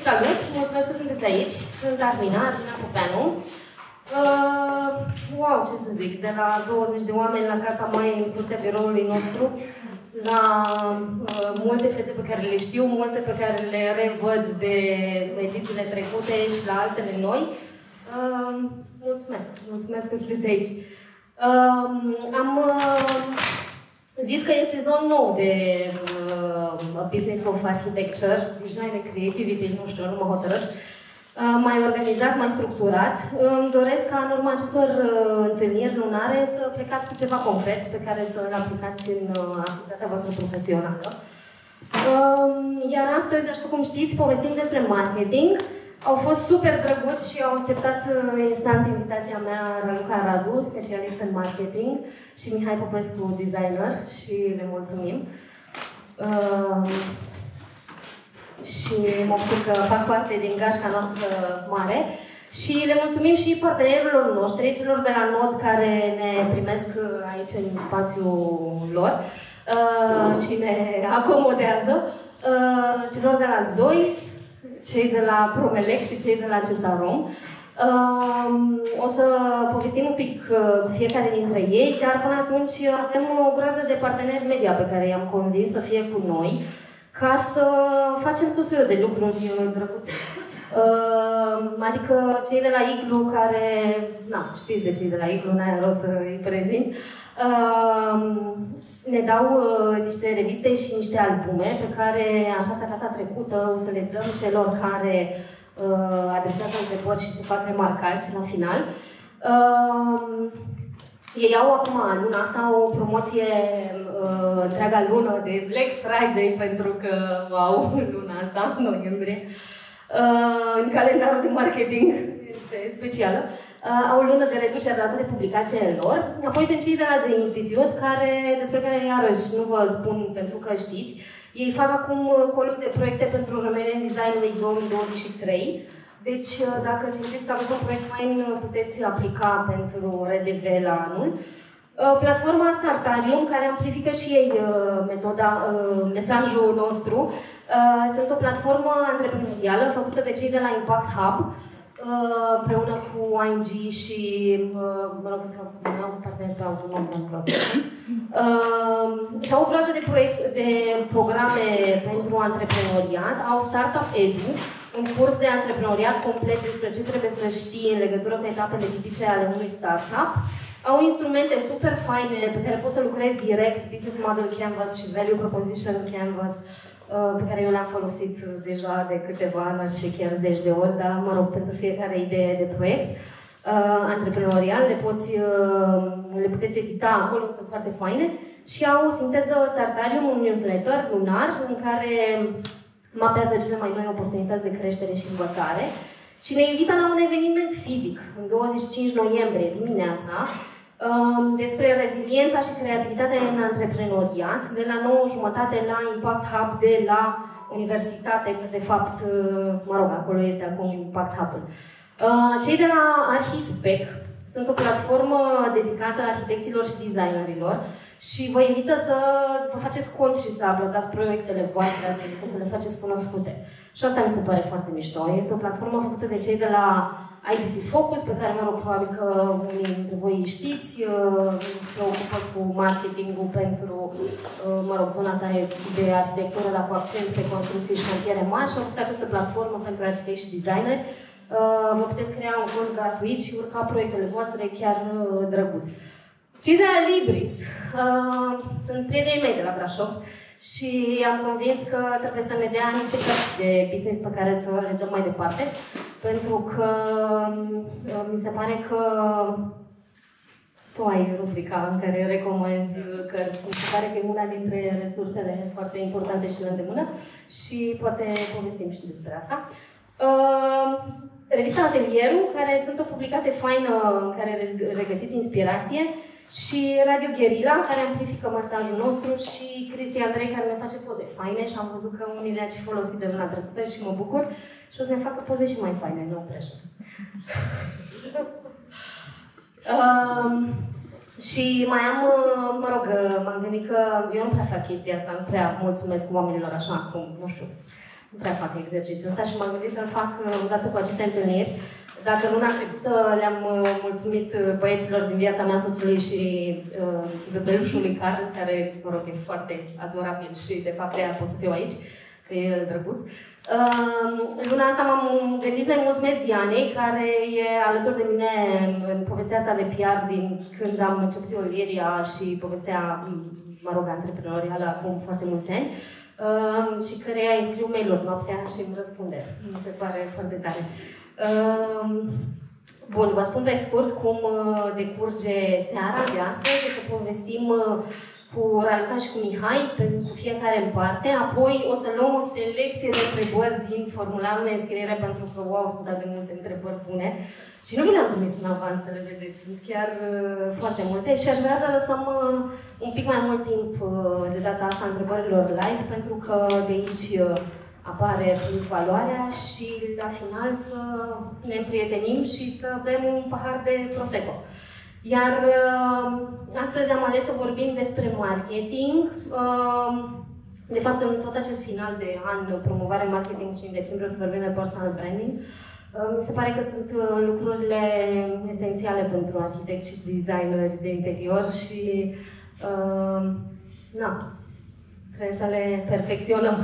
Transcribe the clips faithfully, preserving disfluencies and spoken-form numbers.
Salut! Mulțumesc că sunteți aici. Sunt Armina, Armina Popeanu. Uh, wow, ce să zic, de la douăzeci de oameni la Casa Maiei în curtea biroului nostru, la uh, multe fețe pe care le știu, multe pe care le revăd de edițiile trecute și la altele noi. Uh, mulțumesc! Mulțumesc că sunteți aici. Uh, am uh, zis că e sezon nou de uh, Business of Architecture, Design and Creativity, nu știu, nu mă hotărăsc. Uh, mai organizat, mai structurat. Îmi doresc ca în urma acestor uh, întâlniri lunare să plecați cu ceva concret pe care să-l aplicați în uh, activitatea voastră profesională. Uh, iar astăzi, așa cum știți, povestim despre marketing. Au fost super drăguți și au acceptat uh, instant invitația mea Raluca Radu, specialist în marketing, și Mihai Popescu, designer, și le mulțumim. Uh, și mă bucur că fac parte din gașca noastră mare. Și le mulțumim și partenerilor noștri, celor de la Nod care ne primesc aici în spațiul lor uh, și ne acomodează, uh, celor de la Zois, cei de la Promelec și cei de la Cesarom. Uh, o să povestim un pic cu uh, fiecare dintre ei, dar până atunci avem o groază de parteneri media pe care i-am convins să fie cu noi, ca să facem tot felul de lucruri drăguțe. Uh, adică cei de la Iglu care, na, știți de cei de la Iglu, n-ai rost să îi prezint, uh, ne dau uh, niște reviste și niște albume pe care, așa ca data trecută, o să le dăm celor care uh, adresează întrebări și se fac remarcați la final. Uh, Ei au acum, luna asta, o promoție uh, întreaga lună de Black Friday, pentru că, wow, luna asta, noiembrie, uh, în calendarul de marketing este specială. Uh, au o lună de reducere la toate publicațiile lor. Apoi sunt cei de la The Institute, care, despre care iarăși nu vă spun pentru că știți. Ei fac acum colul de proiecte pentru Romanian Design Week două mii douăzeci și trei. Deci, dacă simțiți că aveți un proiect fain, puteți aplica pentru R D V la anul. Platforma Startarium, care amplifică și ei metoda, mesajul nostru, sunt o platformă antreprenorială făcută de cei de la Impact Hub, împreună cu I N G și, mă rog, nu am partener pe autonom, și au o groază de, proiect, de programe pentru antreprenoriat, au Startup Edu, un curs de antreprenoriat complet despre ce trebuie să știi în legătură cu etapele tipice ale unui startup. Au instrumente super faine pe care poți să lucrezi direct, Business Model Canvas și Value Proposition Canvas, pe care eu le-am folosit deja de câteva ani și chiar zeci de ori, dar, mă rog, pentru fiecare idee de proiect antreprenorial le, poți, le puteți edita acolo, sunt foarte faine. Și au Sinteză Startarium, un newsletter lunar în care mapează cele mai noi oportunități de creștere și învățare și ne invită la un eveniment fizic, în douăzeci și cinci noiembrie dimineața, despre reziliența și creativitatea în antreprenoriat, de la nouă jumătate la Impact Hub de la Universitate, că de fapt, mă rog, acolo este acum Impact Hub-ul. Cei de la Arhispec sunt o platformă dedicată arhitecților și designerilor și vă invită să vă faceți cont și să uploadați proiectele voastre, astfel încât să le faceți cunoscute. Și asta mi se pare foarte mișto. Este o platformă făcută de cei de la I B C Focus, pe care, mă rog, probabil că unii dintre voi știți, se ocupă cu marketingul pentru, mă rog, zona asta de arhitectură, dar cu accent pe construcții și șantiere mari și au făcut această platformă pentru arhitecți și designeri. Vă puteți crea un cont gratuit și urca proiectele voastre chiar drăguți. Cei de la Libris uh, sunt prietenii mei de la Brașov și am convins că trebuie să ne dea niște cărți de business pe care să le dăm mai departe, pentru că uh, mi se pare că tu ai rubrica în care recomanzi cărți. Mi se pare că e una dintre resursele foarte importante și la îndemână și poate povestim și despre asta. Uh, Revista Atelierul, care sunt o publicație faină în care regăsiți inspirație, și Radio Guerilla, care amplifică mesajul nostru, și Cristi Andrei, care ne face poze faine și am văzut că unii le-ați folosit de luna trecută și mă bucur și o să ne facă poze și mai faine, nu preșă. um, și mai am, mă rog, m-am gândit că eu nu prea fac chestia asta, nu prea mulțumesc oamenilor așa, cum, nu știu, nu prea fac exercițiul ăsta și m-am gândit să-l fac odată cu aceste întâlniri. Dacă luna trecută le-am mulțumit băieților din viața mea, soțului și uh, bebelușului Carl, care, mă rog, e foarte adorabil și de fapt de-aia pot să fiu aici, că e drăguț. Uh, luna asta m-am gândit să-i mulțumesc Dianei, care e alături de mine în povestea asta de P R din când am început eu Liria și povestea, mă rog, antreprenorială acum foarte mulți ani. Uh, și căreia îi scriu mail-uri noaptea și îmi răspunde. Mi se pare foarte tare. Uh, bun, vă spun pe scurt cum decurge seara de astăzi. O să povestim cu Raluca și cu Mihai, pe, cu fiecare în parte. Apoi o să luăm o selecție de întrebări din formularul de înscriere, pentru că, wow, sunt atât de multe întrebări bune. Și nu vi le-am trimis în avans să le vedeți, sunt chiar uh, foarte multe. Și aș vrea să lăsăm uh, un pic mai mult timp uh, de data asta întrebărilor live, pentru că de aici uh, apare plus valoarea și la final să ne împrietenim și să bem un pahar de Prosecco. Iar uh, astăzi am ales să vorbim despre marketing. Uh, de fapt, în tot acest final de an, promovare marketing și în decembrie o să vorbim de personal branding. Uh, mi se pare că sunt uh, lucrurile esențiale pentru arhitecți și designeri de interior și uh, na, trebuie să le perfecționăm.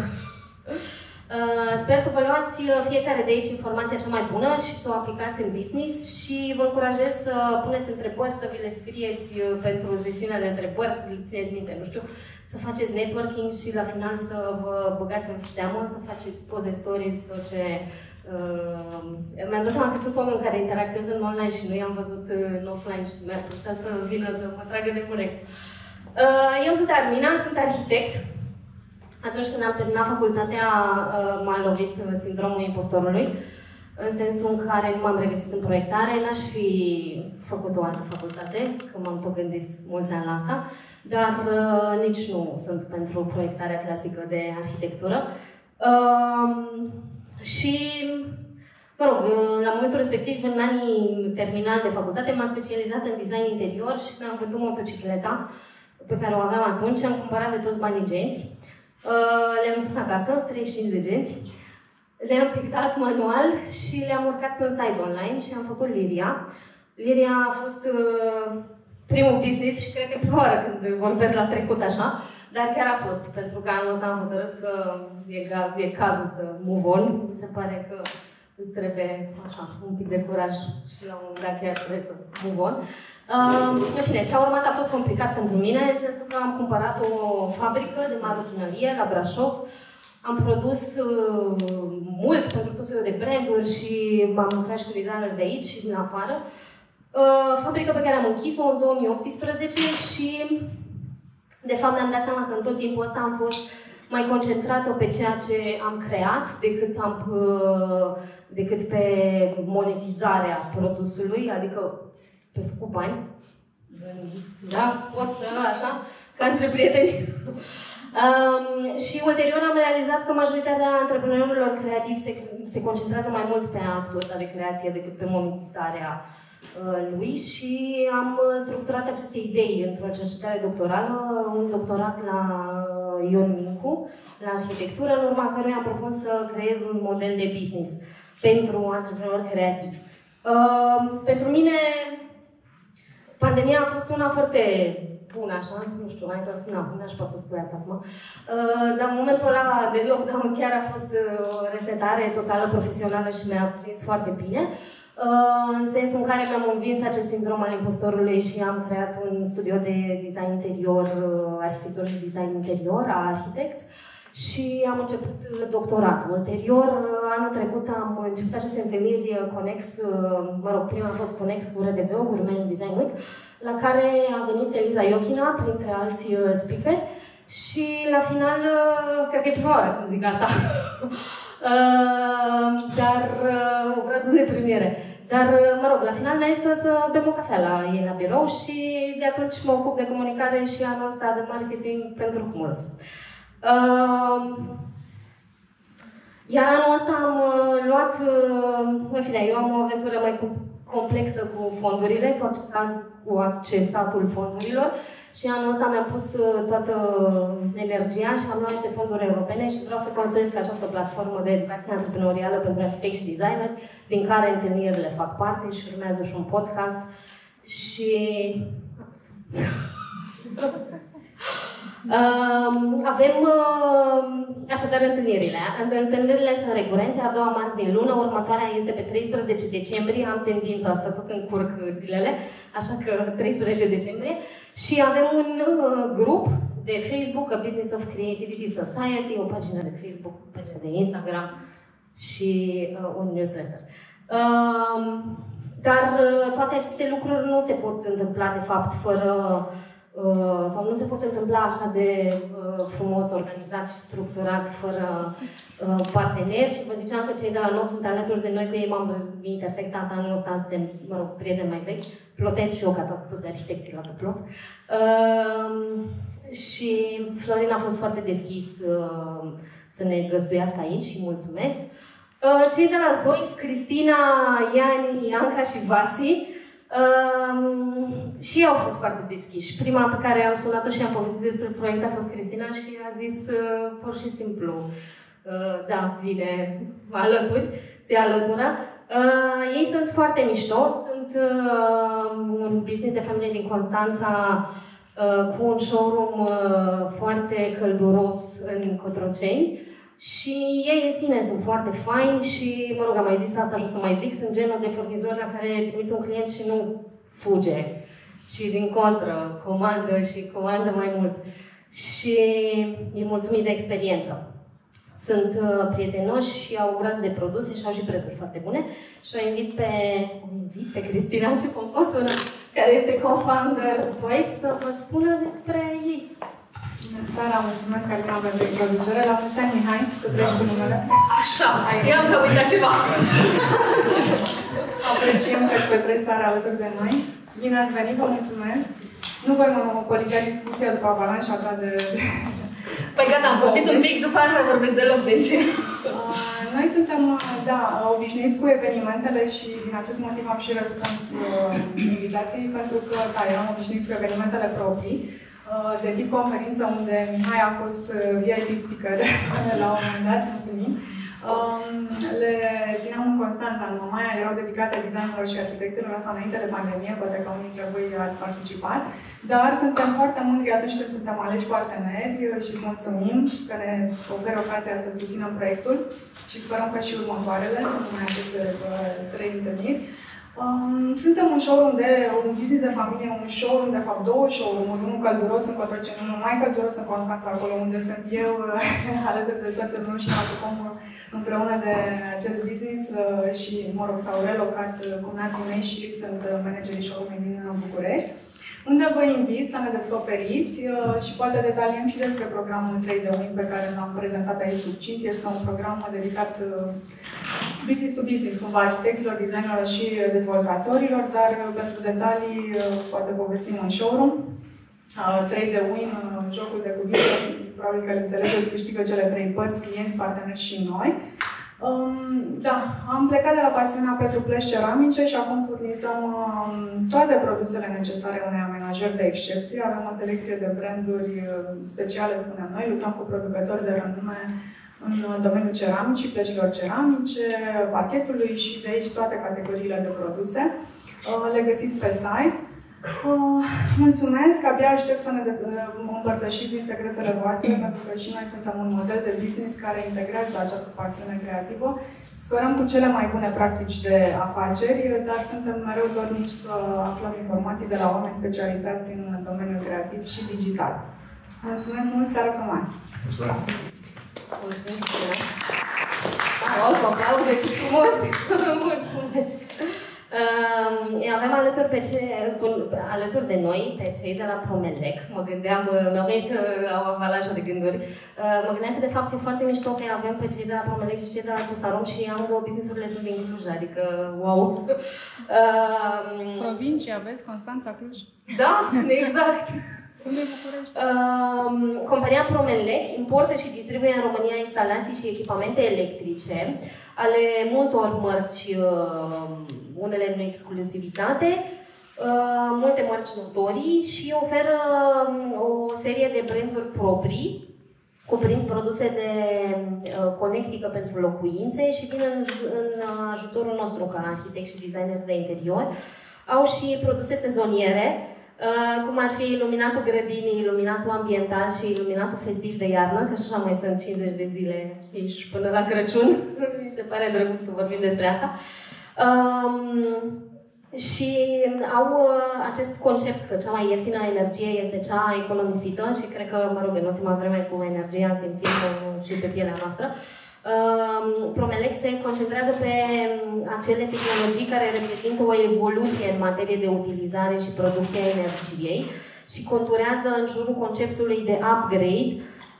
Uh, sper să vă luați fiecare de aici informația cea mai bună și să o aplicați în business și vă încurajez să puneți întrebări, să vi le scrieți pentru sesiunea de întrebări, să le țineți minte, nu știu, să faceți networking și la final să vă băgați în seamă, să faceți poze, stories, tot ce... Uh, mi-am dat seama că sunt oameni care interacționează în online și nu i-am văzut în offline și mi-ar plăcea să vină să mă tragă de mânecă. Uh, eu sunt Armina, sunt arhitect. Atunci când am terminat facultatea, m-a lovit sindromul impostorului, în sensul în care nu m-am regăsit în proiectare, n-aș fi făcut o altă facultate, că m-am tot gândit mulți ani la asta, dar uh, nici nu sunt pentru proiectarea clasică de arhitectură. Uh, și, mă rog, la momentul respectiv, în anii terminali de facultate, m-am specializat în design interior și mi-am vândut motocicleta pe care o aveam atunci, am cumpărat de toți banii genți. Uh, le-am dus acasă, treizeci și cinci de genți, le-am pictat manual și le-am urcat pe un site online și am făcut Liria. Liria a fost uh, primul business și cred că e prima oară când vorbesc la trecut așa, dar chiar a fost, pentru că anul ăsta am hotărât că e, e cazul să move on. Mi se pare că îți trebuie așa, un pic de curaj și la un moment dat chiar trebuie să move on. Uh, în fine, ce a urmat a fost complicat pentru mine, în sensul că am cumpărat o fabrică de marochinărie la Brașov, am produs uh, mult pentru tot felul de branduri și m-am lucrat și cu designeri de aici și din afară. Uh, fabrică pe care am închis-o în două mii optsprezece și, de fapt, mi-am dat seama că în tot timpul ăsta am fost mai concentrată pe ceea ce am creat decât, am, uh, decât pe monetizarea produsului, adică pe făcut bani. Da, pot să, așa, ca între prieteni. um, și ulterior am realizat că majoritatea antreprenorilor creativi se, se concentrează mai mult pe actul ăsta de creație decât pe monetizarea uh, lui și am structurat aceste idei într-o cercetare doctorală, un doctorat la uh, Ion Mincu, la arhitectură, în urma căruia am propus să creez un model de business pentru antreprenori creativi. Uh, pentru mine, pandemia a fost una foarte bună, așa, nu știu, mai că, nu, n-aș putea să spui asta acum. Uh, dar în momentul ăla de lockdown chiar a fost o resetare totală profesională și mi-a prins foarte bine. Uh, în sensul în care mi-am învins acest sindrom al impostorului și am creat un studio de design interior, arhitectură și design interior a arhitecți. Și am început doctoratul. Ulterior, anul trecut am început aceste întâlniri Conex, mă rog, prima a fost Conex cu R D V-ul, Romanian Design Week, la care a venit Eliza Iochina, printre alți speakeri, și la final, cred că e prima oară când zic asta, dar o rază de premiere. Dar, mă rog, la final mi-a zis să bem o cafea la ei la birou și de atunci mă ocup de comunicare și anul ăsta de marketing pentru Cumulus. Uh, iar anul ăsta am uh, luat, uh, în fine, eu am o aventură mai complexă cu fondurile, cu, accesa, cu accesatul fondurilor și anul ăsta mi-am pus toată energia și am luat niște fonduri europene și vreau să construiesc această platformă de educație antreprenorială pentru arhitecți și designer, din care întâlnirile fac parte și urmează și un podcast și... Uh, avem uh, așadar întâlnirile. Întâlnirile sunt recurente, a doua marți din lună, următoarea este pe treisprezece decembrie, am tendința să tot încurc zilele, așa că treisprezece decembrie. Și avem un uh, grup de Facebook, A Business of Creativity Society, o pagină de Facebook, o pagină de Instagram și uh, un newsletter. Uh, dar uh, toate aceste lucruri nu se pot întâmpla, de fapt, fără Uh, sau nu se pot întâmpla așa de uh, frumos organizat și structurat fără uh, parteneri și vă ziceam că cei de la N O T sunt alături de noi, că ei m-am intersectat anul ăsta, suntem, mă rog, prieteni mai vechi, plotesc și eu ca to- toți arhitecții la plot. Uh, și Florin a fost foarte deschis uh, să ne găzduiască aici și mulțumesc. Uh, cei de la Zoix, Cristina, Iani, Ianca și Vasi, Um, și ei au fost foarte deschiși. Prima pe care am sunat-o și am povestit despre proiect a fost Cristina și a zis uh, pur și simplu uh, da, vine alături, se alătură. Uh, ei sunt foarte mișto, sunt uh, un business de familie din Constanța uh, cu un showroom uh, foarte călduros în Cotroceni. Și ei în sine sunt foarte faini și, mă rog, am mai zis asta și o să mai zic, sunt genul de furnizor la care trimiți un client și nu fuge, ci din contră, comandă și comandă mai mult. Și e mulțumit de experiență. Sunt uh, prietenoși și au groază de produse și au și prețuri foarte bune. Și o invit pe, o invit pe Cristina, ce pompos sună, care este co-founder Zoix, să vă spună despre ei. Bună seara, mulțumesc, Alina, pentru introducere. La mulți ani, Mihai, să treci cu numele. Așa, știam că uitat ceva. Apreciem că îți petreci seara alături de noi. Bine ați venit, vă mulțumesc. Nu voi monopoliza discuția după avalanșa ta de... Păi gata, am vorbit un pic, după aia nu mai vorbesc deloc, deci... Noi suntem, da, obișnuiți cu evenimentele și din acest motiv am și răspuns invitației, pentru că, da, eram obișnuiți cu evenimentele proprii. De tip conferință, unde Mihai a fost V I P speaker la un moment dat, mulțumim. Le țineam în Constanța, în Mamaia, erau dedicate designerilor și arhitecților, asta înainte de pandemie, poate că unii dintre voi ați participat. Dar suntem foarte mândri atunci când suntem aleși parteneri și îți mulțumim că ne oferă ocazia să susținem proiectul și sperăm că și următoarele, în aceste trei întâlniri. Um, suntem un showroom de, un business de familie, un showroom, de fapt două showroom-uri, unul călduros în Cotroceni, unul mai călduros în Constanța, acolo unde sunt eu, alături de soțul meu și ne ocupăm împreună de acest business și, mă rog, s-au relocat cu nații mei și sunt managerii showroom-ului din București, unde vă invit să ne descoperiți și poate detaliem și despre programul trei de unu pe care l-am prezentat aici succint. Este un program dedicat business to business, cumva arhitecților, designerilor și dezvoltatorilor, dar pentru detalii poate povestim în showroom. trei de win, jocul de cuvinte, probabil că le înțelegeți, câștigă cele trei părți, clienți, parteneri și noi. Um, da, am plecat de la pasiunea pentru plăci ceramice și acum furnizăm um, toate produsele necesare unei amenajări de excepție. Avem o selecție de branduri speciale, spunem noi, lucrăm cu producători de renume în domeniul ceramicii, plăcilor ceramice, parchetului și de aici toate categoriile de produse. Uh, le găsiți pe site. Uh, mulțumesc! Abia aștept să ne împărtășiți din secretele voastre, pentru că și noi suntem un model de business care integrează această pasiune creativă. Sperăm cu cele mai bune practici de afaceri, dar suntem mereu dornici să aflăm informații de la oameni specializați în domeniul creativ și digital. Mulțumesc mult! Seară frumoasă! Mulțumesc! Mulțumesc! Wow, aplauze și frumos! Mulțumesc! Uh, avem alături, pe ce, alături de noi pe cei de la Promelec. Mă gândeam, mi-au venit uh, o avalanșă de gânduri. Uh, mă gândeam că de fapt e foarte mișto că avem pe cei de la Promelec și cei de la Cestarom și am două business-urile din Cluj, adică wow! Uh, Provincia, vezi? Constanța, Cluj? Da, exact! Uh, compania Promelec importă și distribuie în România instalații și echipamente electrice ale multor mărci, uh, unele în exclusivitate, uh, multe mărci notorii și oferă uh, o serie de branduri proprii, cuprind produse de uh, conectică pentru locuințe și vin în, în ajutorul nostru ca arhitect și designer de interior. Au și produse sezoniere, Uh, cum ar fi iluminatul grădinii, iluminatul ambiental și iluminatul festiv de iarnă, că așa mai sunt cincizeci de zile și până la Crăciun. Mi se pare drăguț că vorbim despre asta. Um, și au uh, acest concept că cea mai ieftină energie este cea economisită și cred că, mă rog, în ultima vreme cu energia simțim și pe pielea noastră. Promelec se concentrează pe acele tehnologii care reprezintă o evoluție în materie de utilizare și producție a energiei și conturează în jurul conceptului de upgrade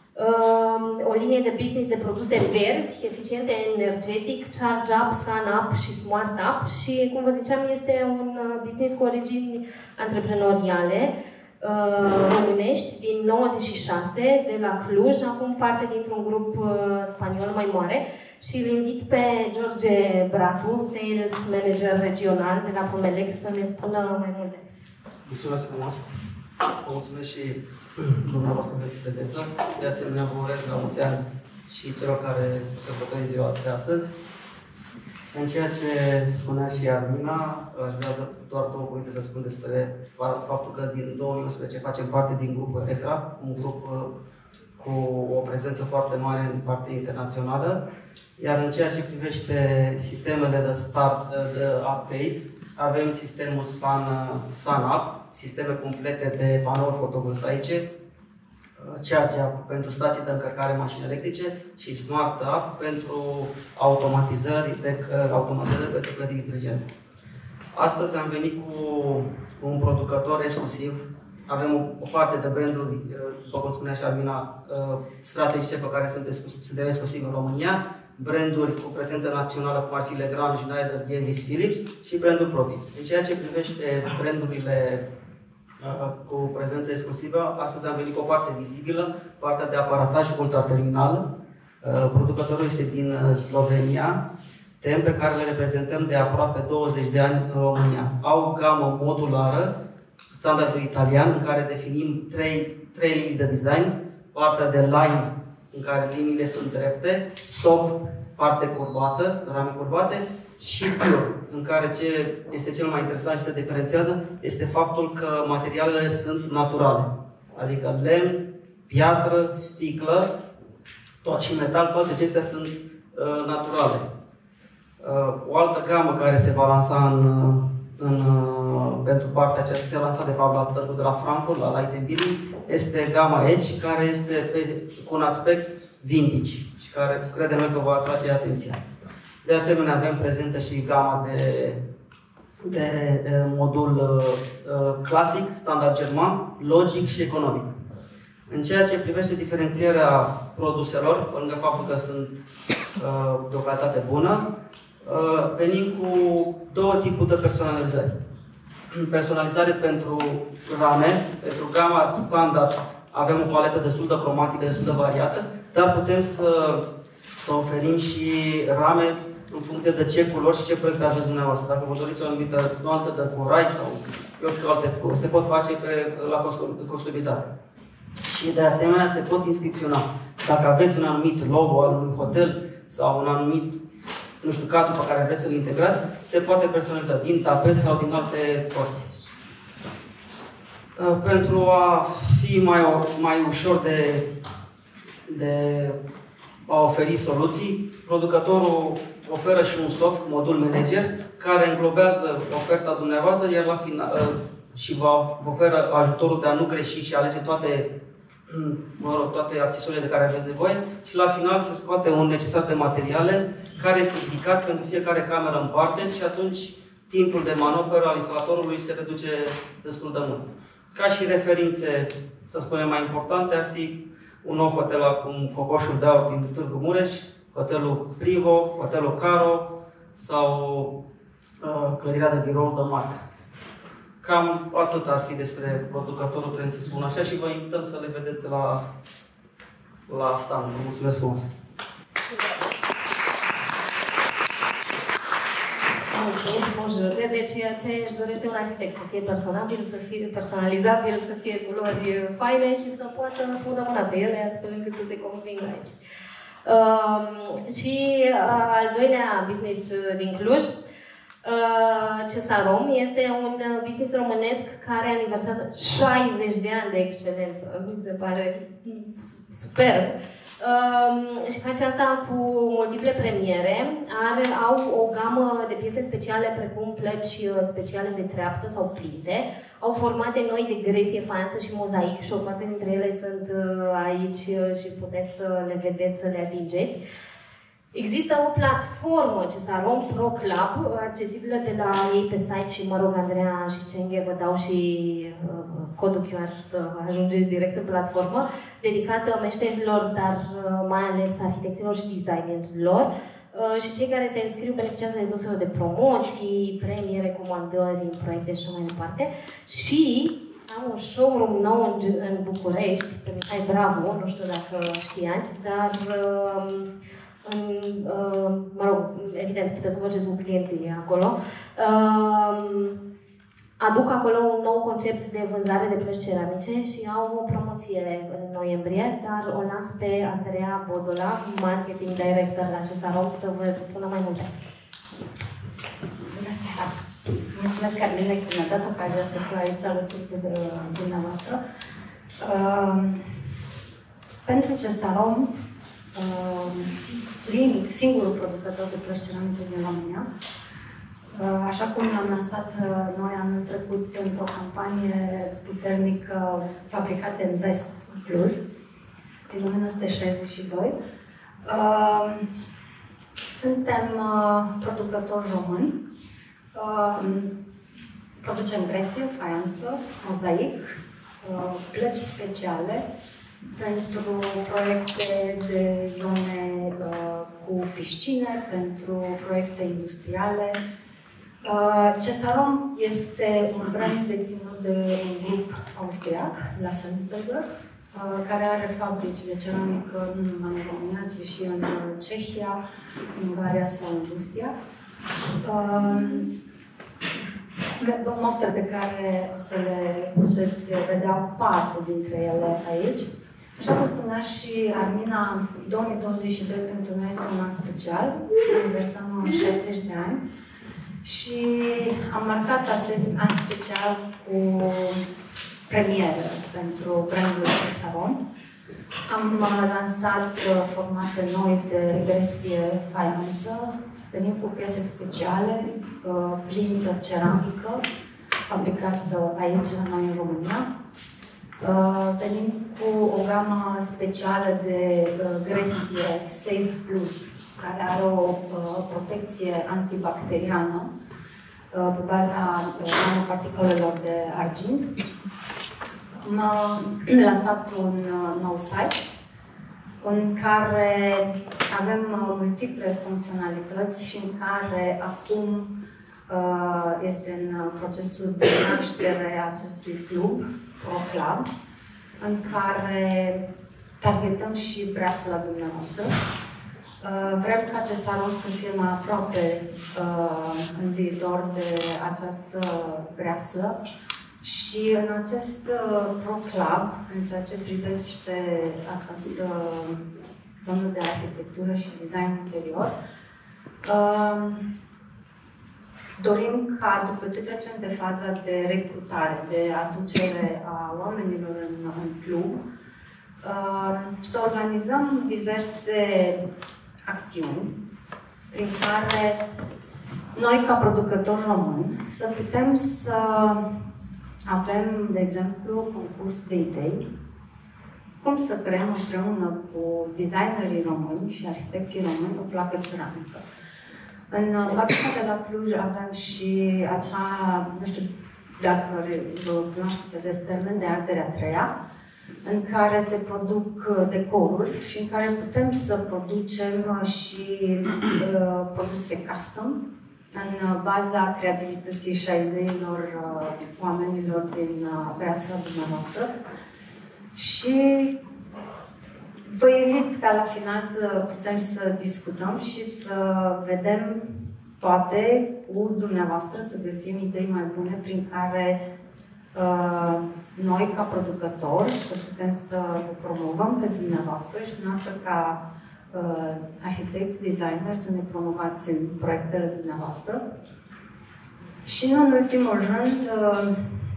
o linie de business de produse verzi, eficiente energetic, charge up, sun up și smart up și, cum vă ziceam, este un business cu origini antreprenoriale românești din nouăzeci și șase, de la Cluj, acum parte dintr-un grup spaniol mai mare și îl invit pe George Bratu, Sales Manager Regional de la Promelec, să ne spună mai multe. Mulțumesc frumos! Vă mulțumesc și dumneavoastră pentru prezență. De asemenea, vă urez la mulți ani și celor care sărbători ziua de astăzi. În ceea ce spunea și Armina, aș vrea doar două cuvinte să spun despre faptul că din două mii unsprezece facem parte din grupul Electra, un grup cu o prezență foarte mare în partea internațională, iar în ceea ce privește sistemele de start, de upgrade, avem sistemul Sun, Sun Up, sisteme complete de panouri fotovoltaice, Charge Up pentru stații de încărcare mașini electrice și Smart Up pentru automatizări, de, automatizări pentru clădiri inteligente. Astăzi am venit cu un producător exclusiv. Avem o, o parte de branduri, după cum spunea și Armina, strategice pe care suntem exclusivi în România, branduri cu prezență națională, cum ar fi Legrand, Schneider, Davis, Philips și branduri proprii. În ceea ce privește brandurile cu prezență exclusivă, astăzi am venit cu o parte vizibilă, partea de aparataj ultraterminal. Producătorul este din Slovenia, tem pe care le reprezentăm de aproape douăzeci de ani în România. Au gamă modulară, standardul italian, în care definim trei, trei linii de design, partea de line, în care liniile sunt drepte, soft, parte curbată, rame curbate, și pure, în care ce este cel mai interesant și se diferențiază este faptul că materialele sunt naturale. Adică lemn, piatră, sticlă tot, și metal, toate acestea sunt uh, naturale. Uh, o altă gamă care se va lansa în, în, uh, pentru partea aceasta, se lansat de fapt la târgul de la Frankfurt, la Light and Building, este gama Edge, care este pe, cu un aspect vintage și care credem noi că va atrage atenția. De asemenea, avem prezentă și gama de, de, de modul uh, clasic, standard german, logic și economic. În ceea ce privește diferențierea produselor, pe lângă faptul că sunt uh, de o calitate bună, uh, venim cu două tipuri de personalizări. Personalizare pentru rame, pentru gama standard avem o paletă destul de cromatică, destul de variată, dar putem să, să oferim și rame în funcție de ce culori și ce proiecte aveți dumneavoastră. Dacă vă doriți o anumită nuanță de curai sau, eu știu, alte, se pot face pe, la customizate. Și de asemenea se pot inscripționa. Dacă aveți un anumit logo al unui hotel sau un anumit, nu știu, cadru pe care vreți să-l integrați, se poate personaliza din tapet sau din alte părți. Pentru a fi mai, mai ușor de, de a oferi soluții, producătorul oferă și un soft, modul manager, care înglobează oferta dumneavoastră, iar la final, și vă oferă ajutorul de a nu greși și alege toate, mă rog, toate accesoriile de care aveți nevoie și la final se scoate un necesar de materiale care este indicat pentru fiecare cameră în parte și atunci timpul de manoperă al instalatorului se reduce destul de mult. Ca și referințe, să spunem, mai importante, ar fi un nou hotel acum Cocoșul de Aur din Târgu Mureș, hotelul Privo, hotelul Caro sau uh, clădirea de birouri de marcă. Cam atât ar fi despre producătorul, trebuie să spun așa, și vă invităm să le vedeți la, la stand. Vă mulțumesc frumos! Mulțumim frumos, George. Deci ce își dorește un arhitect? Să fie personabil, să fie personalizabil, să fie culori faine și să poată pune mâna pe ele, astfel încât să se convingă aici. Uh, și uh, al doilea business din Cluj, uh, Cesarom, este un business românesc care aniversează șaizeci de ani de excelență. Mi se pare superb. Uh, și face asta cu multiple premiere. Are, au o gamă de piese speciale precum plăci speciale de treaptă sau plinte. Au formate noi de gresie, faianță și mozaic și o parte dintre ele sunt aici și puteți să le vedeți, să le atingeți. Există o platformă, Cesarom Pro Club, accesibilă de la ei pe site și, mă rog, Andreea și Cenghe vă dau și uh, codul Q R să ajungeți direct în platformă, dedicată meșterilor, dar uh, mai ales arhitecților și designerilor. Uh, și cei care se înscriu beneficiază de tot felul de promoții, premii, recomandări în proiecte și așa mai departe. Și am un showroom nou în, în București, pe Mihai Bravo, nu știu dacă știați, dar uh, În, uh, mă rog, evident, puteți să faceți cu clienții acolo. Uh, aduc acolo un nou concept de vânzare de plăci ceramice și au o promoție în noiembrie, dar o las pe Andreea Bodola, marketing director la Cesarom, să vă spună mai multe. Bună seara! Mulțumesc, Carmine, că mi-a dat ocazia să fiu aici alături de dumneavoastră. Uh, pentru Cesarom, Uh, singurul producător de plăci ceramice din România. Uh, așa cum l-am lansat uh, noi anul trecut într-o campanie puternică fabricată în vest, în Cluj, din o mie nouă sute șaizeci și doi. Uh, suntem uh, producători români. Uh, producem gresie, faianță, mozaic, uh, plăci speciale pentru proiecte de zone uh, cu piscine, pentru proiecte industriale. Uh, Cesarom este un brand deținut de un grup austriac, la Sensberger, uh, care are fabrici de ceramică nu numai în România, ci și în Cehia, Ungaria sau în Rusia. Uh, două mostre pe care o să le puteți vedea parte dintre ele aici. Așa cum spunea și Armina, două mii douăzeci și doi pentru noi este un an special, aniversăm șaizeci de ani și am marcat acest an special cu premiere pentru brandul Cesarom. Am lansat formate noi de regresie, faianță, venim cu piese speciale, plintă ceramică, fabricată aici la noi în România. Uh, venim cu o gamă specială de uh, gresie Safe Plus, care are o uh, protecție antibacteriană uh, pe baza uh, nanoparticolelor de argint. Am uh, lansat un uh, nou site în care avem uh, multiple funcționalități și în care acum uh, este în procesul de naștere a acestui club, Pro Club, în care targetăm și breasla dumneavoastră. Vrem ca Cesarom să fie mai aproape în viitor de această breaslă și în acest Pro Club, în ceea ce privește această zonă de arhitectură și design interior, dorim ca, după ce trecem de faza de recrutare, de aducere a oamenilor în, în club, să organizăm diverse acțiuni prin care noi, ca producători români, să putem să avem, de exemplu, concurs de idei, cum să creăm împreună cu designerii români și arhitecții români o placă ceramică. În fabrica de la Cluj avem și acea, nu știu dacă vă cunoașteți acest termen, de arderea a treia, în care se produc decoruri și în care putem să producem și uh, produse custom, în baza creativității și a ideilor uh, oamenilor din uh, preasfera dumneavoastră. Și vă invit ca la final să putem să discutăm și să vedem, poate, cu dumneavoastră să găsim idei mai bune prin care uh, noi, ca producători, să putem să vă promovăm pe dumneavoastră și dumneavoastră ca uh, arhitecți, designeri, să ne promovați în proiectele dumneavoastră. Și nu în ultimul rând, uh,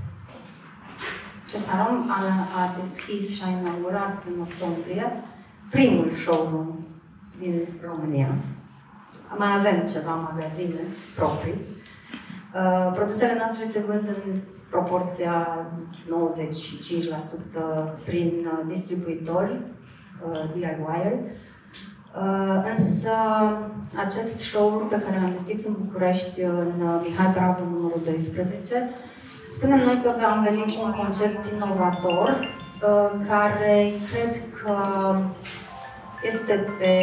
Cesarom a, a deschis și a inaugurat în octombrie primul showroom din România. Mai avem ceva magazine proprii. Uh, produsele noastre se vând în proporția nouăzeci și cinci la sută prin uh, distribuitori, uh, D I Y-uri. Uh, însă acest showroom pe care l-am deschis în București, în uh, Mihai Bravo, numărul doisprezece, spunem noi că am venit cu un concept inovator, uh, care cred că este pe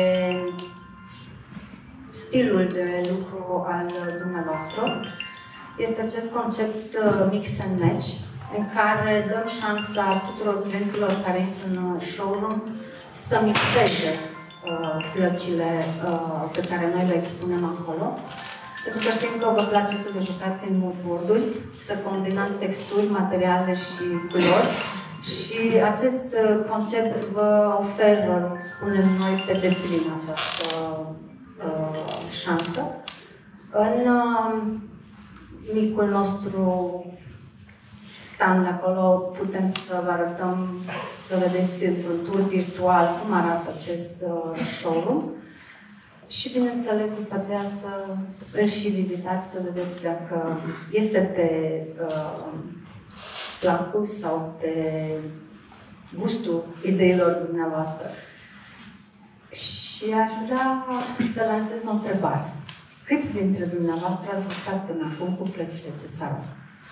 stilul de lucru al dumneavoastră. Este acest concept uh, mix and match, în care dăm șansa tuturor clienților care intră în showroom să mixeze uh, plăcile uh, pe care noi le expunem acolo. Pentru că știm că vă place să vă jucați în moodboard-uri, să combinați texturi, materiale și culori. Și acest uh, concept vă oferă, spunem noi, pe deplin această uh, șansă. În uh, micul nostru stand acolo putem să vă arătăm, să vedeți într-un tur virtual cum arată acest uh, showroom. Și, bineînțeles, după aceea să îl și vizitați, să vedeți dacă este pe uh, placul sau pe gustul ideilor dumneavoastră. Și aș vrea să lansez o întrebare. Câți dintre dumneavoastră ați lucrat până acum cu plăcile Cesarom?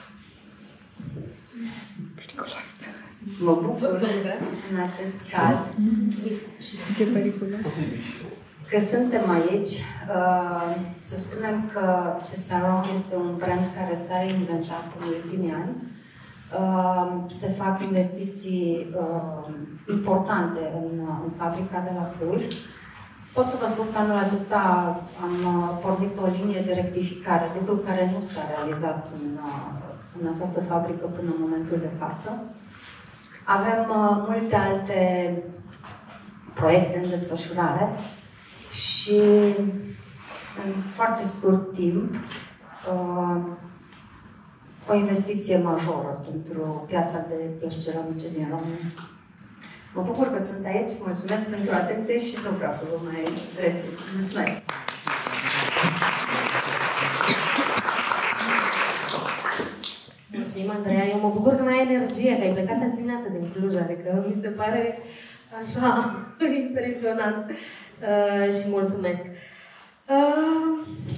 Periculos. Mă bucur în acest caz E periculos. că suntem aici. Să spunem că Cesarom este un brand care s-a reinventat în ultimii ani. Se fac investiții importante în, în fabrica de la Cluj. Pot să vă spun că anul acesta am pornit o linie de rectificare, lucru care nu s-a realizat în, în această fabrică până în momentul de față. Avem multe alte proiecte în desfășurare și în foarte scurt timp o investiție majoră pentru piața de plăci ceramice din România. Mă bucur că sunt aici, mulțumesc pentru atenție și nu vreau să vă mai rețin. Mulțumesc! Mulțumim, Andreea. Eu mă bucur că mai ai energie, că ai plecat azi dimineață din Cluj, adică mi se pare așa impresionant. Uh, și mulțumesc. Uh,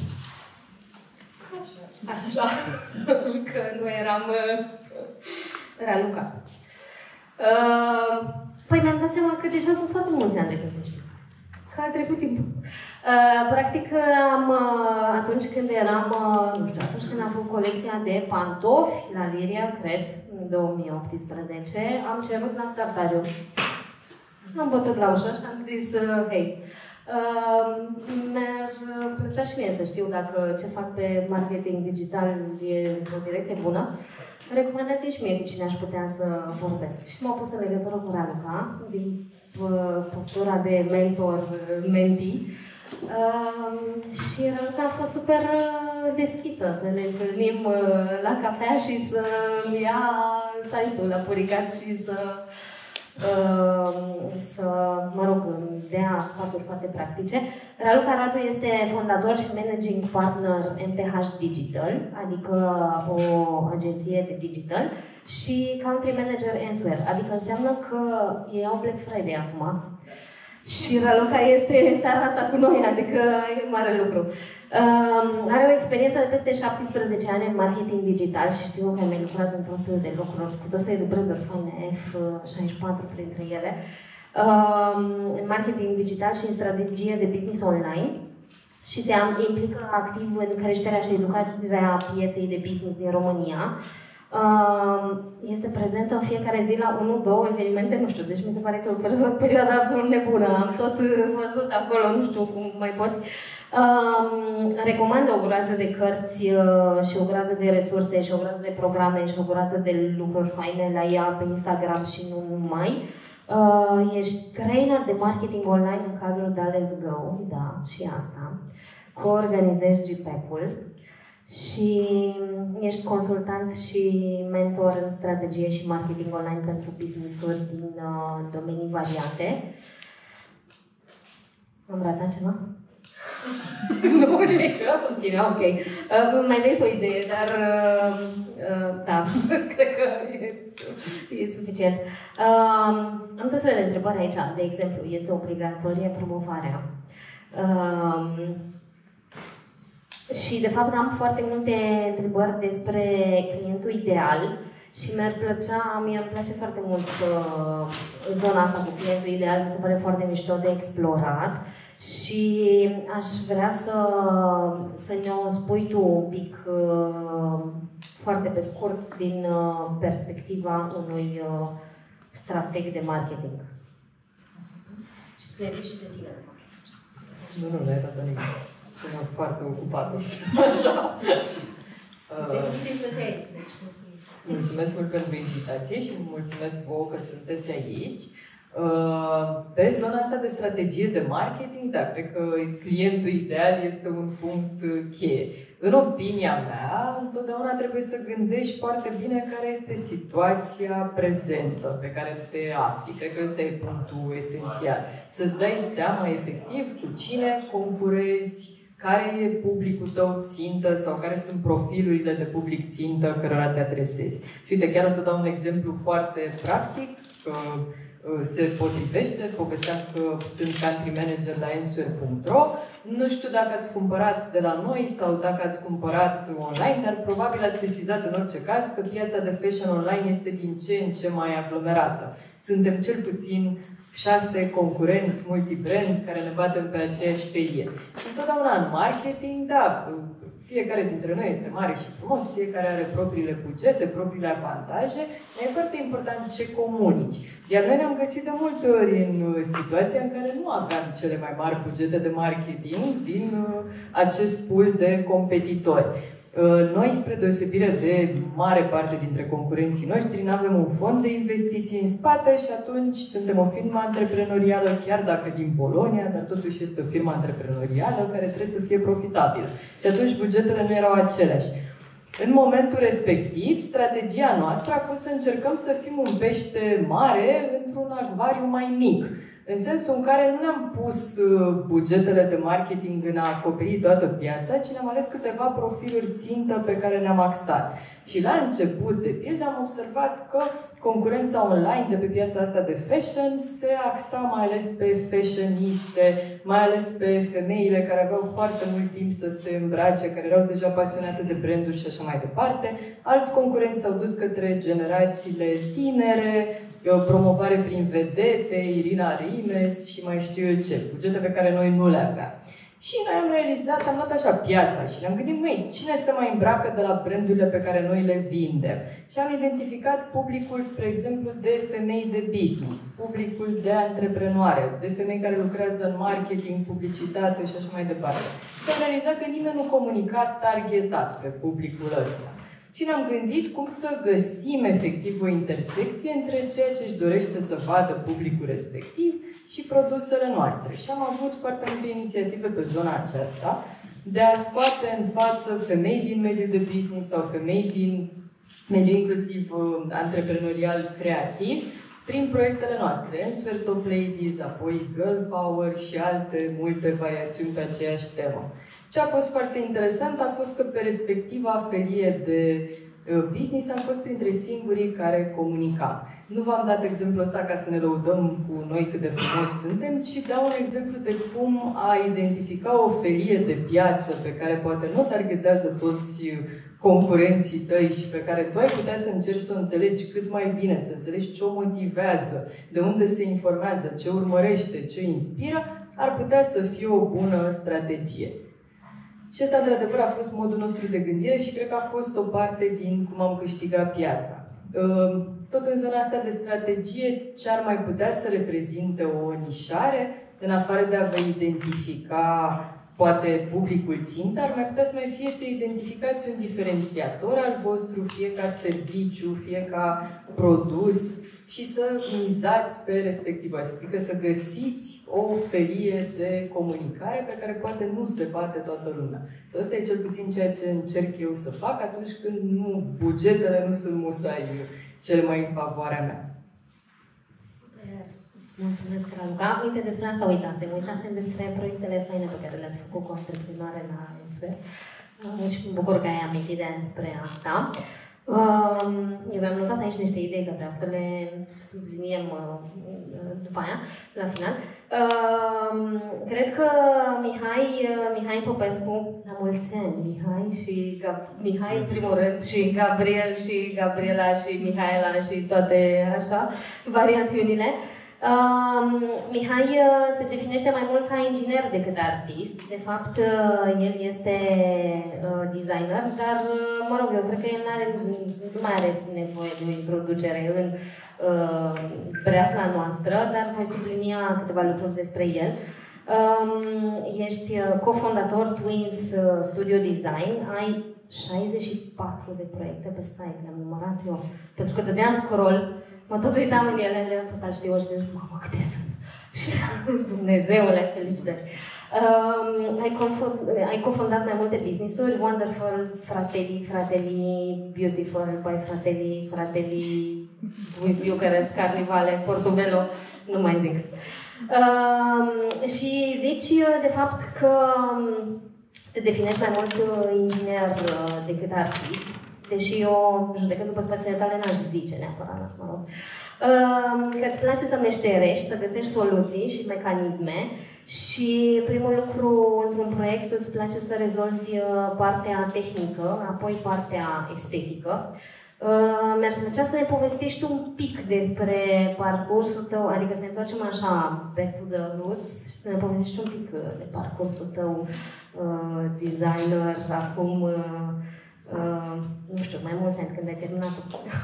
așa, că nu eram... Uh, era Luca. Uh, Păi mi-am dat seama că deja sunt foarte mulți ani de când te știu. Că a trecut timpul. Uh, practic, am, uh, atunci când eram, uh, nu știu, atunci când am făcut colecția de pantofi la Liria, cred, în două mii optsprezece, am cerut la startariu. Am bătut la ușă și am zis, uh, hei, uh, mi-ar plăcea și mie să știu dacă ce fac pe marketing digital e o direcție bună. Recomandați și mie cu cine aș putea să vorbesc. Și m-au pus în legătură cu Raluca, din postura de mentor-mentee. Uh, și Raluca a fost super deschisă să ne întâlnim la cafea și să-mi ia site-ul la Puricat și să, uh, să, mă rog, îmi dea sfaturi foarte practice. Raluca Radu este fondator și managing partner M T H Digital, adică o agenție de digital, și country manager Answer, adică înseamnă că ei au Black Friday acum. Și Raluca este seara asta cu noi, adică e mare lucru. Um, are o experiență de peste șaptesprezece ani în marketing digital și știu că ai mai lucrat într-o serie de lucruri, cu tot serie de branduri faine, F șaizeci și patru printre ele. Um, în marketing digital și în strategie de business online. și se implică activ în creșterea și educarea pieței de business din România. Este prezentă în fiecare zi la unu două evenimente, nu știu, deci mi se pare că e o perioadă absolut nebună. Am tot văzut acolo, nu știu cum mai poți. Recomandă o groază de cărți și o groază de resurse și o groază de programe și o groază de lucruri faine la ea pe Instagram și nu numai. Ești trainer de marketing online în cadrul Let's Go, da, și asta. Co-organizezi G P A C-ul. Și ești consultant și mentor în strategie și marketing online pentru business-uri din uh, domenii variate. Am ratat ceva? Nu, nimic, în fine, ok. Uh, mai aveți o idee, dar uh, uh, da, cred că e, e suficient. Uh, am tot soiul de întrebări aici. De exemplu, este obligatorie promovarea. Uh, Și, de fapt, am foarte multe întrebări despre clientul ideal și mi-ar plăcea, mie îmi place foarte mult să, zona asta cu clientul ideal, mi se pare foarte mișto de explorat și aș vrea să, să ne-o spui tu un pic, foarte pe scurt, din perspectiva unui strateg de marketing. Și să ne și de tine. Nu, nu, nu era nimic. Sună foarte ocupată. Așa. Mulțumesc mult pentru invitație și mulțumesc vouă că sunteți aici. Pe zona asta de strategie de marketing, da, cred că clientul ideal este un punct cheie. În opinia mea, întotdeauna trebuie să gândești foarte bine care este situația prezentă pe care te afli. Cred că ăsta e punctul esențial. Să-ți dai seama efectiv cu cine concurezi, care e publicul tău țintă sau care sunt profilurile de public țintă cărora te adresezi. Și uite, chiar o să dau un exemplu foarte practic, că se potrivește. Povesteam că sunt country manager la answer punct ro. Nu știu dacă ați cumpărat de la noi sau dacă ați cumpărat online, dar probabil ați sesizat în orice caz că piața de fashion online este din ce în ce mai aglomerată. Suntem cel puțin șase concurenți multibrand care ne batem pe aceeași felie. Și întotdeauna în marketing, da, fiecare dintre noi este mare și frumos, fiecare are propriile bugete, propriile avantaje, dar e foarte important ce comunici. Iar noi ne-am găsit de multe ori în situația în care nu aveam cele mai mari bugete de marketing din acest pool de competitori. Noi, spre deosebire de mare parte dintre concurenții noștri, nu avem un fond de investiții în spate și atunci suntem o firmă antreprenorială, chiar dacă din Polonia, dar totuși este o firmă antreprenorială care trebuie să fie profitabilă. Și atunci bugetele nu erau aceleași. În momentul respectiv, strategia noastră a fost să încercăm să fim un pește mare într-un acvariu mai mic. În sensul în care nu ne-am pus bugetele de marketing în a acoperi toată piața, ci ne-am ales câteva profiluri țintă pe care ne-am axat. Și la început, de pildă, am observat că concurența online de pe piața asta de fashion se axa mai ales pe fashioniste, mai ales pe femeile care aveau foarte mult timp să se îmbrace, care erau deja pasionate de branduri și așa mai departe. Alți concurenți s-au dus către generațiile tinere, promovare prin vedete, Irina Rimes și mai știu eu ce, bugete pe care noi nu le aveam. Și noi am realizat, am luat așa piața și ne-am gândit, măi, cine se mai îmbracă de la brandurile pe care noi le vindem? Și am identificat publicul, spre exemplu, de femei de business, publicul de antreprenoare, de femei care lucrează în marketing, publicitate și așa mai departe. Și am realizat că nimeni nu comunica targetat pe publicul ăsta. Și ne-am gândit cum să găsim efectiv o intersecție între ceea ce își dorește să vadă publicul respectiv și produsele noastre. Și am avut foarte multe inițiative pe zona aceasta de a scoate în față femei din mediul de business sau femei din mediul inclusiv uh, antreprenorial creativ prin proiectele noastre. Answer Top Ladies, apoi Girl Power și alte multe variațiuni pe aceeași temă. Ce a fost foarte interesant a fost că pe respectiva felie de business am fost printre singurii care comunicam. Nu v-am dat exemplul ăsta ca să ne lăudăm cu noi cât de frumos suntem, ci dau un exemplu de cum a identifica o felie de piață pe care poate nu targetează toți concurenții tăi și pe care tu ai putea să încerci să o înțelegi cât mai bine, să înțelegi ce o motivează, de unde se informează, ce urmărește, ce inspiră, ar putea să fie o bună strategie. Și ăsta, într-adevăr, a fost modul nostru de gândire și cred că a fost o parte din cum am câștigat piața. Tot în zona asta de strategie, ce ar mai putea să reprezinte o nișare, în afară de a vă identifica poate publicul țintă, ar mai putea să mai fie să identificați un diferențiator al vostru, fie ca serviciu, fie ca produs, și să mizați pe respectivul. Adică să găsiți o felie de comunicare pe care poate nu se bate toată lumea. Sau asta e cel puțin ceea ce încerc eu să fac atunci când nu, bugetele nu sunt musai cele mai în favoarea mea. Super! Îți mulțumesc, Raluca. Uite, despre asta uitasem. Uitasem despre proiectele faine pe care le-ați făcut cu antreprenoare la Answer. Și mă bucur că ai amintit despre asta. Eu mi-am notat aici niște idei că vreau să le subliniem după aia, la final. Cred că Mihai, Mihai Popescu, la mulți ani, Mihai și Gab- Mihai în primul rând, și Gabriel și Gabriela și Mihaela și toate așa, variațiunile. Uh, Mihai uh, se definește mai mult ca inginer decât artist. De fapt, uh, el este uh, designer, dar, uh, mă rog, eu cred că el n-are, nu mai are nevoie de o introducere în uh, breasla noastră, dar voi sublinia câteva lucruri despre el. Um, ești uh, cofondator Twins uh, Studio Design, ai șaizeci și patru de proiecte pe site, le-am numărat eu, pentru că dădeam scroll. Mă tot uitam în ele, le-am postat, știu, și zic, mamă, câte sunt! Și Dumnezeule, felicitări! Um, ai, ai cofondat mai multe business-uri, Wonderful, Fratelli, Fratellini, Beautiful, by Fratelli, Fratelli, Bucharest, Carnivale, Portobello, nu mai zic. Um, și zici, de fapt, că te definești mai mult inginer decât artist. Deși eu, judecând după spațiile tale, n-aș zice neapărat, mă rog. Că îți place să meșterești, să găsești soluții și mecanisme și primul lucru într-un proiect îți place să rezolvi partea tehnică, apoi partea estetică. Mi-ar plăcea să ne povestești un pic despre parcursul tău, adică să ne întoarcem așa back to the roots și să ne povestești un pic de parcursul tău designer, acum Uh, nu știu, mai mulți ani, când ai terminat-o.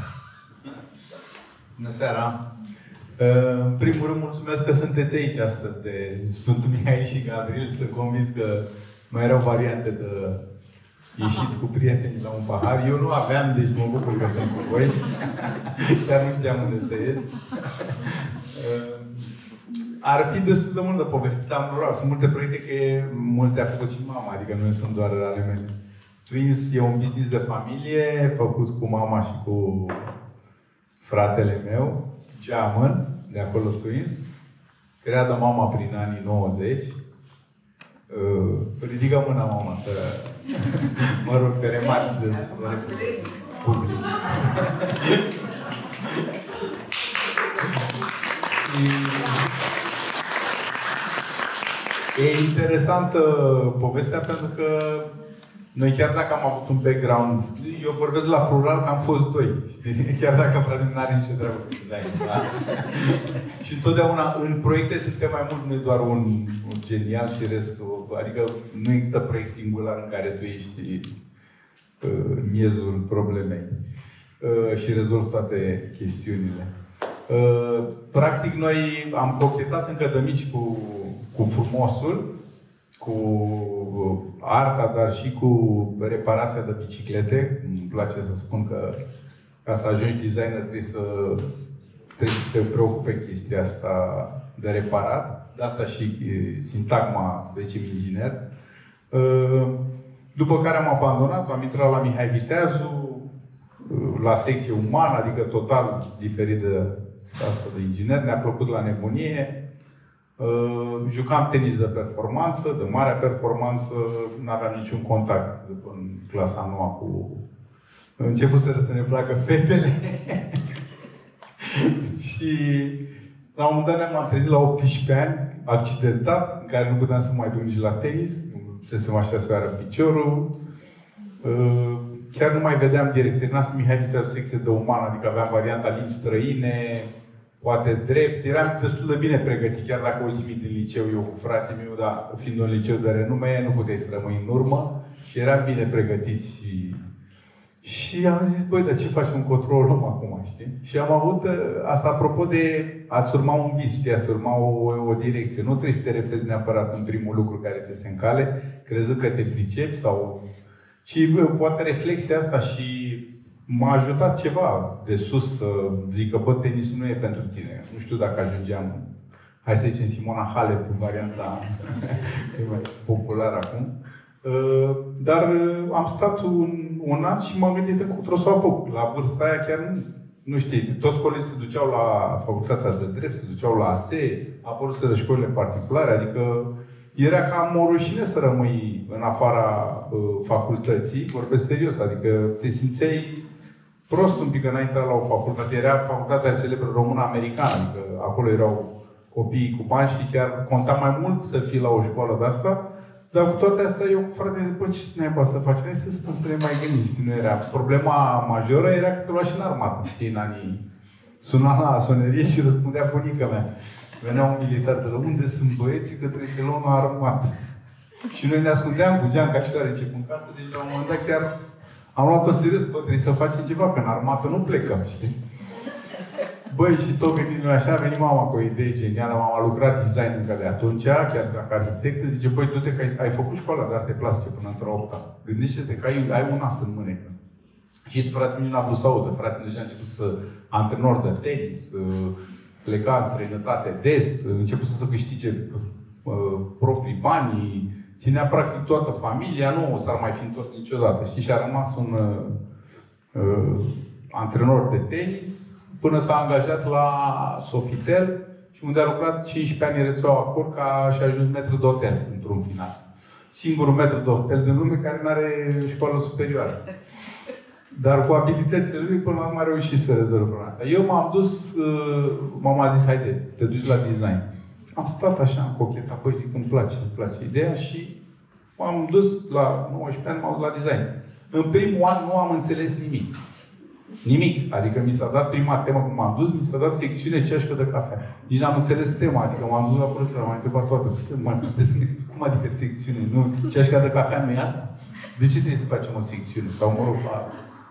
Bună seara! Uh, în primul rând, mulțumesc că sunteți aici astăzi de Sfântul Mihai și Gabriel. Sunt convins că mai erau variante de ieșit Aha. cu prietenii la un pahar. Eu nu aveam, deci mă bucur că sunt cu voi. Chiar nu știam unde să ies. Uh, ar fi destul de mult de povestit. Am vrut, sunt multe proiecte, că multe a făcut și mama, adică nu sunt doar ale mele. Twins e un business de familie, făcut cu mama și cu fratele meu, Geamăn, de acolo Twins, creat de mama prin anii nouăzeci. Uh, ridică mâna, mama, să mă rog, te remarci de public. E interesantă povestea pentru că noi, chiar dacă am avut un background, eu vorbesc la plural că am fost doi, știi? Chiar dacă fratele nu are nicio treabă cu design, da? Și întotdeauna în proiecte suntem mai mult, nu e doar un, un genial și restul, adică nu există proiect singular în care tu ești uh, miezul problemei uh, și rezolvi toate chestiunile. Uh, practic, noi am cochetat încă de mici cu, cu frumosul, cu arta, dar și cu reparația de biciclete. Îmi place să spun că ca să ajungi designer trebuie să, trebuie să te preocupe chestia asta de reparat. De asta și sintagma, să zicem, inginer. După care am abandonat, am intrat la Mihai Viteazu, la secție umană, adică total diferit de asta de inginer. Ne-a plăcut la nebunie. Uh, jucam tenis de performanță, de mare performanță, nu aveam niciun contact după în clasa noua cu... Începuseră să ne placă fetele. Și la un moment dat ne-am trezit la optsprezece ani, accidentat, în care nu puteam să mai duc nici la tenis, trebuie să mă așa să arăt piciorul. Uh, chiar nu mai vedeam direct. Terminasem Mihai Viteazu secție de umană, adică aveam varianta limbi străine, poate drept. Eram destul de bine pregătit, chiar dacă ultimii din liceu, eu cu fratele meu, dar fiind un liceu de renume, nu puteai să rămâi în urmă și eram bine pregătiți. Și, și am zis, băi, dar ce facem încotro o luăm acum, știi? Și am avut, asta apropo de ați urma un vis, știi, ați urma o, o direcție. Nu trebuie să te repezi neapărat în primul lucru care ți se încale, crezând că te pricepi sau... Ci bă, poate reflexia asta și m-a ajutat ceva de sus să zic că, bă, tenisul nu e pentru tine. Nu știu dacă ajungeam, hai să zicem, Simona Halep, în varianta e mai populară acum. Dar am stat un, un an și m-am gândit încotro să o apuc. La vârsta aia chiar nu, nu știi, toți colegii se duceau la facultatea de drept, se duceau la A S E, apăruseră școlile particulare, adică era cam o rușine să rămâi în afara uh, facultății, vorbesc serios, adică te simțeai prost un pic că n-ai intrat la o facultate. Era facultatea celebră română-americană, adică acolo erau copiii cu bani și chiar conta mai mult să fii la o școală de asta. Dar cu toate astea, eu cu fratele zic, bă, ce naiba să faci? Hai să stăm să ne mai gândim, știi? Nu era. Problema majoră era că te lua și în armată, știi, în anii... Suna la sonerie și răspundea bunica mea. Venea un militar de la unde sunt băieții că trebuie să luăm la armată. Și noi ne ascundeam, fugeam ca și tare încep în casă, deci la un moment dat chiar am luat-o serios, bă, trebuie să facem ceva, că în armată nu plecăm, știi? Băi, și tot gândind noi așa, a venit mama cu o idee genială, mama a lucrat design încă de atunci, chiar dacă arhitectă, zice, băi, du-te că ai, ai făcut școala de arte plastice până într-o opta. Gândește-te că ai, ai un as în mânecă. Și fratele meu n-a vrut să audă, fratele deja a început să antrenor de tenis, pleca în străinătate des, a început să se câștige uh, proprii bani, ținea practic toată familia, nu s-ar mai fi întors niciodată. Știi? Și a rămas un uh, uh, antrenor de tenis, până s-a angajat la Sofitel și unde a lucrat cincisprezece ani în rețeaua Corca și a ajuns metru de hotel, într-un final. Singurul metru de hotel din lume care nu are școală superioară. Dar cu abilitățile lui, până la urmă a reușit să rezolvă problema asta. Eu m-am dus, mama a zis, haide, te duci la design. Am stat așa în cocheta, păi zic, îmi place, îmi place ideea și m-am dus la nouăsprezece ani, m-am dus la design. În primul an nu am înțeles nimic. Nimic. Adică mi s-a dat prima temă când m-am dus, mi s-a dat secțiune ceașcă de cafea. Nici n-am înțeles tema, adică m-am dus la profesor, m-am întrebat toată. Mai puteți să-mi explic cum adică secțiune? Nu, ceașca de cafea nu e asta? De ce trebuie să facem o secțiune? Sau mă rog, la...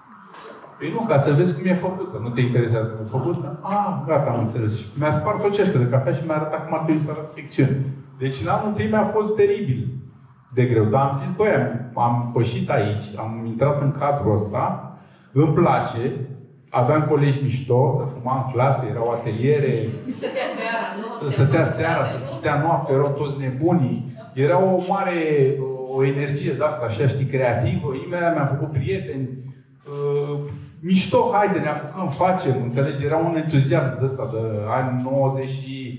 Păi nu, ca să vezi cum e făcută. Nu te interesează cum e făcută? Ah, gata, am înțeles. Și mi-a spart o ceașcă de cafea și mi-a arătat cum ar trebui să arată secțiune. Deci în anul întâi mi-a fost teribil de greu. Dar am zis, băi, am, am pășit aici, am intrat în cadrul ăsta, îmi place, aveam colegi mișto, să fumam în clasă, erau ateliere. Se stătea seara, nu? Să stătea seara, să stătea noapte, erau toți nebunii. Era o mare, o energie de asta, așa, știi, creativă. Imediat mi-am făcut prieteni. Uh, mișto, haide, ne apucăm, facem, înțelegi? Era un entuziasm de ăsta, de ani nouăzeci și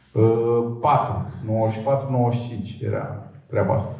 patru, nouăzeci și patru nouăzeci și cinci, era treaba asta.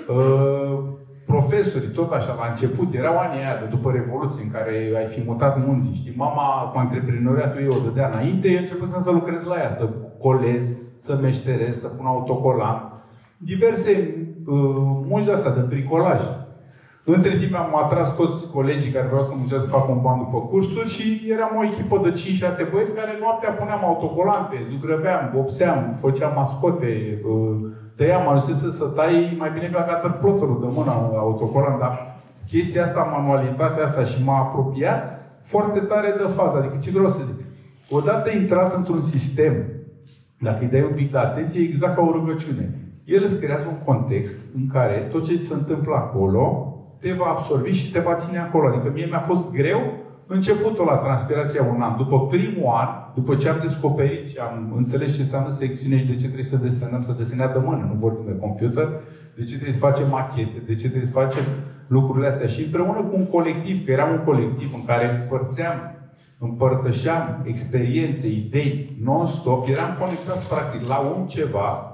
Uh, Profesorii, tot așa, la început, erau anii aia de după Revoluție, în care ai fi mutat munții, știi? Mama, cu antreprenoriatul ei, o dădea înainte, eu început să lucrez la ea, să colez, să meșterez, să pun autocolant. Diverse uh, munci de astea, de bricolaj. Între timp am atras toți colegii care vreau să muncească să facă un ban după cursuri și eram o echipă de cinci șase băieți care noaptea puneam autocolante, zugrăveam, vopseam, făceam mascote, uh, tăiam, ajunsese să tai mai bine ca caterpillarul de mână autocolant, dar chestia asta, manualitatea asta și m-a apropiat foarte tare de fază. Adică ce vreau să zic? Odată intrat într-un sistem, dacă îi dai un pic de atenție, e exact ca o rugăciune. El îți creează un context în care tot ce ți se întâmplă acolo te va absorbi și te va ține acolo. Adică mie mi-a fost greu începutul la transpirația un an. După primul an, după ce am descoperit și am înțeles ce înseamnă secțiune și de ce trebuie să desenăm, să desenea de mână, nu vorbim de computer, de ce trebuie să facem machete, de ce trebuie să facem lucrurile astea. Și împreună cu un colectiv, că eram un colectiv în care împărțeam, împărtășeam experiențe, idei, non-stop, eram conectați practic la un ceva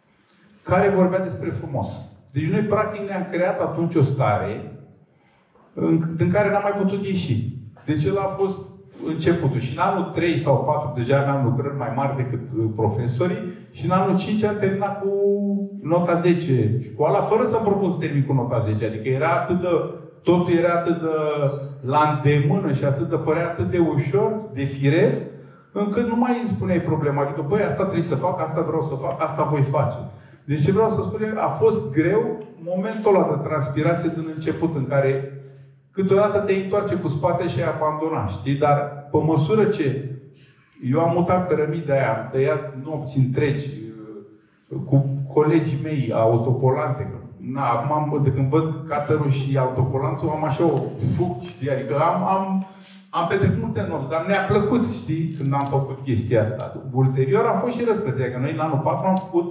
care vorbea despre frumos. Deci noi practic ne-am creat atunci o stare în, în care n-am mai putut ieși. Deci el a fost începutul. Și în anul trei sau patru deja aveam lucrări mai mari decât profesorii și în anul cinci am terminat cu nota zece școala, fără să-mi propun să termin cu nota zece. Adică era atât de, totul era atât de la îndemână și atât de părea atât de ușor, de firesc, încât nu mai îmi spuneai problema. Adică, băi, asta trebuie să fac, asta vreau să fac, asta voi face. Deci ce vreau să spun, a fost greu momentul ăla de transpirație din început, în care câteodată te întoarce cu spate și ai abandonat, știi? Dar pe măsură ce eu am mutat cărămida aia, am tăiat nopți întregi cu colegii mei autocolante. Na, acum, am, de când văd cutter-ul și autocolantul, am așa o fug, știi? Adică am, am, am petrecut multe nopți, dar mi-a plăcut, știi? Când am făcut chestia asta. Ulterior am fost și răsplătit, că noi în anul patru am făcut,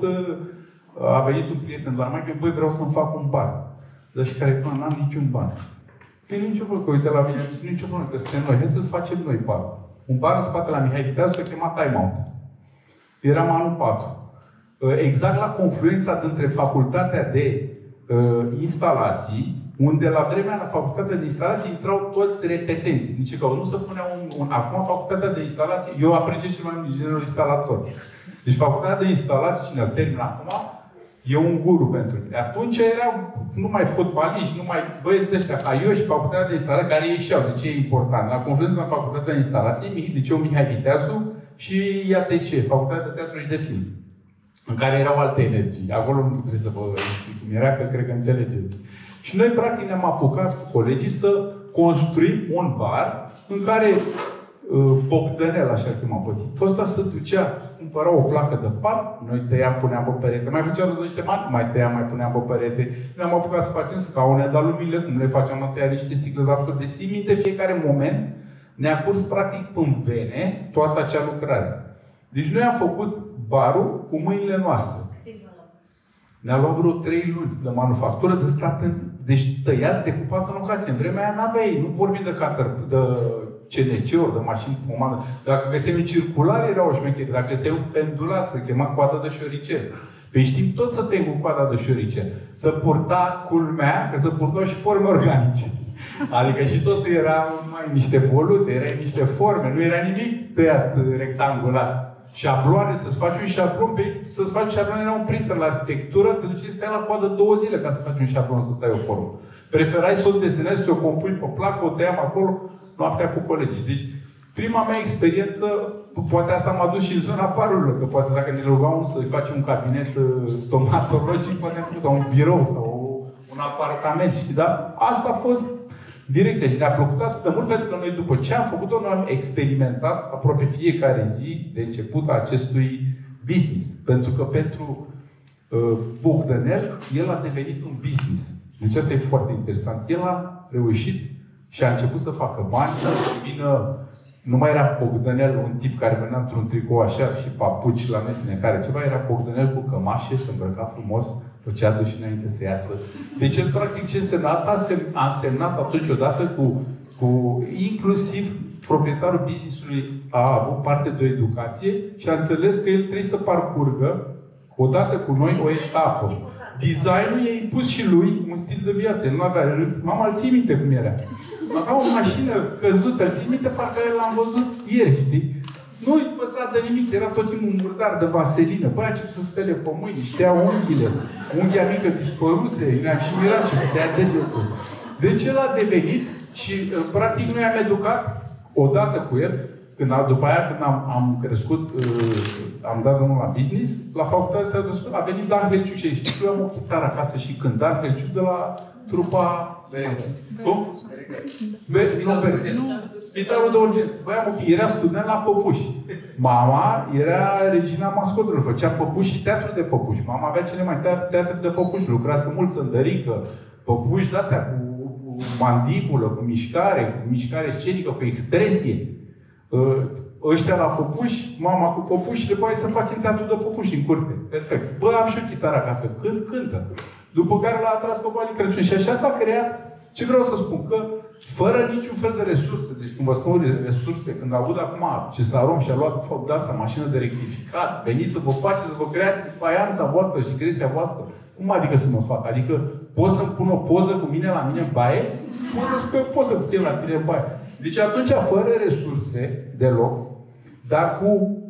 a venit un prieten de la mine, că băi, vreau să-mi fac un bar. Deci care până n-am niciun ban. Păi nicio problemă, că uite la mine, zice, nicio problemă, că suntem noi, hai să facem noi bar. Un bar în spate la Mihai Viteazu se chema Time Out. Eram anul patru. Exact la confluența dintre facultatea de uh, instalații, unde la vremea la facultatea de instalații intrau toți repetenții. Deci că nu se punea un, un... Acum facultatea de instalații, eu apreciez și mai mult inginerul instalator. Deci facultatea de instalații, cine îl termină acum, e un guru pentru mine. Atunci erau numai fotbaliști, numai băieți de ăștia ca eu și facultatea de instalații, care ieșeau. De ce e important? La confluența la facultatea de instalații, liceul Mihai Viteazu și I A T C, facultatea de teatru și de film, în care erau alte energii. Acolo nu trebuie să vă explic cum era, că cred că înțelegeți. Și noi, practic, ne-am apucat cu colegii să construim un bar în care uh, Bogdanel, așa chema pe tipul ăsta, se ducea, cumpăra o placă de par, noi tăiam, puneam pe perete, mai făceam răzăște mari, mai tăiam, mai puneam pe perete. Ne-am apucat să facem scaune de alumile, cum le facem, am tăiat niște sticle de absurd. De simt de fiecare moment ne-a curs, practic, în vene toată acea lucrare. Deci noi am făcut barul cu mâinile noastre. Ne-a luat vreo trei luni de manufactură, de stat în... Deci tăiat, decupat în locație. În vremea aia n-aveai, nu vorbim de cutter, de C N C-uri, de mașini cu comandă. Dacă găseai un circular, era o șmecherie. Dacă găseai un pendular, se chema coada de șoricel. Păi știm tot să tăiem cu coada de șoricel. Să purta culmea, că să purtau și forme organice. Adică și totul era mai niște volute, era niște forme, nu era nimic tăiat rectangular. Șabloane, să-ți faci un șablon, pe, să-ți faci un șablon, era un printer la arhitectură, te duceai să stai la coadă două zile ca să faci un șablon, să tai o formă. Preferai să o desenezi, să o compui pe placă, o tăiam acolo, noaptea cu colegii. Deci, prima mea experiență, poate asta m-a dus și în zona barurilor, că poate dacă ne rugau să-i facem un cabinet stomatologic, poate am sau un birou, sau un apartament, știi, dar asta a fost direcția și ne-a plăcut atât de mult pentru că noi, după ce am făcut-o, noi am experimentat aproape fiecare zi de început a acestui business. Pentru că pentru uh, Bogdanel, el a devenit un business. Deci asta e foarte interesant. El a reușit și a început să facă bani, să vină. Nu mai era Bogdanel, un tip care venea într-un tricou așa și papuci la noi care ceva, era Bogdanel cu cămașe, se îmbrăca frumos, făcea duș înainte să iasă. Deci el, practic, ce însemna asta? A însemnat atunci odată cu, cu inclusiv proprietarul business-ului a avut parte de o educație și a înțeles că el trebuie să parcurgă odată cu noi o etapă. Designul i-a impus și lui un stil de viață. Nu avea, mama, îl ții minte cum era. Avea o mașină căzută, îl ții minte, parcă l-am văzut ieri, știi? Nu-i păsa de nimic, era tot timpul un murdar de vaselină. Băi, a început să spele pe mâini, știa unghiile. Unghia mică dispăruse, ne-am și mirat și putea degetul. Deci el a devenit și, practic, noi am educat odată cu el. Când, după aia, când am, am crescut, uh, am dat drumul la business, la facultatea de a venit Dan Helciu, ce știi, eu am o chitară acasă și când Dan Helciu de la trupa... Cum? Berece. Nu, Berece. Spitalul de urgență. Băi, am ok, era student la Păpuși. Mama era regina mascotelor, făcea Păpuși și teatru de Păpuși. Mama avea cele mai tari teatre de Păpuși, lucrase mult sândărică, Păpuși de-astea cu, cu mandibulă, cu mișcare, cu mișcare scenică, cu expresie. Ăștia la Păpuși, mama cu Păpuși și după aia să facem teatru de Păpuși în curte. Perfect. Bă, am și o chitară acasă. Cânt, cântă. După care l-a atras pe Vali Crăciun. Și așa s-a creat. Ce vreau să spun? Că fără niciun fel de resurse. Deci când vă spun resurse, când aud acum ce s-a și a luat de asta, mașină de rectificat, veniți să vă faceți, să vă creați faianța voastră și cresia voastră. Cum adică să mă fac? Adică pot să-mi pun o poză cu mine la mine în baie? Pot să spun o poză cu tine la tine în baie. Deci atunci, fără resurse deloc, dar cu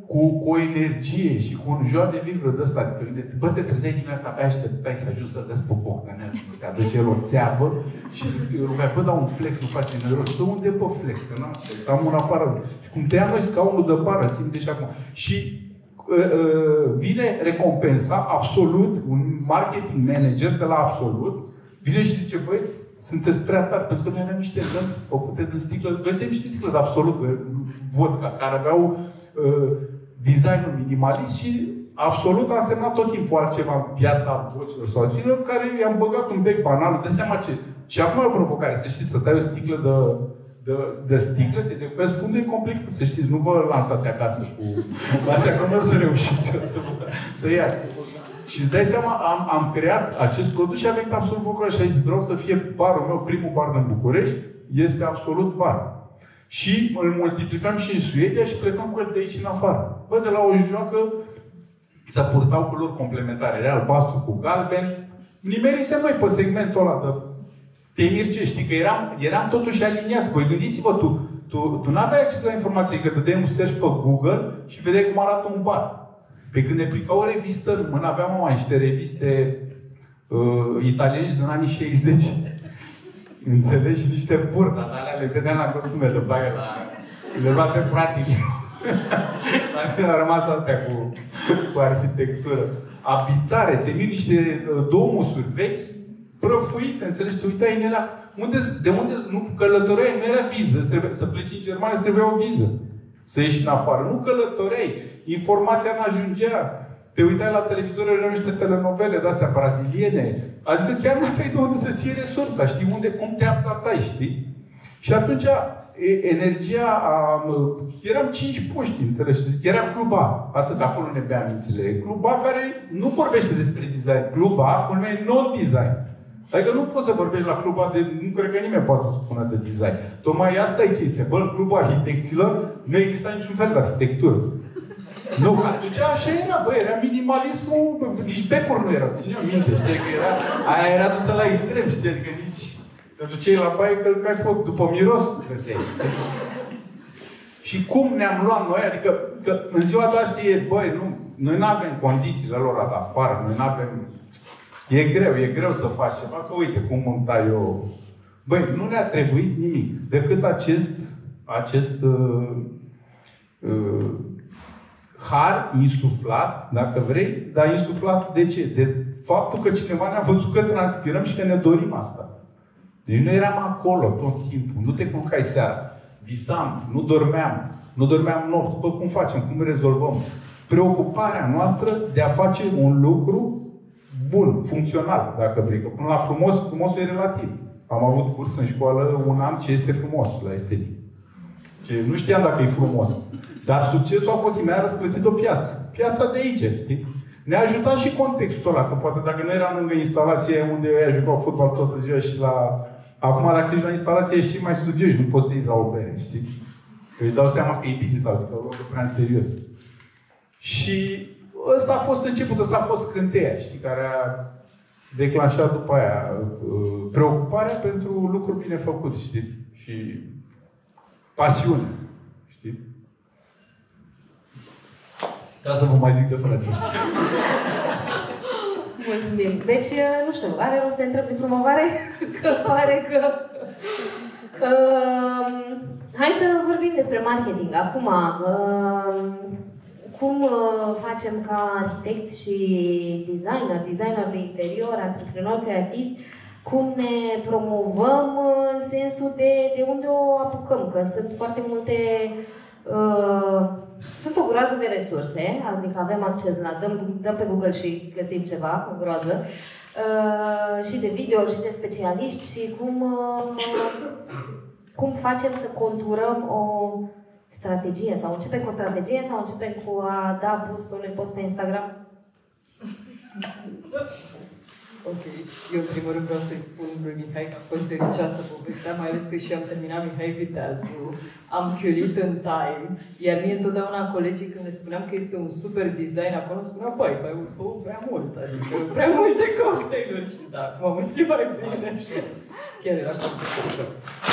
cu, cu o energie și cu un joc de vivre de ăsta. Adică, bă, te trezeai dimineața pe aia și te duceai să ajungi să râzi pe Bogdanel. Ți aduce el o țeavă și îl rugai, bă, dau un flex, nu face neros. Dă unde pe flex? Că n-am flex, am un aparat. Și cum tăiam noi scaunul de bară, țin de și acum. Și uh, uh, vine recompensa, Absolut, un marketing manager de la Absolut, vine și zice, băieți, sunteți prea tari, pentru că noi aveam niște lămpi făcute din sticlă, găsim niște sticlă de Absolut, vodka, care aveau uh, designul minimalist și Absolut a însemnat tot timpul altceva în piața vocilor sau stilor, care i-am băgat un bec banal, îți dai seama ce... Și acum e o provocare, să știți, să tai o sticlă de, de, de sticlă, să-i decupezi fundul, e complicat, să știți, nu vă lansați acasă cu... Astea că nu o să reușiți să vă tăiați. Și îți dai seama, am, am creat acest produs și a venit Absolut București și a zis, vreau să fie barul meu, primul bar din București, este Absolut Bar. Și îl multiplicam și în Suedia și plecam cu el de aici în afară. Bă, de la o joacă se purtau culori complementare. Era albastru cu galben. Nimerisem noi pe segmentul ăla de temir ce știi, că eram, eram totuși aliniați. Voi gândiți-vă, tu, tu, tu n-aveai acces la informații, că dădeai un search pe Google și vedeai cum arată un bar. Pe când ne plica o revistă în mână, aveam mama, niște reviste uh, italiene din anii șaizeci. Înțelegi? Și niște purta, dar alea le vedeam la costume de baie, la... le luase fratele. La mine a rămas astea cu, cu arhitectură. Abitare, te miri niște uh, domusuri vechi, prăfuite, înțelegi? Te uitai în ele. Unde, de unde nu călătoreai? Nu era viză. Trebuie, să pleci în Germania, îți trebuia o viză. Să ieși în afară. Nu călătoreai. Informația n-ajungea. Te uitai la televizor, erau niște telenovele de-astea braziliene. Adică chiar nu aveai de unde să ții resursa. Știi? Unde, cum te updatai, știi? Și atunci energia... A, eram cinci puști, înțelegi? Era Club A. Atât acolo ne bea mințile. Club A care nu vorbește despre design. Club A, culmea e non-design. Adică nu poți să vorbești la Club A de... Nu cred că nimeni poate să spună de design. Tocmai asta e chestia. Bă, în Clubul Arhitecților nu exista niciun fel de arhitectură. Nu, că atunci așa era, bă, era minimalismul, nici becuri nu erau, ține-o minte, știi, că era, aia era dusă la extrem, știi, adică nici, pentru cei la baie călcai foc, după miros găseai, știi? Și cum ne-am luat noi, adică, că în ziua de azi, știi, băi, nu, noi nu avem condițiile lor de afară, noi nu avem, e greu, e greu să faci ceva, că uite, cum îmi tai eu, băi, nu ne-a trebuit nimic, decât acest, acest, uh, uh, har insuflat, dacă vrei, dar insuflat de ce? De faptul că cineva ne-a văzut că transpirăm și că ne dorim asta. Deci noi eram acolo tot timpul. Nu te culcai seara. Visam, nu dormeam. Nu dormeam nopți. Bă, cum facem? Cum rezolvăm? Preocuparea noastră de a face un lucru bun, funcțional, dacă vrei. Că până la frumos, frumosul e relativ. Am avut curs în școală un an ce este frumos la estetic. Ce nu știam dacă e frumos. Dar succesul a fost imediat răsplătit de o piață. Piața de aici, știi? Ne-a ajutat și contextul ăla, că poate dacă nu eram lângă instalație unde ei jucau fotbal toată ziua și la... Acum, dacă ești la instalație, ești mai studioși, nu poți să iei la o bere, știi? Că își dau seama că e business, adică o luăm prea în serios. Și ăsta a fost început, ăsta a fost scânteia, știi? Care a declanșat după aia preocuparea pentru lucruri bine făcute, știi? Și pasiune, știi? Da, să vă mai zic de frate. Mulțumim. Deci, nu știu, are rost de întreb de promovare? Că pare că... Uh, hai să vorbim despre marketing. Acum, uh, cum uh, facem ca arhitecți și designer, designer de interior, antreprenori creativi, cum ne promovăm în sensul de, de unde o apucăm? Că sunt foarte multe... Uh, sunt o groază de resurse, adică avem acces la, dăm, dăm pe Google și găsim ceva, o groază, uh, și de video și de specialiști și cum, uh, cum facem să conturăm o strategie sau începem cu o strategie sau începem cu a da post unui post pe Instagram? Ok. Eu, în primul rând, vreau să-i spun lui Mihai că a fost delicioasă povestea, mai ales că și eu am terminat Mihai Viteazu, am chiulit în time, iar mie întotdeauna colegii, când le spuneam că este un super design, acolo îmi spuneau, băi, că ai prea mult, adică prea multe cocktailuri și da, m-am simțit mai bine. Chiar era foarte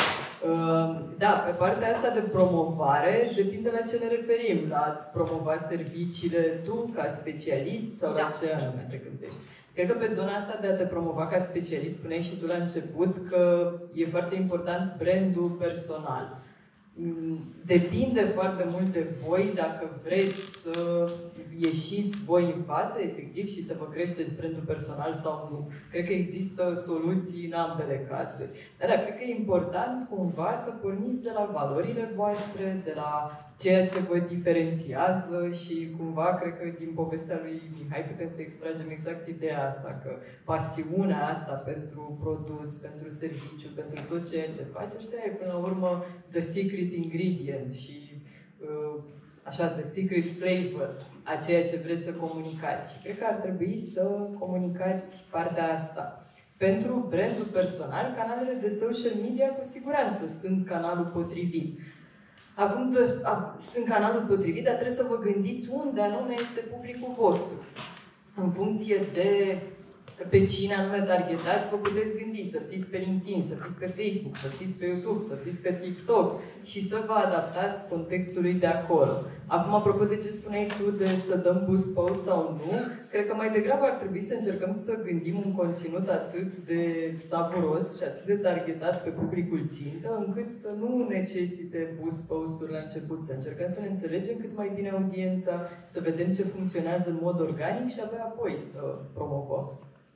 Da, pe partea asta de promovare, depinde la ce ne referim. La a-ți promova serviciile tu ca specialist sau da. La ce anume te gândești. Cred că pe zona asta de a te promova ca specialist, spuneai și tu la început că e foarte important brandul personal. Depinde foarte mult de voi dacă vreți să ieșiți voi în față, efectiv, și să vă creșteți brandul personal sau nu. Cred că există soluții în ambele cazuri. Dar da, cred că e important cumva să porniți de la valorile voastre, de la ceea ce vă diferențiază și cumva cred că din povestea lui Mihai putem să extragem exact ideea asta, că pasiunea asta pentru produs, pentru serviciu, pentru tot ceea ce faceți, e până la urmă the secret ingredient și uh, așa, the secret flavor a ceea ce vreți să comunicați. Și cred că ar trebui să comunicați partea asta. Pentru brandul personal, canalele de social media cu siguranță sunt canalul potrivit. Având, a, sunt canalul potrivit, dar trebuie să vă gândiți unde anume este publicul vostru. În funcție de pe cine anume targetați, vă puteți gândi să fiți pe LinkedIn, să fiți pe Facebook, să fiți pe YouTube, să fiți pe TikTok și să vă adaptați contextului de acolo. Acum, apropo de ce spuneai tu de să dăm boost post sau nu, cred că mai degrabă ar trebui să încercăm să gândim un conținut atât de savuros și atât de targetat pe publicul țintă, încât să nu necesite boost post-uri la început, să încercăm să ne înțelegem cât mai bine audiența, să vedem ce funcționează în mod organic și abia apoi să promovăm.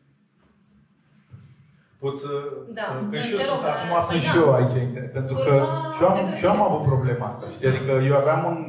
Pot să... Da. Că și eu sunt, rog, acum sunt da. și eu aici, pentru că și eu am, și eu am avut problema asta, știi? Adică eu aveam un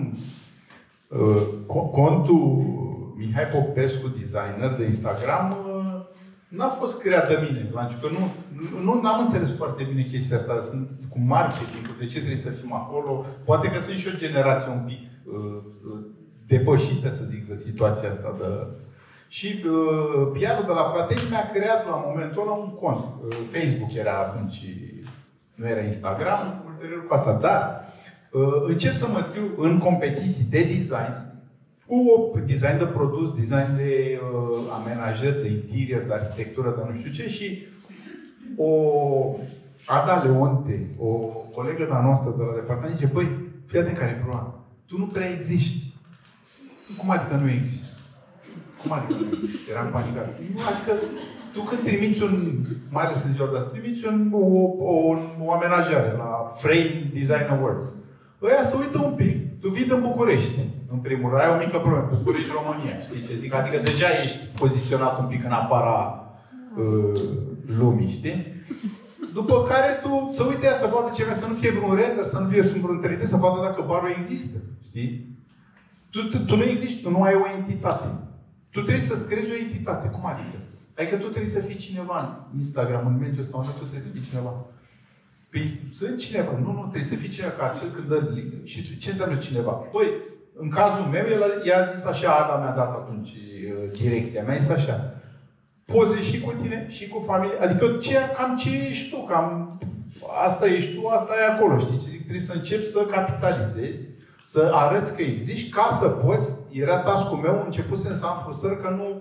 uh, contul Mihai Popescu, designer de Instagram, uh, n-a fost creat de mine la început, că nu, nu n-am înțeles foarte bine chestia asta, sunt cu marketing, de ce trebuie să fim acolo, poate că sunt și o generație un pic uh, depășită, să zic, de situația asta de... Și uh, P R-ul de la Fratelli mi-a creat la momentul ăla un cont. Uh, Facebook era atunci, nu era Instagram, ulterior cu asta. Dar uh, încep să mă scriu în competiții de design, cu o design de produs, design de uh, amenajări, de interior, de arhitectură, de nu știu ce. Și o Ada Leonte, o colegă de-a noastră de la departament, zice: băi, fii atent care e problema. Tu nu prea existi. Cum adică nu există? Cum adică nu există? Eram panicat. Adică tu când trimiți un, mai ales în ziua de azi, trimiți un, o, o, o amenajare la Frame Design Awards. Ăia se uită un pic. Tu vii din București, în primul rând. Ai o mică problemă. București, România. Știi ce zic? Adică deja ești poziționat un pic în afara uh, lumii, știi? După care tu să uite ea să vadă ceva, să nu fie vreun render, să nu fie vreun trei D, să vadă dacă barul există. Știi? Tu, tu, tu nu existi, tu nu ai o entitate. Tu trebuie să-ți creezi o entitate. Cum adică? Adică tu trebuie să fii cineva în Instagram, în mediul ăsta, unde tu trebuie să fii cineva. Păi sunt cineva. Nu, nu, trebuie să fii cineva ca cel când dă link. Și ce înseamnă cineva? Păi, în cazul meu, el i-a zis așa, Ada mi-a dat atunci direcția mea, zis așa: poze și cu tine și cu familie. Adică ce, cam ce ești tu, cam asta ești tu, asta e acolo, știi ce zic? Trebuie să începi să capitalizezi, să arăți că existi, ca să poți. Era task-ul meu, începusem să am frustrări că nu,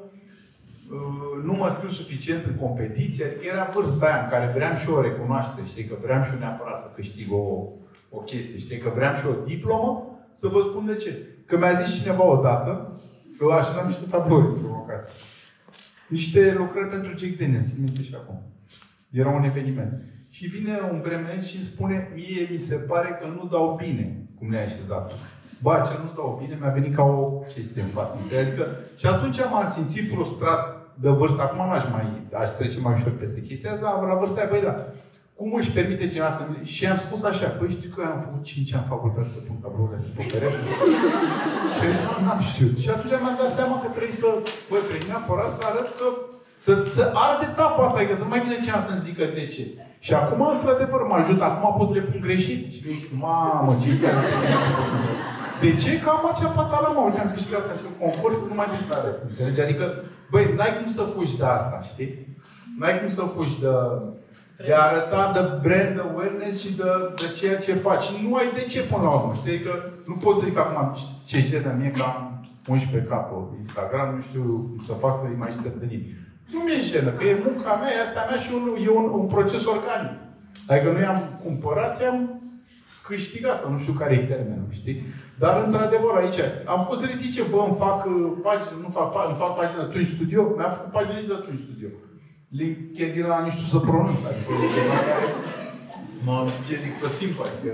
nu mă scriu suficient în competiție, adică era vârsta aia în care vreau și o recunoaștere, știi, că vreau și eu neapărat să câștig o, o chestie, știi, că vreau și o diplomă, să vă spun de ce. Că mi-a zis cineva odată, că așezam niște tablouri în provocație. Niște lucrări pentru Jack Daniels, țin minte și acum. Era un eveniment. Și vine un bremen și îmi spune: mie mi se pare că nu dau bine cum le-ai așezat tu. Ba, ce nu dau bine, mi-a venit ca o chestie în față. Adică, și atunci m-am simțit frustrat de vârstă. Acum n-aș mai, aș trece mai ușor peste chestia asta, dar la vârsta aia, băi, da. Cum își permite cineva să... Și am spus așa: păi știu că eu am făcut cinci ani facultate să pun tablourile astea pe perete. Și am zis: n-am știut. Și atunci mi-am dat seama că trebuie să, băi, trebuie neapărat să arăt că, să, să arăt etapa asta, adică să nu mai vine cineva să-mi zică de ce. Și acum, într-adevăr, mă ajută. Acum pot să le pun greșit. Și zic: mamă, ce ideea. De ce? Că am acea patală, mă, uite, am câștigat așa un concurs, nu mai trebuie să arăt. Înțelegi? Adică, băi, n-ai cum să fugi de asta, știi? N-ai cum să fugi de, de a arăta de brand awareness și de, de ceea ce faci. Și nu ai de ce până la urmă, știi? Că nu pot să zic acum ce jenă mie că am unsprezece K pe Instagram, nu știu să fac să-i mai șterg de nimic. Nu mi-e jenă, că e munca mea, e asta mea și un, e un, un proces organic. Adică noi am cumpărat, i-am câștigat, sau nu știu care e termenul, știi? Dar, într-adevăr, aici am fost retice, bă, îmi fac pagini, nu fac pagini, îmi fac pagini de atunci studio, mi-am făcut pagini nici de atunci studio. LinkedIn la nu știu să pronunț, adică e ceva care mă împiedic tot timpul, adică...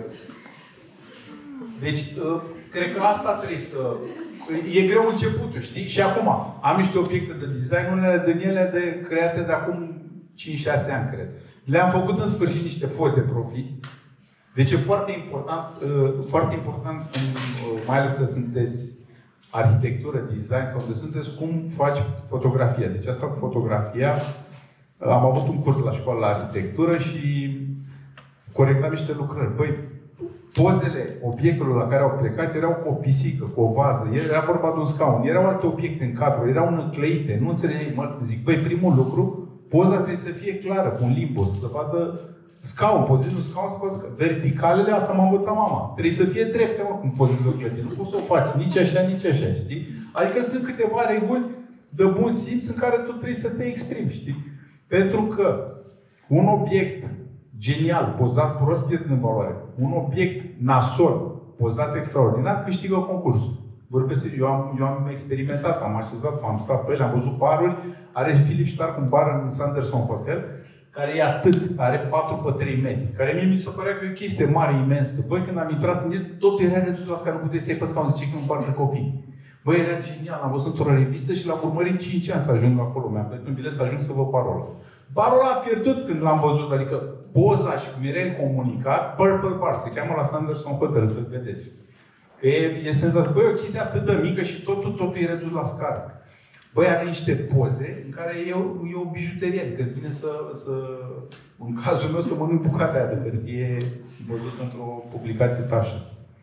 Deci, cred că asta trebuie să... E greu începutul, știi? Și acum, am niște obiecte de design, unele din ele de, create de acum cinci șase ani, cred. Le-am făcut în sfârșit niște poze profil. Deci e foarte important, foarte important, mai ales că sunteți arhitectură, design sau unde sunteți, cum faci fotografia. Deci asta cu fotografia, am avut un curs la școală la arhitectură și corectam niște lucrări. Băi, pozele obiectelor la care au plecat erau cu o pisică, cu o vază, era vorba de un scaun, erau alte obiecte în cadru, erau înclăite, nu înțelegeai, mă, zic, băi, primul lucru, poza trebuie să fie clară, cu un limbos, să vadă scaun, pozezi un scaun, să vadă scaun. Verticalele, asta m-a învățat mama. Trebuie să fie drepte, mă, cum pozezi o clădire. Nu poți să o faci nici așa, nici așa, știi? Adică sunt câteva reguli de bun simț în care tu trebuie să te exprimi, știi? Pentru că un obiect genial, pozat prost, pierde în valoare. Un obiect nasol, pozat extraordinar, câștigă concursul. Vorbesc, eu am, eu am experimentat, am așezat, am stat pe ele, am văzut baruri. Are Philip Stark un bar în Sanderson Hotel, care e atât, are patru pe trei metri, care mie mi se părea că e o chestie mare, imensă. Băi, când am intrat în el, totul era redus la scară, nu puteai să stai pe scaun, zice că e un bar de copii. Băi, era genial, am văzut într-o revistă și l-am urmărit cinci ani să ajung acolo. Mi-am plătit un bilet să ajung să văd barul. Barul ăla a pierdut când l-am văzut, adică poza și cum era el comunicat, Purple Bar, se cheamă la Sanderson Hotel, să-l vedeți. Că e, e senzațional. Băi, o chestie atât de mică și totul, totul e redus la scară. Băi, are niște poze în care e o, e o bijuterie, adică îți vine să, să, în cazul meu, să mănânc bucata aia de hârtie văzut într-o publicație tașă.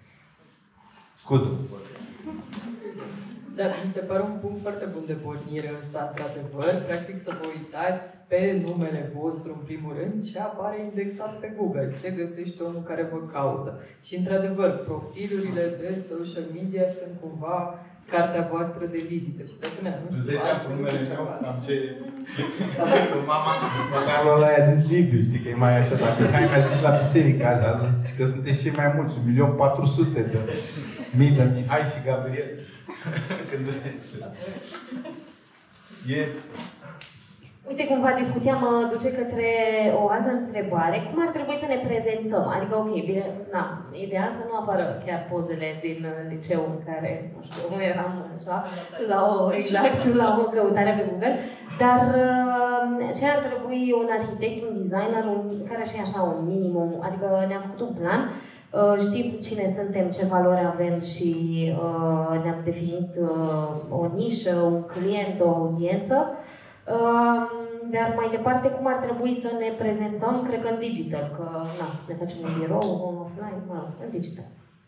Scuză. Da, mi se pare un punct foarte bun de pornire ăsta, într-adevăr. Practic să vă uitați pe numele vostru, în primul rând, ce apare indexat pe Google, ce găsește omul care vă caută. Și, într-adăvăr, profilurile de social media sunt cumva cartea voastră de vizită. Și de asemenea, nu știu... Îți dai seama cu numele meu, am ce... Mama, măcar ăla i-a zis Liviu, știi că e mai așa, dacă hai mi-a zis și la biserică azi, azi zici că sunteți cei mai mulți, un milion patru sute de mii de Mihai și Gabriel. Când e... Uite, cumva discuția mă duce către o altă întrebare. Cum ar trebui să ne prezentăm? Adică, ok, bine, na, ideal să nu apară chiar pozele din liceu în care, nu știu, eram așa, la o, exact, la o căutare pe Google. Dar ce ar trebui un arhitect, un designer, un, care ar fi așa un minimum? Adică ne-am făcut un plan, știm cine suntem, ce valori avem și uh, ne-am definit uh, o nișă, un client, o audiență. Uh, dar mai departe, cum ar trebui să ne prezentăm, cred că în digital, că na, să ne facem un birou, un offline, mă, în digital.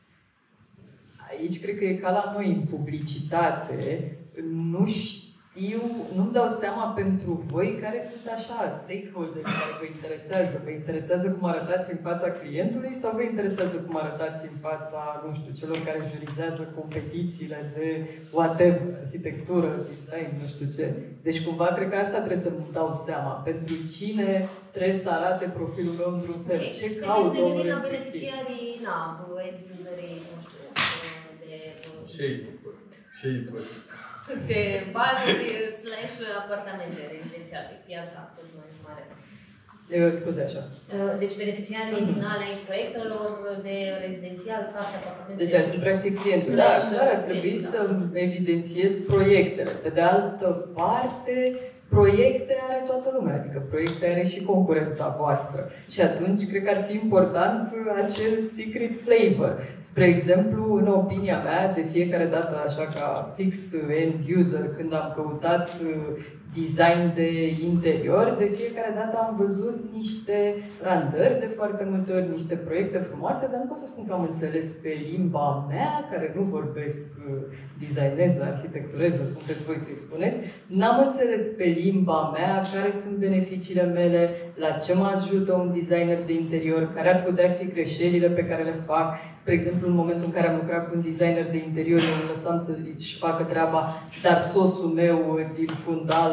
Aici cred că e ca la noi în publicitate. Nu știu, nu-mi dau seama pentru voi care sunt așa stakeholder care vă interesează. Vă interesează cum arătați în fața clientului sau vă interesează cum arătați în fața, nu știu, celor care jurizează competițiile de whatever, arhitectură, design, nu știu ce. Deci cumva cred că asta trebuie să-mi dau seama. Pentru cine trebuie să arate profilul meu într-un fel. Okay. Ce caută omul respectiv? respectiv? Beneficiarii, na, end-userii, nu știu, de... Ce-i Ce-i de bazuri slash apartamente rezidențiale, piața tot mai mare. Eu, scuze așa. Deci beneficiarii finale ai proiectelor de rezidențial, case, apartamente. Deci ar fi practic clientul. Da, dar ar trebui să evidențiez proiectele. Pe de altă parte, proiecte are toată lumea, adică proiecte are și concurența voastră. Și atunci, cred că ar fi important acel secret flavor. Spre exemplu, în opinia mea, de fiecare dată, așa ca fix end user, când am căutat design de interior, de fiecare dată am văzut niște randări, de foarte multe ori niște proiecte frumoase, dar nu pot să spun că am înțeles pe limba mea, care nu vorbesc designeză, arhitectureză, cum vreți voi să-i spuneți, n-am înțeles pe limba mea care sunt beneficiile mele, la ce mă ajută un designer de interior, care ar putea fi greșelile pe care le fac. Spre exemplu, în momentul în care am lucrat cu un designer de interior, eu îl lăsam să-și facă treaba, dar soțul meu din fundal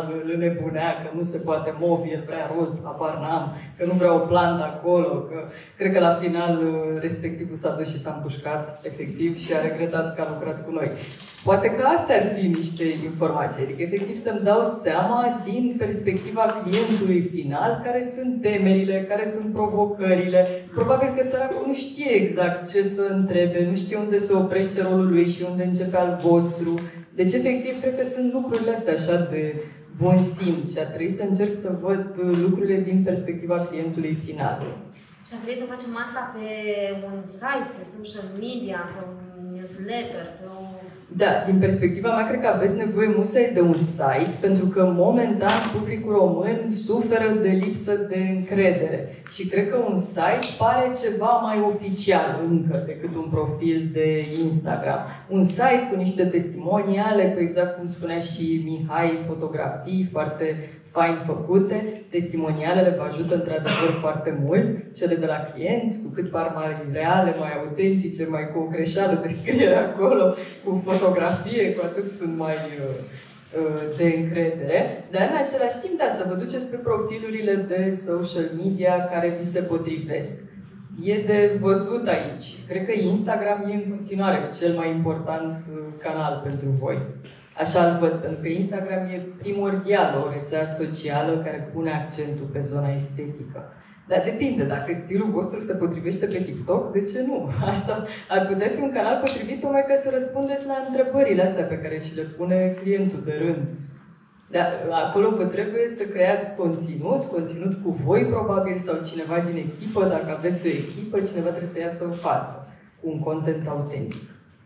îl nebunea, că nu se poate movi, el vrea roz, habar n-am, că nu vrea o plantă acolo, că cred că la final respectivul s-a dus și s-a împușcat, efectiv, și a regretat că a lucrat cu noi. Poate că astea ar fi niște informații, adică efectiv să-mi dau seama din perspectiva clientului final care sunt temerile, care sunt provocările. Probabil că săracul nu știe exact ce să întrebe, nu știe unde se oprește rolul lui și unde începe al vostru. Deci efectiv cred că sunt lucrurile astea așa de bun simț și ar trebui să încerc să văd lucrurile din perspectiva clientului final. Și ar trebui să facem asta pe un site, pe social media, pe un newsletter, pe o... Da, din perspectiva mea, cred că aveți nevoie musai de un site, pentru că momentan publicul român suferă de lipsă de încredere. Și cred că un site pare ceva mai oficial încă decât un profil de Instagram. Un site cu niște testimoniale, cu exact cum spunea și Mihai, fotografii foarte fain făcute. Testimonialele vă ajută într-adevăr foarte mult, cele de la clienți, cu cât par mai reale, mai autentice, mai cu o greșeală de scriere acolo, cu fotografie, cu atât sunt mai uh, uh, de încredere. Dar în același timp, de asta, vă duceți pe profilurile de social media care vi se potrivesc. E de văzut aici. Cred că Instagram e în continuare cel mai important uh, canal pentru voi. Așa îl văd, pentru că Instagram e primordial o rețea socială care pune accentul pe zona estetică. Dar depinde, dacă stilul vostru se potrivește pe TikTok, de ce nu? Asta ar putea fi un canal potrivit tocmai ca să răspundeți la întrebările astea pe care și le pune clientul de rând. Dar acolo vă trebuie să creați conținut, conținut cu voi probabil, sau cineva din echipă, dacă aveți o echipă, cineva trebuie să iasă în față cu un content autentic.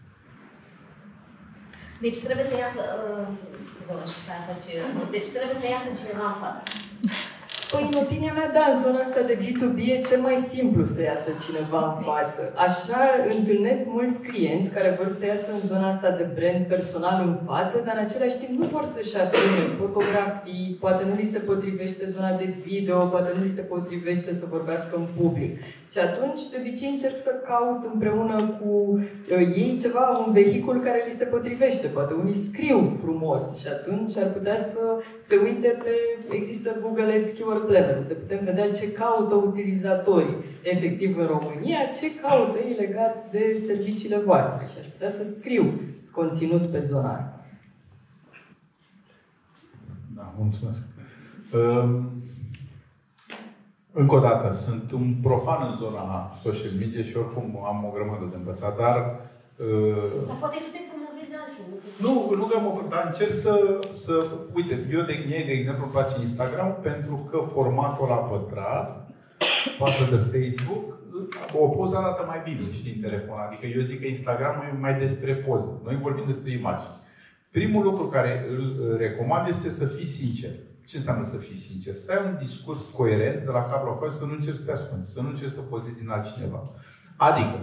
Deci trebuie să iasă... Uh, scuze-mă, deci trebuie să iasă cineva în față. Păi, în opinia mea, da, în zona asta de B doi B e cel mai simplu să iasă cineva în față. Așa întâlnesc mulți clienți care vor să iasă în zona asta de brand personal în față, dar în același timp nu vor să-și asume fotografii, poate nu li se potrivește zona de video, poate nu li se potrivește să vorbească în public. Și atunci, de obicei, încerc să caut împreună cu ei ceva, un vehicul care li se potrivește. Poate unii scriu frumos și atunci ar putea să se uite pe, există Google Ads Keyword Planner, unde putem vedea ce caută utilizatorii efectiv în România, ce caută ei legat de serviciile voastre. Și aș putea să scriu conținut pe zona asta. Da, mulțumesc. Um... Încă o dată, sunt un profan în zona social media și oricum am o grămadă de învățat, dar... Uh... Dar poate tu te promovezi altfel. Nu, nu că mă... Dar încerc să... să uite, eu de, mie, de exemplu, îmi place Instagram pentru că formatul la pătrat față de Facebook, o poză arată mai bine, știi, în telefon. Adică eu zic că Instagramul e mai despre poză. Noi vorbim despre imagini. Primul lucru care îl recomand este să fii sincer. Ce înseamnă să fii sincer? Să ai un discurs coerent de la cap la coadă, să nu încerci să te ascunzi, să nu încerci să pozezi din altcineva. Adică,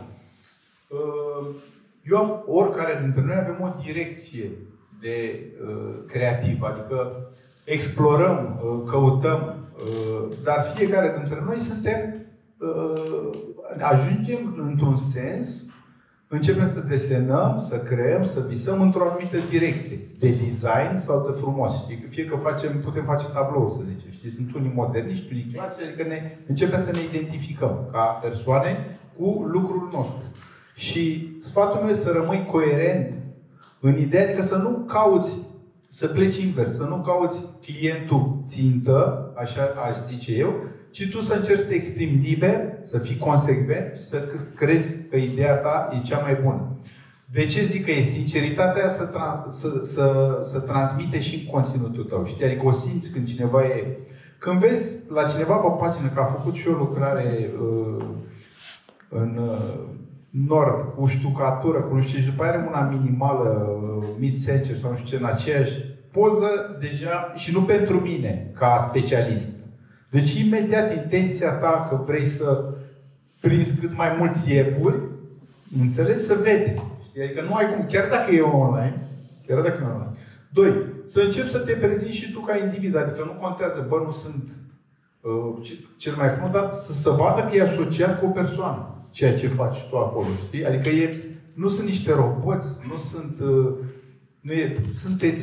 eu am, oricare dintre noi avem o direcție de uh, creativă, adică explorăm, uh, căutăm, uh, dar fiecare dintre noi suntem, uh, ajungem într-un sens, începem să desenăm, să creăm, să visăm într-o anumită direcție. De design sau de frumos. Știi? Fie că facem, putem face tablou, să zicem. Știi? Sunt unii moderniști, unii clasici, adică ne, începem să ne identificăm ca persoane cu lucrul nostru. Și sfatul meu este să rămâi coerent în ideea, adică să nu cauți, să pleci invers, să nu cauți clientul țintă, așa aș zice eu, ci tu să încerci să te exprimi liber, să fii consecvent și să crezi că ideea ta e cea mai bună. De ce zic că e sinceritatea să, tra- să, să, să transmite și în conținutul tău? Știi? Adică o simți când cineva e... Când vezi la cineva pe pagină că a făcut și o lucrare uh, în uh, nord, cu ștucatură, cu nu știu, și după aia are una minimală, uh, mid-century sau nu știu ce, în aceeași poză, deja, și nu pentru mine, ca specialist. Deci imediat intenția ta că vrei să prinzi cât mai mulți iepuri, înțelegi, să vede. Știi? Adică nu ai cum, chiar dacă e online, chiar dacă e online. Doi, să începi să te prezinți și tu ca individ. Adică nu contează, bă, nu sunt uh, cel mai frumos, dar să se vadă că e asociat cu o persoană. Ceea ce faci tu acolo, știi? Adică e, nu sunt niște roboți, nu sunt... Uh, nu e, sunteți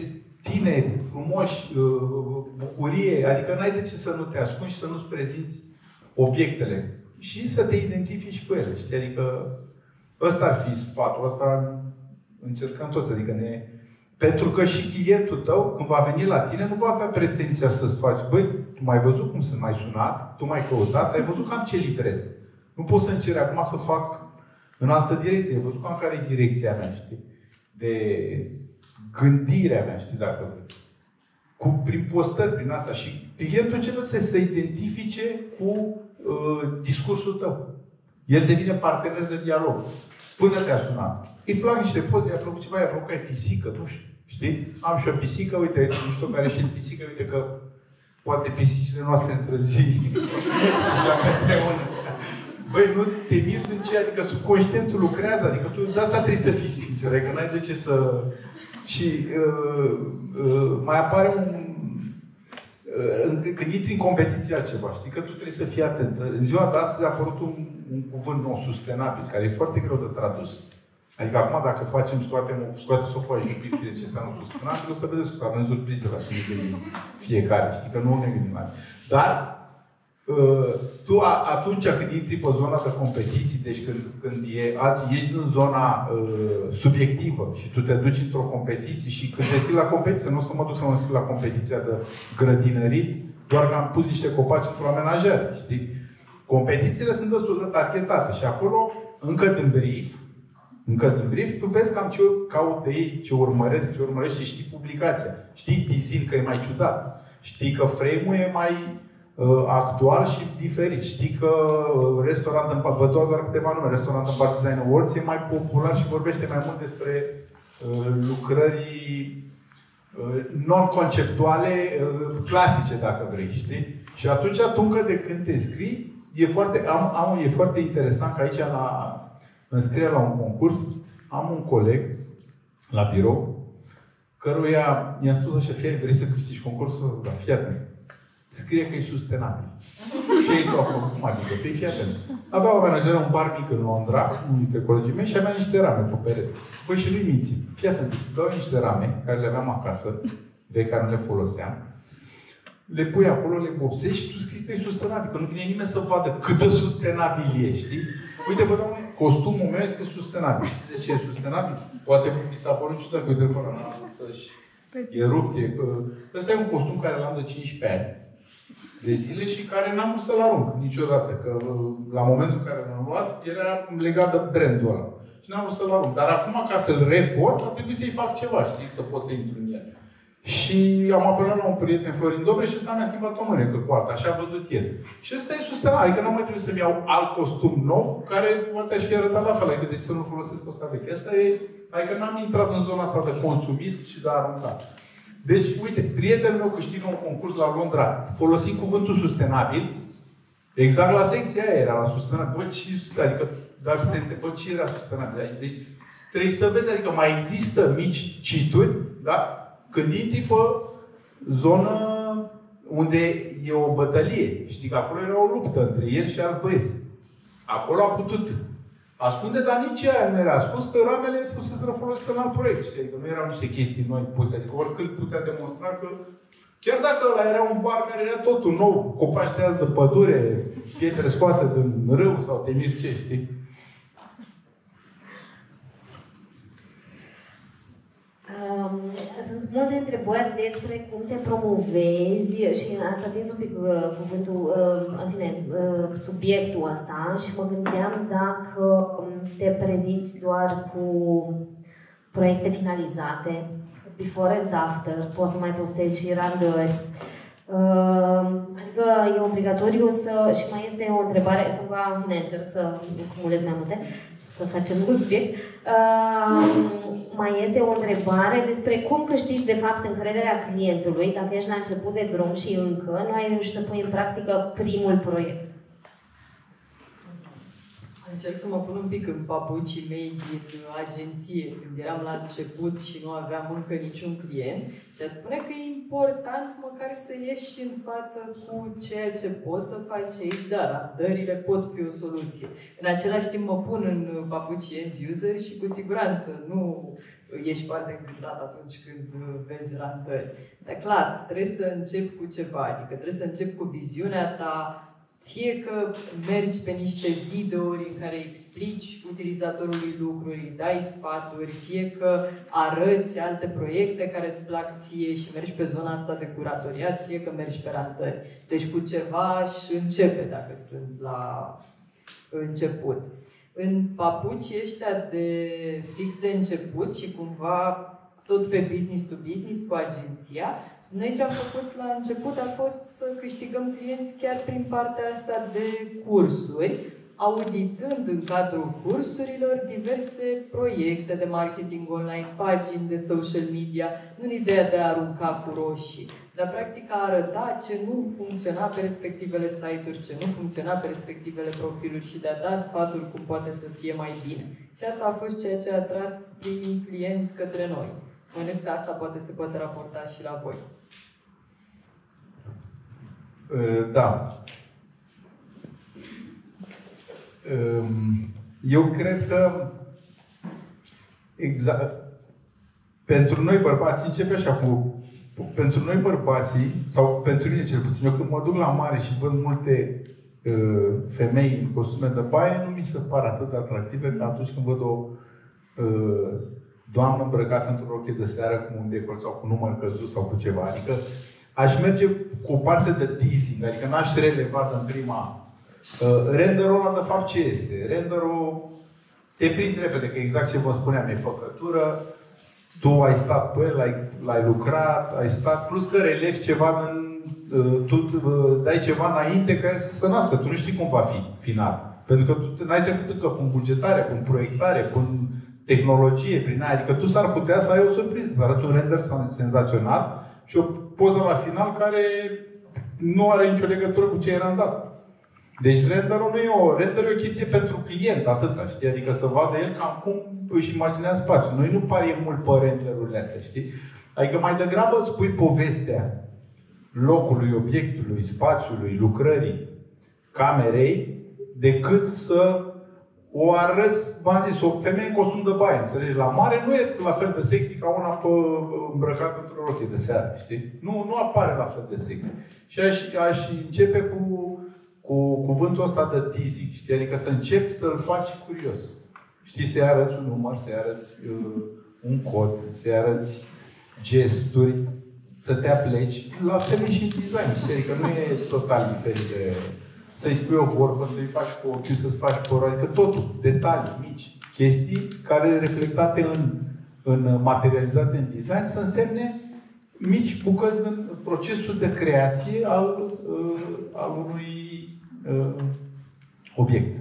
tineri, frumoși, bucurie, adică n-ai de ce să nu te ascunzi și să nu-ți prezinți obiectele și să te identifici cu ele, știi? Adică ăsta ar fi sfatul, ăsta încercăm toți, adică ne... Pentru că și clientul tău, când va veni la tine, nu va avea pretenția să-ți faci, băi, tu m-ai văzut cum sunt mai sunat, tu m-ai căutat, ai văzut cam ce livrez. Nu poți să încerci acum să fac în altă direcție, ai văzut cam care e direcția mea, știi? De gândirea mea, știi, dacă vrei. Cu, prin postări, prin asta. Și clientul începe să se identifice cu uh, discursul tău. El devine partener de dialog. Până te-a sunat. Îi plac niște poze, i-a plăcut ceva, i-a plăcut că ai pisică, nu știu, știi? Am și o pisică, uite, ce mișto care și pisică, uite că poate pisicile noastre într-o zi să joacă împreună. Băi, nu te miri din ce, adică subconștientul lucrează, adică tu de asta trebuie să fii sincer, adică n-ai de ce să... Și uh, uh, mai apare un... Uh, când intri în competiție altceva, știi că tu trebuie să fii atent. În ziua de astăzi a apărut un, un cuvânt nou, sustenabil, care e foarte greu de tradus. Adică acum dacă facem, scoatem, scoateți o foaie și un pic de ce înseamnă sustenabil, o să vedeți că să avem surprize la ce ne gândim fiecare, știi că nu ne gândim la. Dar uh, tu a, atunci când intri pe zona de competiții, deci când, când e, ești în zona uh, subiectivă și tu te duci într-o competiție și când te scrii la competiție, nu o să mă duc să mă scriu la competiția de grădinărit, doar că am pus niște copaci într-o amenajare, știi? Competițiile sunt destul de targetate și acolo, încă din brief, Încă din brief, tu vezi cam ce caută ei, ce urmăresc, ce urmărești și știi publicația. Știi design că e mai ciudat. Știi că frame-ul e mai uh, actual și diferit. Știi că uh, restaurant în vă dau doar câteva nume. Restaurant în Bar Design Awards e mai popular și vorbește mai mult despre uh, lucrări uh, non-conceptuale, uh, clasice, dacă vrei, știi? Și atunci, tu încă de când te înscrii, e foarte, am, am, e foarte interesant că aici la înscriere la un concurs, am un coleg la birou, căruia i-am spus așa, fie, vrei să câștigi concursul? Da, fii atent. Scrie că e sustenabil. Ce-i tu acolo? Cum adică? Păi fii atent. Avea o manageră, un bar mic în Londra, unul dintre colegii mei, și avea niște rame pe perete. Păi și lui minți. Fii atent, îți dau niște rame, care le aveam acasă, vechi, care nu le foloseam, le pui acolo, le vopsești și tu scrii că e sustenabil, că nu vine nimeni să vadă cât de sustenabil e, știi? Uite, bă, doamne, costumul meu este sustenabil. De ce e sustenabil? Poate mi s-a părut ciudat că uite, bă, să-și... E rupt, e... Ăsta e un costum care l-am de cincisprezece ani de zile și care n-am vrut să-l arunc niciodată. Că la momentul în care l-am luat, era legat de brandul ăla. Și n-am vrut să-l arunc. Dar acum, ca să-l report, a trebuit să-i fac ceva, știi? Să pot să intru în el. Și am apelat la un prieten, Florin Dobre, și ăsta mi-a schimbat o mânecă cu alta. Așa a văzut el. Și ăsta e sustenabil. Adică n-am mai trebuit să-mi iau alt costum nou, care poate aș fi arătat la fel. Adică de ce să nu folosesc pe ăsta vechi? Asta e... Adică n-am intrat în zona asta de consumism și de a arunca. Deci, uite, prietenul meu câștigă un concurs la Londra, folosind cuvântul sustenabil, exact la secția aia era, la sustenabil. Bă, ce... Adică, dar te bă, ce era sustenabil? Deci, trebuie să vezi, adică mai există mici cituri, da? Când intri pe zonă unde e o bătălie, știi că acolo era o luptă între el și alți băieți. Acolo a putut ascunde, dar nici aia nu era ascuns, că ramele fusese folosite în alt proiect. Știi? Adică nu erau niște chestii noi puse. Adică oricând putea demonstra că chiar dacă ăla era un bar care era totul nou, copaci tăiați de pădure, pietre scoase din râu sau te miri ce, știi? Um, sunt multe întrebări despre cum te promovezi și ați atins un pic uh, cuvântul, uh, în fine, uh, subiectul ăsta și mă gândeam dacă te prezinți doar cu proiecte finalizate, before and after, poți să mai postezi și randări. Uh, adică e obligatoriu să... Și mai este o întrebare, cumva, în fine, încerc să cumulez mai multe și să facem un subiect. Uh, mai este o întrebare despre cum câștigi, de fapt, încrederea clientului dacă ești la început de drum și încă nu ai reușit să pui în practică primul proiect. Încerc să mă pun un pic în papucii mei din agenție, când eram la început și nu aveam încă niciun client, și a spune că e important măcar să ieși în față cu ceea ce poți să faci aici, dar randările pot fi o soluție. În același timp mă pun în papucii end user și cu siguranță nu ești foarte încântat atunci când vezi randări. Dar clar, trebuie să începi cu ceva, adică trebuie să începi cu viziunea ta, fie că mergi pe niște videouri în care explici utilizatorului lucruri, dai sfaturi, fie că arăți alte proiecte care îți plac ție și mergi pe zona asta de curatoriat, fie că mergi pe randări. Deci cu ceva și începe dacă sunt la început. În papucii ăștia de fix de început și cumva tot pe business to business cu agenția, noi ce am făcut la început a fost să câștigăm clienți chiar prin partea asta de cursuri, auditând în cadrul cursurilor diverse proiecte de marketing online, pagini de social media, nu în ideea de a arunca cu roșii, dar practic a arăta ce nu funcționa pe respectivele site-uri, ce nu funcționa pe respectivele profiluri și de a da sfaturi cum poate să fie mai bine. Și asta a fost ceea ce a atras primii clienți către noi. Mănesc că asta poate se poate raporta și la voi. Da. Eu cred că exact pentru noi bărbații începe așa cu pentru noi bărbații sau pentru mine cel puțin, eu când mă duc la mare și văd multe uh, femei în costume de baie, nu mi se par atât de atractive ca atunci când văd o uh, doamnă îmbrăcată într-o rochie de seară cu un decol sau cu număr căzut sau cu ceva. Adică aș merge cu o parte de teasing, adică n-aș releva în prima. Uh, renderul ăla de fapt ce este? Renderul te prinzi repede, că exact ce vă spuneam, e făcătură, tu ai stat pe el, l-ai, l-ai lucrat, ai stat, plus că relevi ceva, în, uh, tu uh, dai ceva înainte care să se nască, tu nu știi cum va fi final. Pentru că tu n-ai trecut încă prin bugetare, prin proiectare, prin tehnologie, prin aia. Adică tu s-ar putea să ai o surpriză, să arăți un render senzațional și o poză la final care nu are nicio legătură cu ce era dat. Deci renderul nu e o, renderul e o chestie pentru client, atâta, știi? Adică să vadă el cam cum își imaginează spațiul. Noi nu pariem mult pe renderurile astea, știi? Adică mai degrabă spui povestea locului, obiectului, spațiului, lucrării, camerei, decât să o arăți, v-am zis, o femeie în costum de baie, înțelegi? La mare nu e la fel de sexy ca una pe, îmbrăcată într-o rochie de seară, știi? Nu, nu apare la fel de sexy. Și aș, aș începe cu cu cuvântul ăsta de teasing, știi? Adică să începi să-l faci curios. Știi, să-i arăți un număr, să-i arăți uh, un cod, să-i arăți gesturi, să te apleci. La fel și în design, știi? Adică nu e total diferit de să-i spui o vorbă, să-i faci cu ochiul, să-ți faci cu oră. Adică totul, detalii mici, chestii care reflectate în, în materializate în design, să însemne mici bucăți din procesul de creație al, uh, al unui Uh, obiect.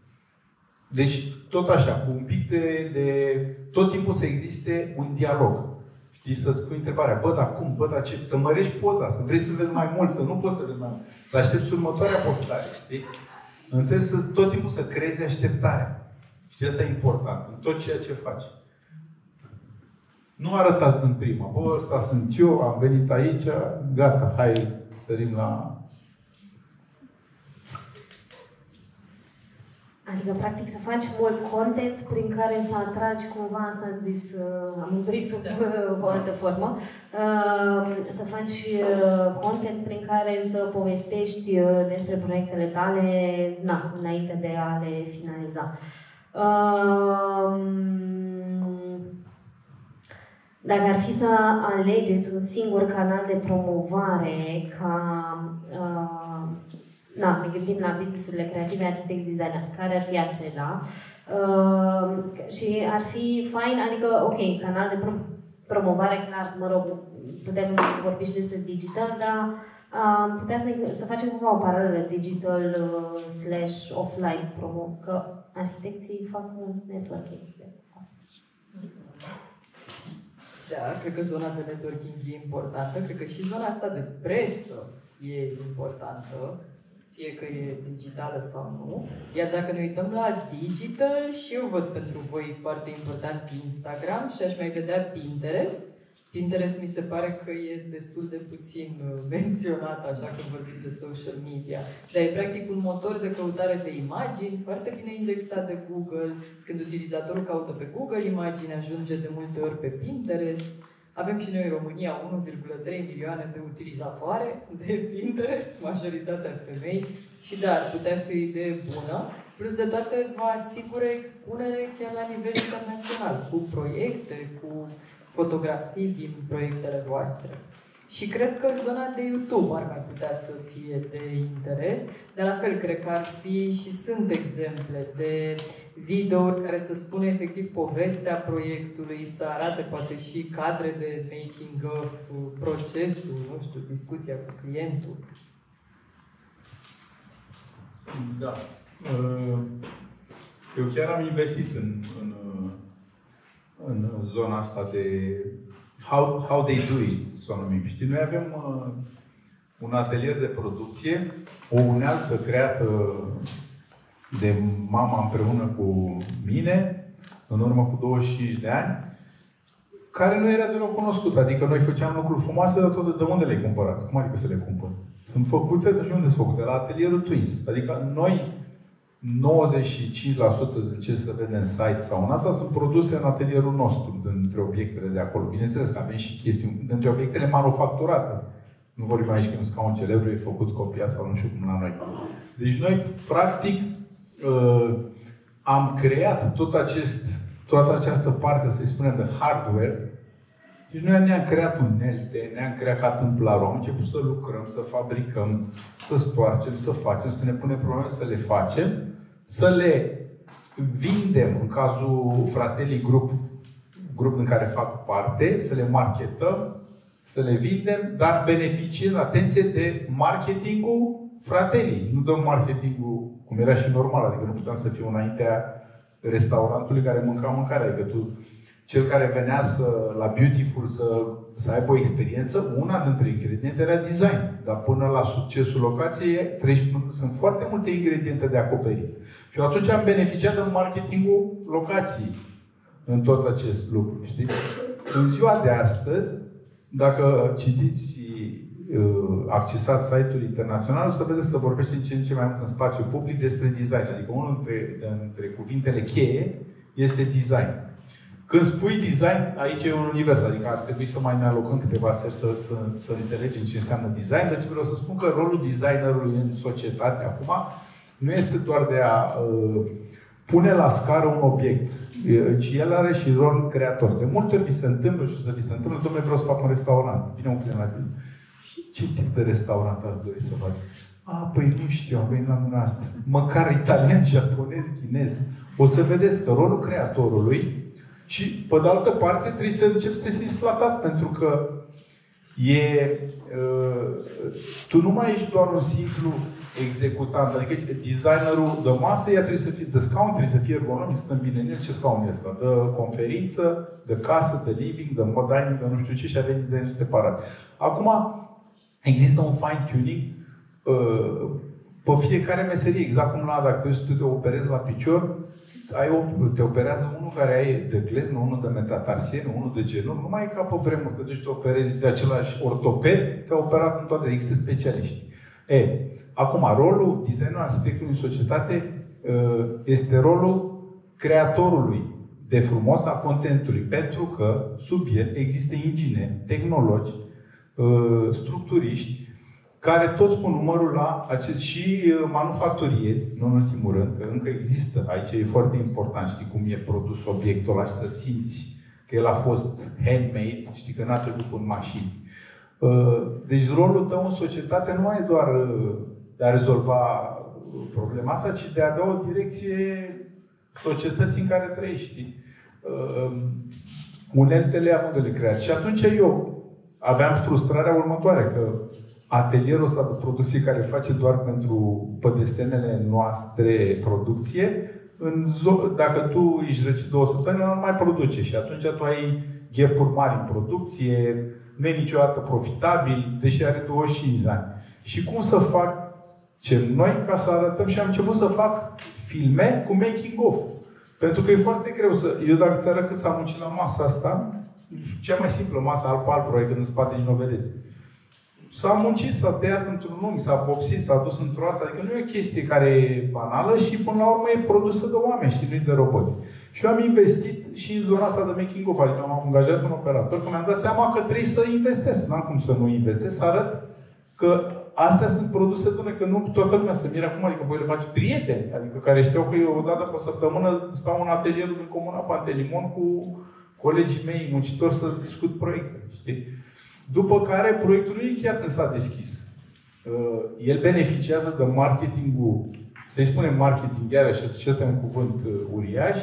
Deci, tot așa, cu un pic de, de... Tot timpul să existe un dialog. Știi, să-ți pui întrebarea, bă, dar cum, bă, dar ce? Să mărești poza, să vrei să vezi mai mult, să nu poți să vezi mai mult. Să aștepți următoarea postare, știi? Înțelegi, să, tot timpul să creezi așteptarea. Știi, asta e important, în tot ceea ce faci. Nu arătați din prima, bă, ăsta sunt eu, am venit aici, gata, hai, sărim la... Adică, practic, să faci mult content prin care să atragi cumva, asta am zis, am întâlnit sub o altă formă, să faci content prin care să povestești despre proiectele tale, na, înainte de a le finaliza. Dacă ar fi să alegeți un singur canal de promovare ca Da, ne gândim la business-urile creative, architecți, designer, care ar fi acela. Uh, și ar fi fain, adică, ok, canal de prom promovare, clar, mă rog, putem vorbi și despre digital, dar uh, putea să, ne, să facem cumva o paralelă digital uh, slash offline promo, că arhitecții fac un networking. Da, cred că zona de networking e importantă, cred că și zona asta de presă e importantă, fie că e digitală sau nu. Iar dacă ne uităm la digital, și eu văd pentru voi foarte important Instagram și aș mai vedea Pinterest, Pinterest mi se pare că e destul de puțin menționat, așa când vorbim de social media. Dar e practic un motor de căutare de imagini, foarte bine indexat de Google. Când utilizatorul caută pe Google imagini, ajunge de multe ori pe Pinterest. Avem și noi în România unu virgulă trei milioane de utilizatoare de Pinterest, majoritatea femei. Și da, ar putea fi o idee bună. Plus de toate, vă asigură expunere chiar la nivel internațional, cu proiecte, cu fotografii din proiectele voastre. Și cred că zona de YouTube ar mai putea să fie de interes, dar la fel cred că ar fi și sunt exemple de video care să spună efectiv povestea proiectului, să arate poate și cadre de making of, procesul, nu știu, discuția cu clientul. Da. Eu chiar am investit în, în, în zona asta de how, how they do it, să o numim. Știi, noi avem uh, un atelier de producție, o unealtă creată de mama împreună cu mine, în urmă cu douăzeci și cinci de ani, care nu era deloc cunoscut. Adică noi făceam lucruri frumoase, dar tot de unde le-ai cumpărat? Cum adică să le cumpăr? Sunt făcute, de unde sunt făcute? La atelierul Twins. Adică noi, nouăzeci și cinci la sută din ce se vede în site sau în asta, sunt produse în atelierul nostru, dintre obiectele de acolo. Bineînțeles că avem și chestiuni, dintre obiectele manufacturate. Nu vorbim aici că un scaun celebru e făcut, copiat sau nu știu cum la noi. Deci noi, practic, uh, am creat tot acest, toată această parte, să-i spunem, de hardware. Deci noi ne-am creat unelte, ne-am creat ca tâmplarul, am început să lucrăm, să fabricăm, să stoarcem, să facem, să ne punem probleme, să le facem, să le vindem, în cazul Fratelli Group, grup în care fac parte, să le marketăm, să le vindem, dar beneficiind, atenție, de marketingul Fratelli. Nu dăm marketingul cum era și normal, adică nu puteam să fiu înaintea restaurantului care mânca mâncare, adică tu, cel care venea să, la Beautiful să, să aibă o experiență, una dintre ingrediente era design. Dar până la succesul locației sunt foarte multe ingrediente de acoperit. Și atunci am beneficiat în marketingul locației în tot acest lucru. Știi? În ziua de astăzi, dacă citiți, accesați site-ul internațional, o să vedeți să vorbește din ce în ce mai mult în spațiu public despre design. Adică unul dintre, dintre cuvintele cheie este design. Când spui design, aici e un univers, adică ar trebui să mai ne alocăm câteva seri să, să, să înțelegem ce înseamnă design. Deci vreau să spun că rolul designerului în societate acum nu este doar de a uh, pune la scară un obiect, ci el are și rol creator. De multe ori vi se întâmplă și o să vi se întâmplă, dom'le, vreau să fac un restaurant. Vine un client la tine. Ce tip de restaurant ați dori să faci? A, păi nu știu, am venit la dumneavoastră. Măcar italian, japonez, chinez. O să vedeți că rolul creatorului și, pe de altă parte, trebuie să începi să te simți flatat, pentru că e, uh, tu nu mai ești doar un simplu executant. Adică designerul de masă, ea trebuie să fie de scaun, trebuie să fie ergonomic, să stăm bine în el. Ce scaun e ăsta? De conferință, de casă, de living, de mod dining, de nu știu ce, și avem designeri separați. Acum, există un fine-tuning uh, pe fiecare meserie. Exact cum la, dacă tu te operezi la picior, ai o, te operează unul care ai de gleznă, unul de metatarsienă, unul de genunchi. Nu mai e ca pe vremuri. Te duci, te operezi același ortoped, te-a operat în toate. Există specialiști. E, acum, rolul designerului, arhitectului în societate este rolul creatorului de frumos a contentului. Pentru că sub el există ingineri, tehnologi, structuriști, care toți pun numărul la acest și manufacturie, nu în ultimul rând, că încă există. Aici e foarte important, știi cum e produs obiectul ăla și să simți că el a fost handmade, știi că n-a trecut în mașini. Deci rolul tău în societate nu mai e doar de a rezolva problema asta, ci de a da o direcție societății în care trăiești. Uneltele am unde le creați. Și atunci eu aveam frustrarea următoare, că atelierul ăsta de producție care face doar pentru pe desenele noastre producție, în zo- dacă tu ești răcit două săptămâni, nu mai produce. Și atunci tu ai gap-uri mari în producție, nu e niciodată profitabil, deși are douăzeci și cinci de ani. Și cum să fac ce noi ca să arătăm? Și am început să fac filme cu making of. Pentru că e foarte greu să... Eu dacă ți arăt cât s-a muncit la masa asta, cea mai simplă masă al palpului, când în spate nici nu o vedeți. S-a muncit, s-a tăiat într-un unghi, s-a vopsit, s-a dus într-o asta, adică nu e o chestie care e banală și până la urmă e produsă de oameni, știi, nu de roboți. Și eu am investit și în zona asta de making of, adică am angajat un operator, că mi-am dat seama că trebuie să investesc. N-am cum să nu investesc, să arăt că astea sunt produse bune, că nu toată lumea se miră acum, adică voi le faci prieteni, adică care știu că eu o dată pe săptămână stau în atelierul din Comuna Pantelimon cu colegii mei muncitori să discut proiecte, știi? După care proiectul nu e chiar când s-a deschis. El beneficiază de marketingul, să-i spunem marketing, iarăși, și ăsta e un cuvânt uriaș,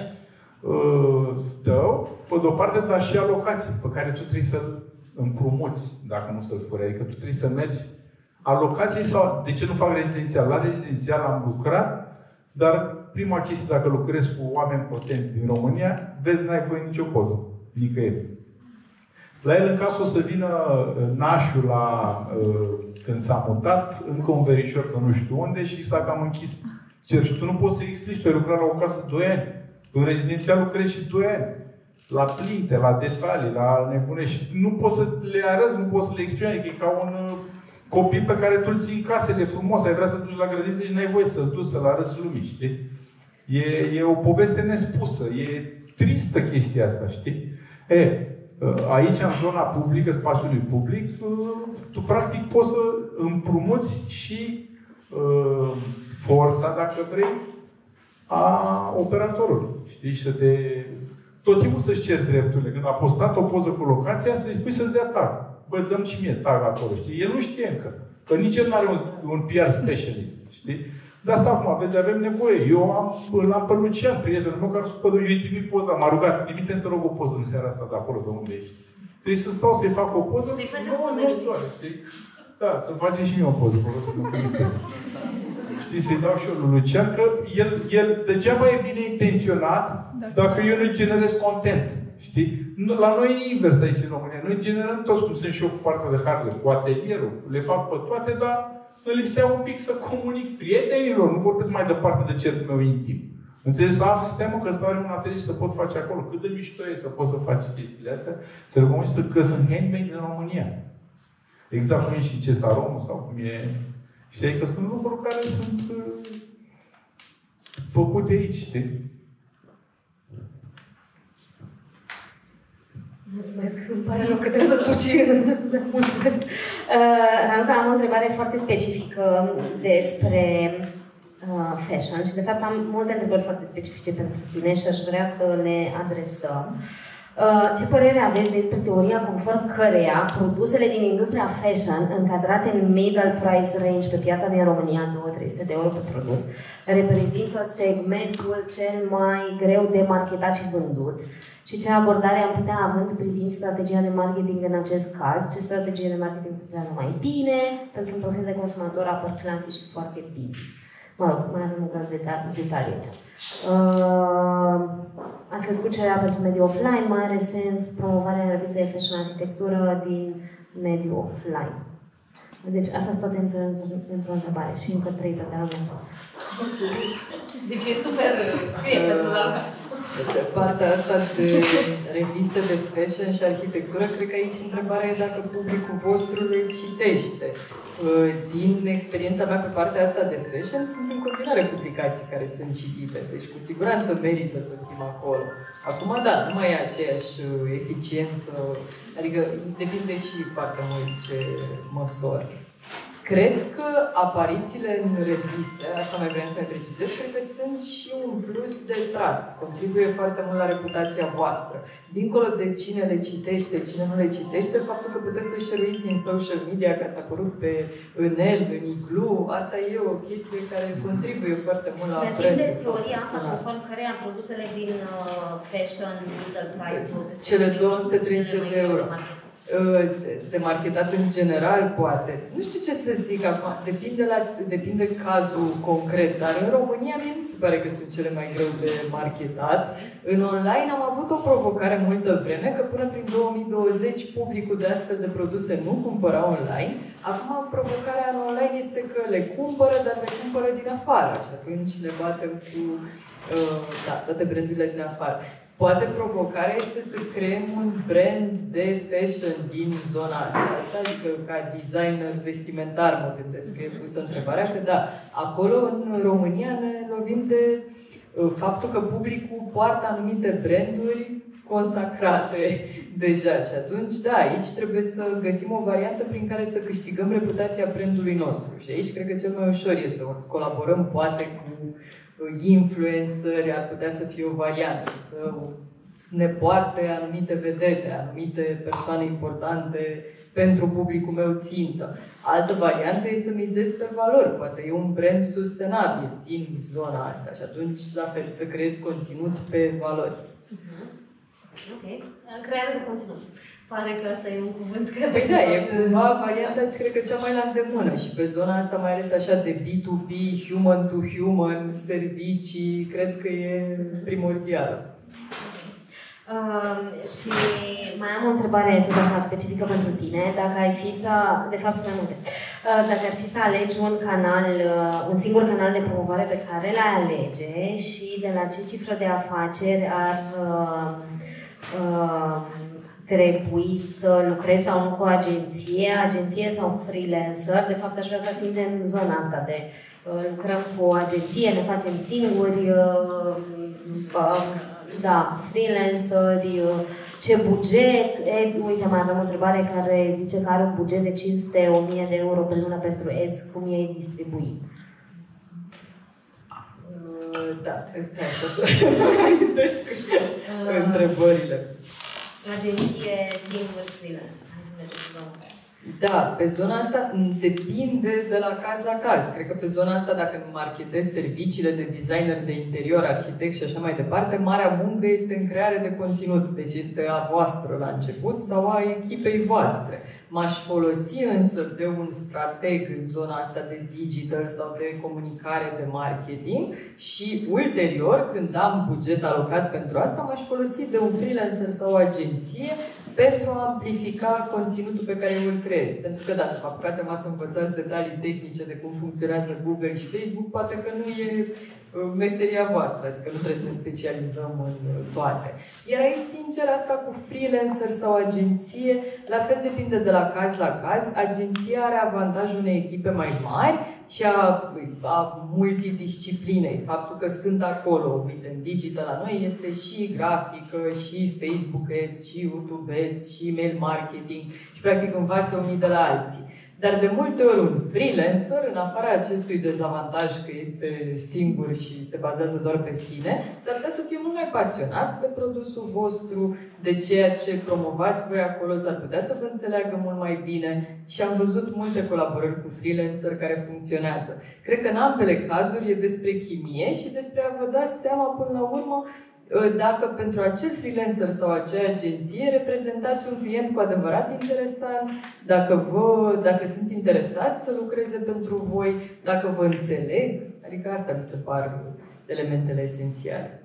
tău, pe de-o parte, dar și alocații pe care tu trebuie să-l împrumuți, dacă nu să-l furi. Adică tu trebuie să mergi alocații sau, de ce nu fac rezidențial? La rezidențial am lucrat, dar prima chestie, dacă lucrezi cu oameni potenți din România, vezi, n-ai voie nicio poză. Nicăieri. La el în casă o să vină nașul la, când s-a mutat, încă un verișor de nu știu unde și s-a cam închis cer. Și tu nu poți să-i explici, tu ai lucrat la o casă doi ani. În rezidențial lucrezi și doi ani. La plinte, la detalii, la nebunești. Și nu poți să le arăți, nu poți să le exprimi. Adică e ca un copil pe care tu îl ții în casă, de frumos, ai vrea să duci la grădiniță și n-ai voie să-l duci, să-l arăți lumii, știi? E, e o poveste nespusă. E tristă chestia asta, știi? E, aici, în zona publică, spațiului public, tu practic poți să împrumuți și uh, forța, dacă vrei, a operatorului. Știi? Și să te... Tot timpul să-și ceri drepturile. Când a postat o poză cu locația, să-i spui să-ți dea tag. Bă, dăm și mie tag acolo, știi? El nu știe încă. Că nici el nu are un, un P R specialist, știi? De asta acum, vezi, avem nevoie. Eu am, l-am pe Lucian, prietenul meu, care s-a eu îi trimit poza, m-a rugat, trimite te rog o poză în seara asta de acolo, de unde ești. Trebuie să stau să-i fac o poză. Să-i faci o poză, știi? Da, să-mi face și mie o poză, știi, să-i dau și eu lui Lucian, că el, el degeaba e bine intenționat dacă eu nu generez content. Știi? La noi e invers aici în România. Noi generăm toți, cum sunt și eu cu partea de hardware, cu atelierul, le fac pe toate, dar îmi lipsea un pic să comunic prietenilor, nu vorbesc mai departe de cercul meu intim. Înțeles? Să afli, stai mă, că stau în un atelier și să pot face acolo. Cât de mișto e să poți să faci chestiile astea, să le comunici să, că sunt handmade în România. Exact cum e și cesaromul sau cum e... Știi? Că sunt lucruri care sunt uh, făcute aici, știi? Mulțumesc, îmi pare rău că trebuie să duci. Mulțumesc. Uh, Raluca, am o întrebare foarte specifică despre uh, fashion și de fapt am multe întrebări foarte specifice pentru tine și aș vrea să le adresăm. Uh, ce părere aveți despre teoria conform căreia produsele din industria fashion, încadrate în middle price range pe piața din România, două trei sute de euro pe produs, reprezintă segmentul cel mai greu de marketat și vândut? Și ce abordare am putea având privind strategia de marketing în acest caz? Ce strategie de marketing funcționează mai bine pentru un profil de consumator upper classy și foarte busy? Mă rog, mai avem un caz de detalii aici. Uh, a crescut cererea pentru mediul offline, mai are sens promovarea în revistei de fashion arhitectură din mediul offline. Deci asta sunt toate într-o întrebare și încă trei pe care am pus. Deci e super scrie pentru Raluca. Partea asta de reviste de fashion și arhitectură, cred că aici întrebarea e dacă publicul vostru le citește. Din experiența mea pe partea asta de fashion, sunt în continuare publicații care sunt citite, deci cu siguranță merită să fim acolo. Acum, da, nu mai e aceeași eficiență, adică depinde și foarte mult ce măsori. Cred că aparițiile în reviste, asta mai vreau să mai precizez, cred că sunt și un plus de trust. Contribuie foarte mult la reputația voastră. Dincolo de cine le citește, cine nu le citește, faptul că puteți să share-uiți în social media că ați apărut pe în el, în iglu, asta e o chestie care contribuie foarte mult la brandul. De teoria asta conform căreia produsele din uh, fashion, middle price, cele două sute trei sute de euro. De marketat în general, poate. Nu știu ce să zic acum, depinde, la, depinde cazul concret, dar în România mie mi se pare că sunt cele mai greu de marketat. În online am avut o provocare multă vreme, că până prin două mii douăzeci publicul de astfel de produse nu cumpăra online. Acum provocarea în online este că le cumpără, dar le cumpără din afară și atunci ne batem cu uh, da, toate brandurile din afară. Poate provocarea este să creăm un brand de fashion din zona aceasta, adică ca designer vestimentar mă gândesc că e pusă întrebarea, că da, acolo în România ne lovim de faptul că publicul poartă anumite branduri consacrate deja și atunci, da, aici trebuie să găsim o variantă prin care să câștigăm reputația brandului nostru și aici cred că cel mai ușor e să colaborăm poate cu influenceri, ar putea să fie o variantă, să ne poarte anumite vedete, anumite persoane importante pentru publicul meu țintă. Altă variantă e să mizez pe valori, poate e un brand sustenabil din zona asta și atunci, la fel, să creezi conținut pe valori. Ok. Crearea de conținut. Pare că asta e un cuvânt care... Păi da, e cumva varianta, cred că cea mai la îndemână și pe zona asta, mai ales așa de B to B, human to human, servicii, cred că e primordială. Uh, și mai am o întrebare tot așa specifică pentru tine. Dacă ai fi să... De fapt, sunt mai multe. Uh, dacă ar fi să alegi un canal, uh, un singur canal de promovare pe care l-ai alege și de la ce cifră de afaceri ar... Uh, uh, trebui să lucrezi sau nu cu o agenție, agenție sau freelancer. De fapt, aș vrea să atingem zona asta de uh, lucrăm cu o agenție, ne facem singuri, uh, uh, da, freelanceri, uh, ce buget. E, uite, mai avem o întrebare care zice că are un buget de cinci sute - o mie de euro pe lună pentru ads. Cum e distribuit? Uh, da, stai așa să gândesc uh. întrebările. Agenție, singur, freelance. Hai să mergem cu zona asta. Da, pe zona asta depinde de la caz la caz. Cred că pe zona asta, dacă marketezi serviciile de designer de interior, arhitect și așa mai departe, marea muncă este în creare de conținut. Deci este a voastră la început sau a echipei voastre. M-aș folosi însă de un strateg în zona asta de digital sau de comunicare, de marketing și ulterior, când am buget alocat pentru asta, m-aș folosi de un freelancer sau o agenție pentru a amplifica conținutul pe care eu îl creez. Pentru că da, să vă apucați acum să învățați detalii tehnice de cum funcționează Google și Facebook, poate că nu e meseria voastră, adică nu trebuie să ne specializăm în toate. Iar aici, sincer, asta cu freelancer sau agenție, la fel depinde de la caz la caz. Agenția are avantajul unei echipe mai mari și a, a multidisciplinei. Faptul că sunt acolo, uite, în digital la noi este și grafică, și Facebook Ads, și YouTube Ads, și email marketing și practic învață unii de la alții. Dar de multe ori un freelancer, în afara acestui dezavantaj că este singur și se bazează doar pe sine, s-ar putea să fie mult mai pasionați de produsul vostru, de ceea ce promovați voi acolo, s-ar putea să vă înțeleagă mult mai bine și am văzut multe colaborări cu freelancer care funcționează. Cred că în ambele cazuri e despre chimie și despre a vă da seama până la urmă dacă pentru acel freelancer sau acea agenție reprezentați un client cu adevărat interesant, dacă, vă, dacă sunt interesați să lucreze pentru voi, dacă vă înțeleg, adică asta mi se par elementele esențiale.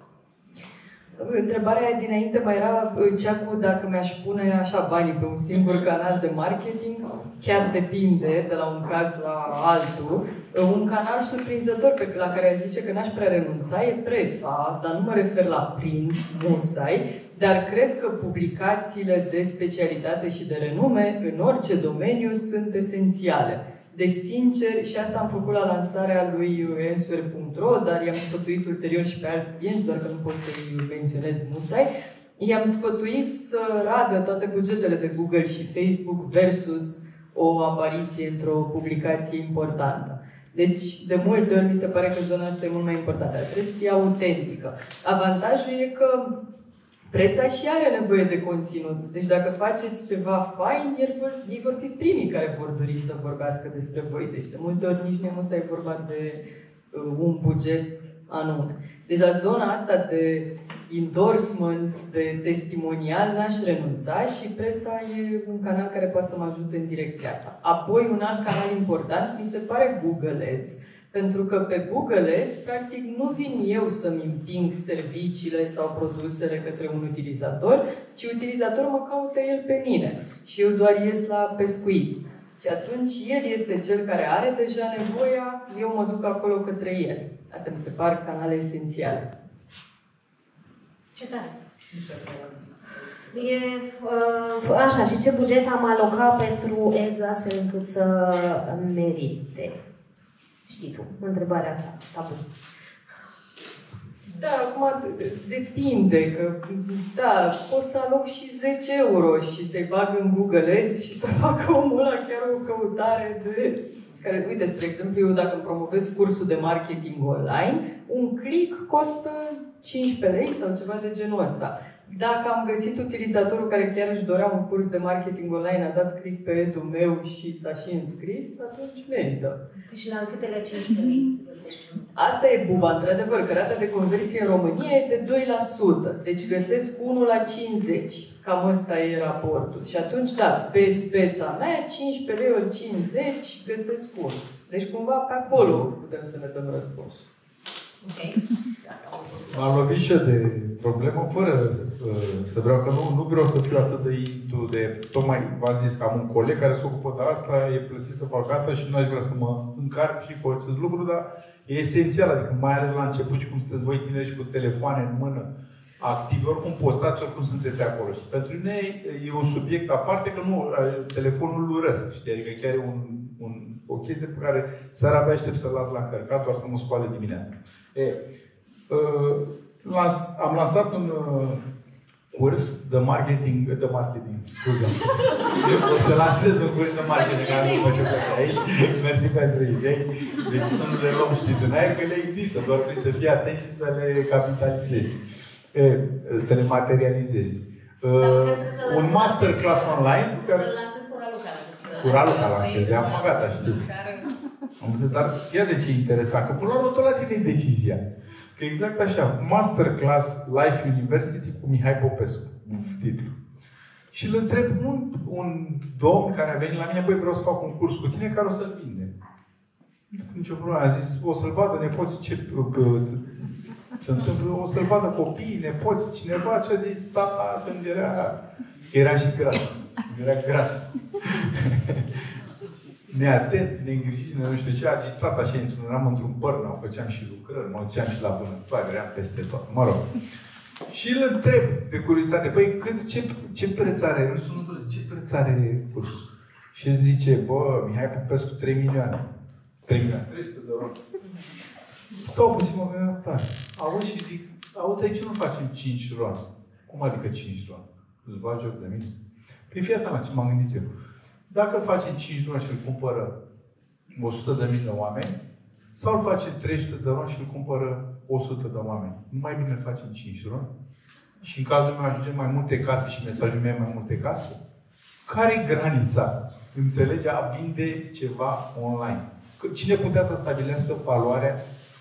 Întrebarea dinainte mai era cea cu dacă mi-aș pune așa banii pe un singur canal de marketing. Chiar depinde de la un caz la altul. Un canal surprinzător pe la care aș zice că n-aș prea renunța e presa, dar nu mă refer la print, musai, dar cred că publicațiile de specialitate și de renume în orice domeniu sunt esențiale. Deci, sincer, și asta am făcut la lansarea lui answer punct ro, dar i-am sfătuit ulterior și pe alți clienți, doar că nu pot să-i menționez musai, i-am sfătuit să radă toate bugetele de Google și Facebook versus o apariție într-o publicație importantă. Deci, de multe ori, mi se pare că zona asta e mult mai importantă. Trebuie să fie autentică. Avantajul e că presa și are nevoie de conținut. Deci dacă faceți ceva fain, ei vor, ei vor fi primii care vor dori să vorbească despre voi. Deci de multe ori nici nu e vorba de uh, un buget anume. Deci la zona asta de endorsement, de testimonial, n-aș renunța și presa e un canal care poate să mă ajute în direcția asta. Apoi, un alt canal important mi se pare Google Ads. Pentru că pe Google Ads, practic, nu vin eu să-mi împing serviciile sau produsele către un utilizator, ci utilizatorul mă caută el pe mine și eu doar ies la pescuit. Și atunci el este cel care are deja nevoia, eu mă duc acolo către el. Asta mi se par canale esențiale. Ce tare! E, uh, așa, și ce buget am alocat pentru ads astfel încât să merite? Știi tu, întrebarea asta, tabu. Da, acum depinde, că da, pot să aloc și zece euro și să-i bag în Google Ads și să facă omul ăla chiar o căutare de... Care, uite, spre exemplu, eu dacă îmi promovez cursul de marketing online, un click costă cincisprezece lei sau ceva de genul ăsta. Dacă am găsit utilizatorul care chiar își dorea un curs de marketing online, a dat click pe ad-ul meu și s-a și înscris, atunci merită. Și la câtele cincisprezece lei? Asta e buba, într-adevăr, că rata de conversie în România e de doi la sută. Deci găsesc unu la cincizeci. Cam ăsta e raportul. Și atunci, da, pe speța mea, cincisprezece lei ori cincizeci, găsesc unu. Deci cumva pe acolo putem să ne dăm răspunsul. Ok. M-am lovit și eu de problemă, fără uh, să vreau, că nu, nu vreau să fiu atât de intu de... Tocmai v-am zis că am un coleg care se ocupă de asta, e plătit să fac asta și nu aș vrea să mă încarc și cu acest lucru, dar e esențial, adică mai ales la început și cum sunteți voi tineri și cu telefoane în mână, activi, oricum postați, oricum sunteți acolo. Și pentru mine e un subiect aparte, că nu, telefonul îl urăsc, știi? Adică chiar e un, un, o chestie pe care seara abia aștept să-l las la încărcat, doar să mă scoale dimineața. E, uh, lans, am lansat un uh, curs de marketing, de marketing, scuze. O să lansez un curs de marketing, am nu făcut pe aici. Mersi pentru idei. Deci să nu le luăm, știi, din aer, că le există, doar trebuie să fii atent și să le capitalizezi. E, să le materializezi. Uh, un masterclass online care... Să-l lansez cu Raluca. Cu Raluca lansez, de acum gata, știu. Am zis, dar fie de ce interesa, că până la urmă tot la tine e decizia. Că exact așa, Masterclass Life University cu Mihai Popescu, titlu. Și îl întreb un, un domn care a venit la mine, băi, vreau să fac un curs cu tine care o să-l vinde. Nici o problemă. A zis, o să-l vadă nepoții ce se întâmplă, o să-l vadă copiii, nepoții, cineva, ce a zis tata când era... Era și gras. Era gras. Neatent, neîngrijit, nu știu ce, agitat așa, eram într-un burnout, făceam și lucrări, mă duceam și la vânătoare, eram peste tot. Mă rog. Și îl întreb de curiozitate, băi, cât, ce, ce preț are? Nu sunt întors, ce preț are cursul? Și el zice, bă, Mihai Popescu, trei milioane. trei milioane, trei sute de euro. Stau puțin, mă gândeam tare. Auzi și zic, auzi, de ce nu facem cinci roni? Cum adică cinci roni? Îți bagi joc de mine? Păi fii atent la ce m-am gândit eu. Dacă îl facem cinci roni și îl cumpără o sută de mii de oameni, sau îl facem trei sute de roni și îl cumpără o sută de oameni. Nu mai bine îl facem cinci roni? Și în cazul meu ajunge mai multe case și mesajul meu mai multe case? Care-i granița? Înțelege a vinde ceva online? Cine putea să stabilească valoarea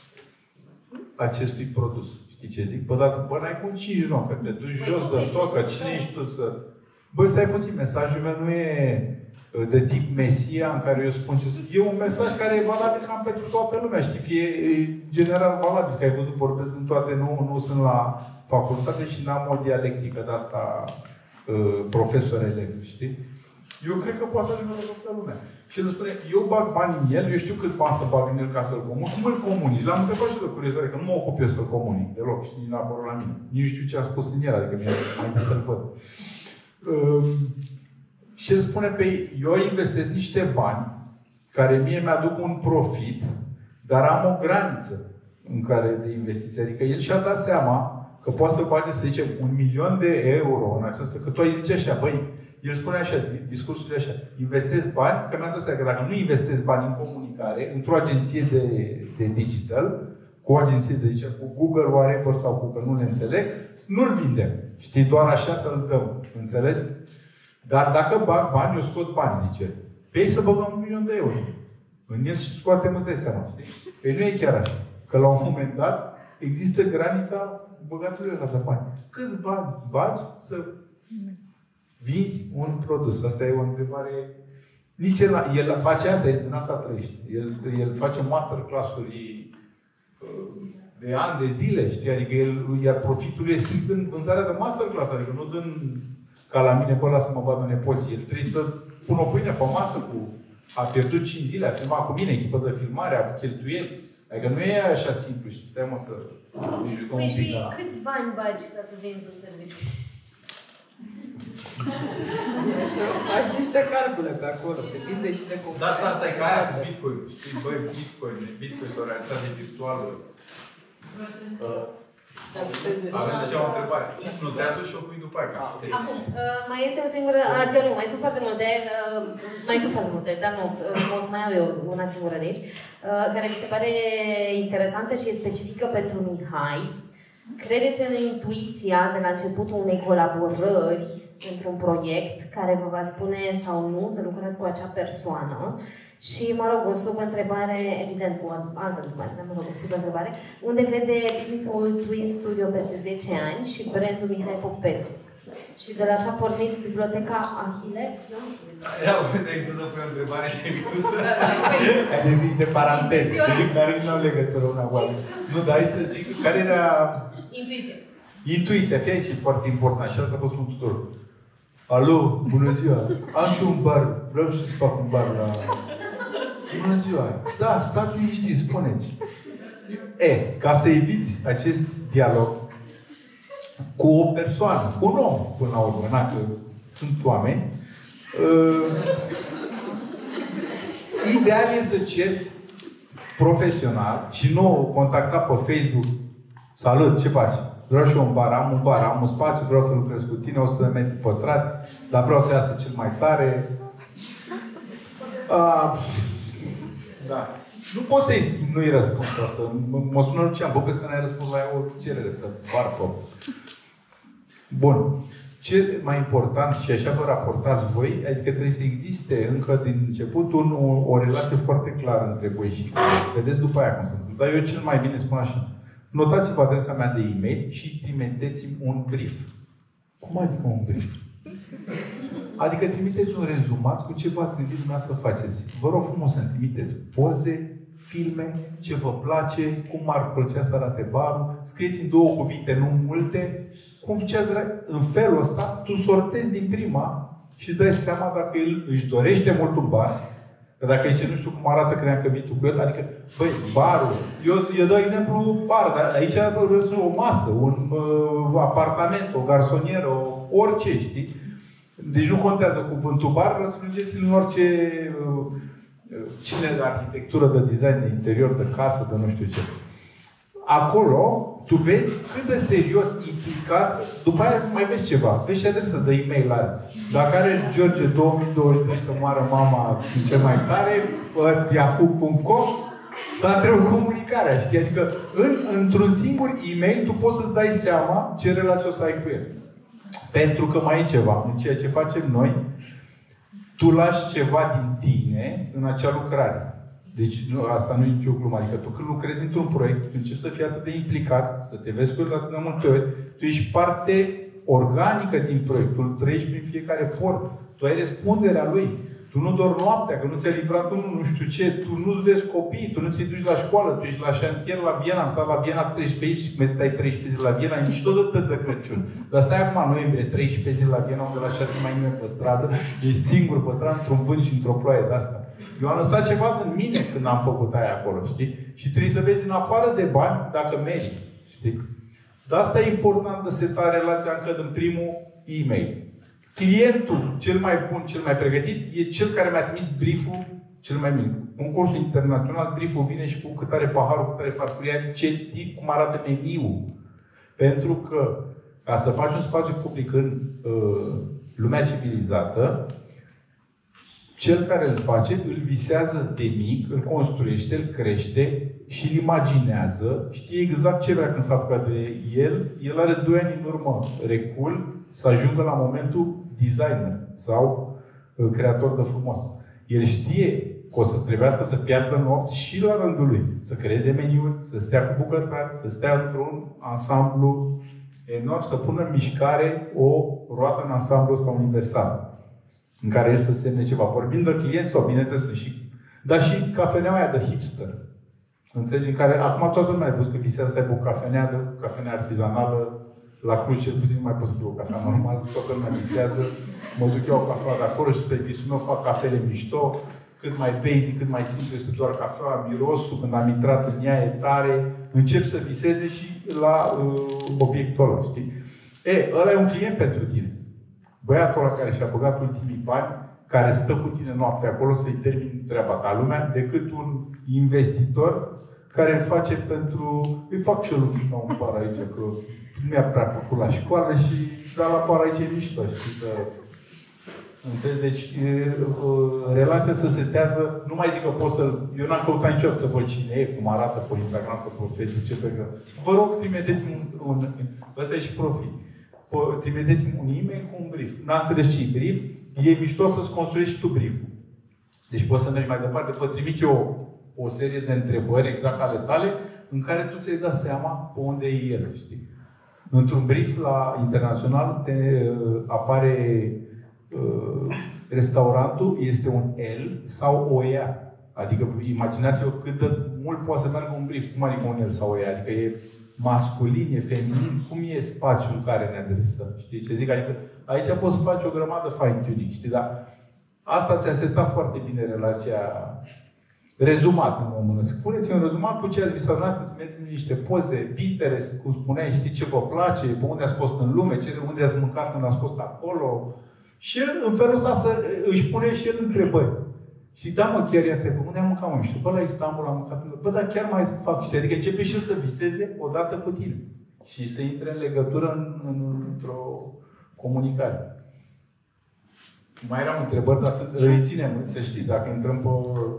acestui produs? Știi ce zic? Bă, dar bă, n-ai cum cinci roni, că te duci jos de tot, că cine ești tu să... Bă, stai puțin, mesajul meu nu e de tip Mesia, în care eu spun ce sunt. E un mesaj care e valabil cam pentru toată lumea, știi? Fie general valabil, că ai văzut, vorbesc din toate, nu, nu sunt la facultate și n-am o dialectică de asta uh, profesor-elev, știi? Eu cred că poate să ajungă la toată lumea. Și el spune, eu bag bani în el, eu știu câți bani să bag în el ca să-l comunic, cum îl comunici? L-am întrebat și de curiozitate, că nu mă ocup eu să-l comunic deloc, știi, n-a apărut la mine. Nici știu ce a spus în el, adică mi-a mai să-l văd. Uh, Și el spune, pe eu investesc niște bani care mie mi-aduc un profit, dar am o graniță în care de investiție. Adică el și-a dat seama că poate să bage, să zicem, un milion de euro în această... Că tu ai zice așa, băi, el spune așa, discursul e așa, investesc bani, că mi-am dat seama că dacă nu investesc bani în comunicare, într-o agenție de, de digital, cu o agenție de digital, cu Google, whatever, sau cu că nu le înțeleg, nu-l vindem. Știi, doar așa să-l dăm. Înțelegi? Dar dacă bag bani, eu scot bani, zice. Pe ei să băgăm un milion de euro în el și scoatem, îți dai seama. Știi? Păi nu e chiar așa. Că la un moment dat există granița băgatului ăla de bani. Câți bani bagi să vinzi un produs? Asta e o întrebare. Nici el, el face asta, el din asta trăiește. El, el face masterclass-uri de ani, de zile, știi? Adică el, iar profitul este strict în vânzarea de masterclass, adică nu din ca la mine, bă, lasă să mă vadă nepoții. El trebuie să pună o pâine pe masă cu... A pierdut cinci zile, a filmat cu mine, echipă de filmare, a avut cheltuieli, a Adică nu e așa simplu, știi, stai mă să ne jucăm Păi un și pic la... câți bani bagi ca să vinzi un serviciu? Trebuie să faci niște calcule pe acolo, depinde și de companie. Dar asta, asta e ca aia cu Bitcoin, știi, băi, Bitcoin, Bitcoin sau realitate virtuală. Avem deja o întrebare. Ți-mi notează și o pui după aia ca să te... Acum, uh, mai este o singură, adică nu, mai sunt foarte multe, uh, mai sunt foarte multe, dar nu, uh, o să mai au eu una singură de aici, uh, care mi se pare interesantă și e specifică pentru Mihai. Credeți în intuiția de la începutul unei colaborări într-un proiect care vă va spune sau nu să lucrați cu acea persoană? Și, mă rog, o sub-întrebare, evident, o altă întrebare, dar, mă rog, o sub-întrebare. Unde vede business-ul Twin Studio peste zece ani și brandul Mihai Popescu? Și de la ce a pornit biblioteca Ahile? Eu nu știu. Ia, ai spus să pui o întrebare și ai pus... Ai de niște paranteze, care nu au legătură una cu alta. Nu, dar hai să zic, care era... Intuiție. Intuiția, fie aici e foarte important și asta vă spun tuturor. Alo, bună ziua, am și un bar, vreau și să fac un bar la... Bună ziua, da, stați liniștiți, spuneți. E, ca să eviți acest dialog cu o persoană, cu un om, până la urmă, dacă sunt oameni, uh, ideal e să cer profesional și nu contacta pe Facebook. Salut, ce faci? Vreau și eu un bar, am un bar, am un spațiu, vreau să lucrez cu tine, o sută de metri pătrați, dar vreau să iasă cel mai tare. Uh, da. Nu poți să-i nu-i răspuns sau să... Mă sună Lucian, bă, vezi că n-ai răspuns la o cerere pe bar, pe... Bun. Ce mai important, și așa vă raportați voi, adică trebuie să existe încă din început un, o, o relație foarte clară între voi și vedeți după aia cum se întâmplă. Dar eu cel mai bine spun așa. Notați-vă adresa mea de e-mail și trimiteți-mi un brief. Cum adică un brief? Adică trimiteți un rezumat cu ce v-ați gândit dumneavoastră să faceți. Vă rog frumos să-mi trimiteți poze, filme, ce vă place, cum ar plăcea să arate barul. Scrieți în două cuvinte, nu multe. Cum ce ați vrea. În felul ăsta, tu sortezi din prima și îți dai seama dacă el își dorește mult un bar. Că dacă zice, nu știu cum arată, credeam că vii tu cu el. Adică, băi, barul. Eu, eu dau exemplu bar, dar aici răspunde o masă, un uh, apartament, o garsonieră, o, orice, știi? Deci nu contează cuvântul bar, răspundeți-l în orice uh, cine de arhitectură, de design, de interior, de casă, de nu știu ce. Acolo, tu vezi cât de serios implicat, după aia mai vezi ceva, vezi ce adresă de e-mail are. Dacă are George două mii douăzeci și doi să moară mama și cel mai tare, yahoo punct com, s-a întrebat comunicarea, știi? Adică în, într-un singur e-mail tu poți să-ți dai seama ce relație o să ai cu el. Pentru că mai e ceva, în ceea ce facem noi, tu lași ceva din tine în acea lucrare. Deci nu, asta nu e nicio glumă. Adică tu când lucrezi într-un proiect, tu începi să fii atât de implicat, să te vezi cu el atât de multe ori, tu ești parte organică din proiect. Tu îl trăiești prin fiecare port. Tu ai răspunderea lui. Tu nu dormi noaptea, că nu ți-a livrat unul, nu știu ce. Tu nu-ți vezi copii, tu nu ți-i duci la școală, tu ești la șantier la Viena. Am stat la Viena treisprezece și mai stai treisprezece zile la Viena, nici tot atât de Crăciun. Dar stai acum în noiembrie, treisprezece zile la Viena, unde la șase mai nimeni pe stradă, ești singur pe stradă, într-un vânt și într-o ploaie de asta. Eu am lăsat ceva în mine când am făcut aia acolo, știi? Și trebuie să vezi în afară de bani dacă meriți, știi? Dar asta e important de seta relația încă din primul e-mail. Clientul cel mai bun, cel mai pregătit, e cel care mi-a trimis brieful cel mai mic. Un curs internațional, brieful vine și cu cât are paharul, cât are farfuria, ce tip, cum arată meniul. Pentru că, ca să faci un spațiu public în uh, lumea civilizată, cel care îl face, îl visează de mic, îl construiește, îl crește și îl imaginează, știe exact ce vrea când s-a apucat de el. El are doi ani în urmă recul să ajungă la momentul designer sau uh, creator de frumos. El știe că o să trebuiască să piardă nopți și la rândul lui. Să creeze meniuri, să stea cu bucătari, să stea într-un ansamblu enorm, să pună în mișcare o roată în ansamblu ăsta universal. În care el să semne ceva. Vorbind de clienți sau, bineînțeles, și, dar și cafeneaua aia de hipster. Înțelegi? În care acum toată lumea a văzut că visează să aibă o cafenea, de, cafenea artizanală. La Cluj, cel puțin, nu mai pot să beau o cafea normal. Toată lumea visează. Mă duc eu o cafea de acolo și să-i visul meu, fac cafele mișto. Că cât mai basic, cât mai simplu, este doar cafea, mirosul, când am intrat în ea, e tare, încep să viseze și la uh, obiectul ăla, știi? E, ăla e un client pentru tine. Băiatul ăla care și-a băgat ultimii bani, care stă cu tine noaptea acolo să-i termin treaba ca lumea, decât un investitor care îl face pentru... Îi fac și eu lui fiica un par aici, că nu mi-a prea plăcut la școală și dar la par aici e mișto, știi, să... Înțelegi? Deci, relația se setează, nu mai zic că pot să... Eu n-am căutat niciodată să văd cine e, cum arată pe Instagram sau pe Facebook, ce pe că... Vă rog, trimiteți-mi un... un ăsta e și profil. Trimiteți-mi un e-mail cu un brief. N-am înțeles ce-i brief. E mișto să-ți construiești și tu brief-ul. Deci poți să mergi mai departe. Vă trimit eu o serie de întrebări exact ale tale, în care tu ți-ai dat seama pe unde e el, știi? Într-un brief la internațional te uh, apare uh, restaurantul, este un L sau o ea. Adică imaginați-vă cât de mult poate să meargă un brief. Cum adică un L sau o ea? Adică e masculin, e feminin, cum e spațiul în care ne adresăm? Știi ce zic? Adică aici poți să faci o grămadă fine-tuning, știi? Dar asta ți-a setat foarte bine relația. Rezumat, în română. Spuneți un rezumat cu ce ați visat noastră, trimiteți niște poze, Pinterest, cum spuneai, știi ce vă place, pe unde ați fost în lume, ce, unde ați mâncat când ați fost acolo. Și el, în felul ăsta, să își pune și el întrebări. Și da, mă, chiar asta e, pe unde am mâncat, mă, și bă, la Istanbul am mâncat. Bă, dar chiar mai fac, știi? Adică începe și el să viseze odată cu tine. Și să intre în legătură în, în, într-o comunicare. Mai eram întrebări, dar să îi ținem, să știi, dacă intrăm pe...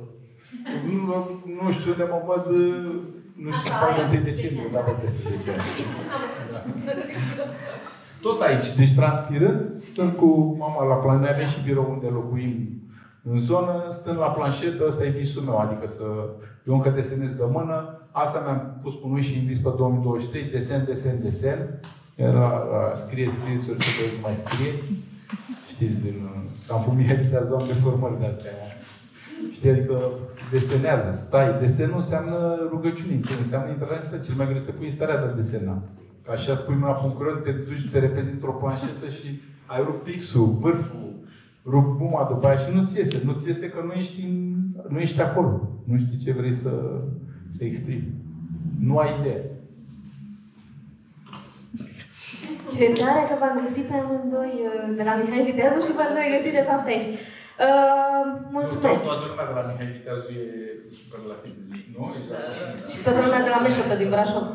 Nu, nu știu unde mă văd, nu știu ce fac de întâi decembrie, dar văd peste zece ani. Da. Tot aici, deci transpirând, stând cu mama la planșetă, avem și birou unde locuim în zonă, stând la planșetă, ăsta e visul meu, adică să... Eu încă desenez de mână, asta mi-am pus pe noi și în vis pe două mii douăzeci și trei, desen, desen, desen. Era la scrie, scrieți, orice voi mai scrieți. Știți, din... Am familiaritatea zonă de formări de-astea. Știi, adică desenează, stai. Desenul înseamnă rugăciune, înseamnă intrarea în stări. Cel mai greu să pui starea de desena. Că așa pui mâna pe un creion, te duci, te repezi într-o planșetă și ai rupt pixul, vârful, rupt buma după aia și nu-ți iese. Nu-ți iese că nu ești, în, nu ești acolo. Nu știi ce vrei să, să exprimi. Nu ai idee. Ce tare că v-am găsit pe amândoi de la Mihai Viteazu și v-ați regăsit de fapt aici. Uh, mulțumesc! Nu, toată lumea de la Mihai Viteazu e superlativ, nu? Și toată lumea de la Meșotă din Brașov.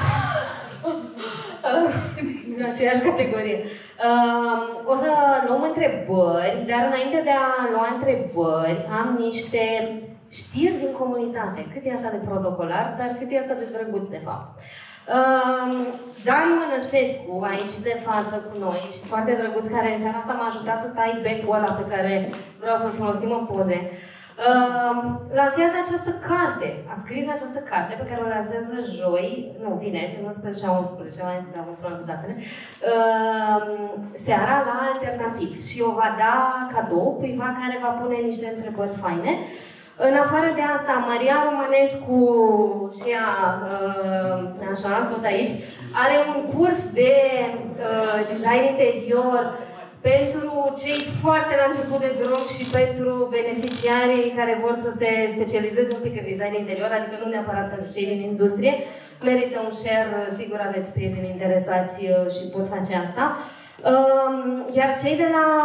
Din aceeași categorie. Uh, o să luăm întrebări, dar înainte de a lua întrebări, am niște știri din comunitate. Cât e asta de protocolar, dar cât e asta de drăguț, de fapt. Uh, Dan Mănăsescu, aici de față cu noi, și foarte drăguț, care în seara asta m-a ajutat să tai becul ăla pe care vreau să-l folosim în poze. Uh, lansează această carte, a scris această carte pe care o lansează joi, nu, vineri, unsprezece a unsprezece, mai zis că am probleme cu datele, uh, seara la Alternativ și o va da cadou cuiva care va pune niște întrebări faine. În afară de asta, Maria Romanescu și ea, uh, așa, tot aici, are un curs de uh, design interior pentru cei foarte la început de drum și pentru beneficiarii care vor să se specializeze un pic în design interior, adică nu neapărat pentru cei din industrie. Merită un share, sigur aveți prieteni interesați și pot face asta. Uh, iar cei de la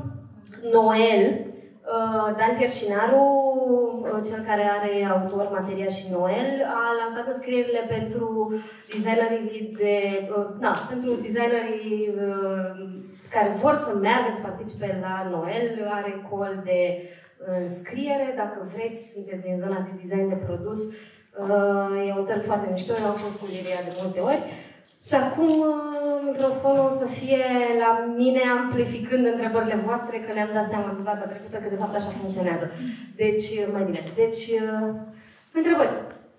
Noel, Dan Pierșinaru, cel care are autor Materia și Noel, a lansat înscrierile pentru designerii de, na, pentru designerii care vor să meargă să participe la Noel. Are call de înscriere, dacă vreți, sunteți din zona de design de produs. E un târg foarte mișto, eu am fost cu Liria de multe ori. Și acum microfonul o să fie la mine amplificând întrebările voastre, că le-am dat seama de data trecută că de fapt așa funcționează. Deci, mai bine. Deci, întrebări.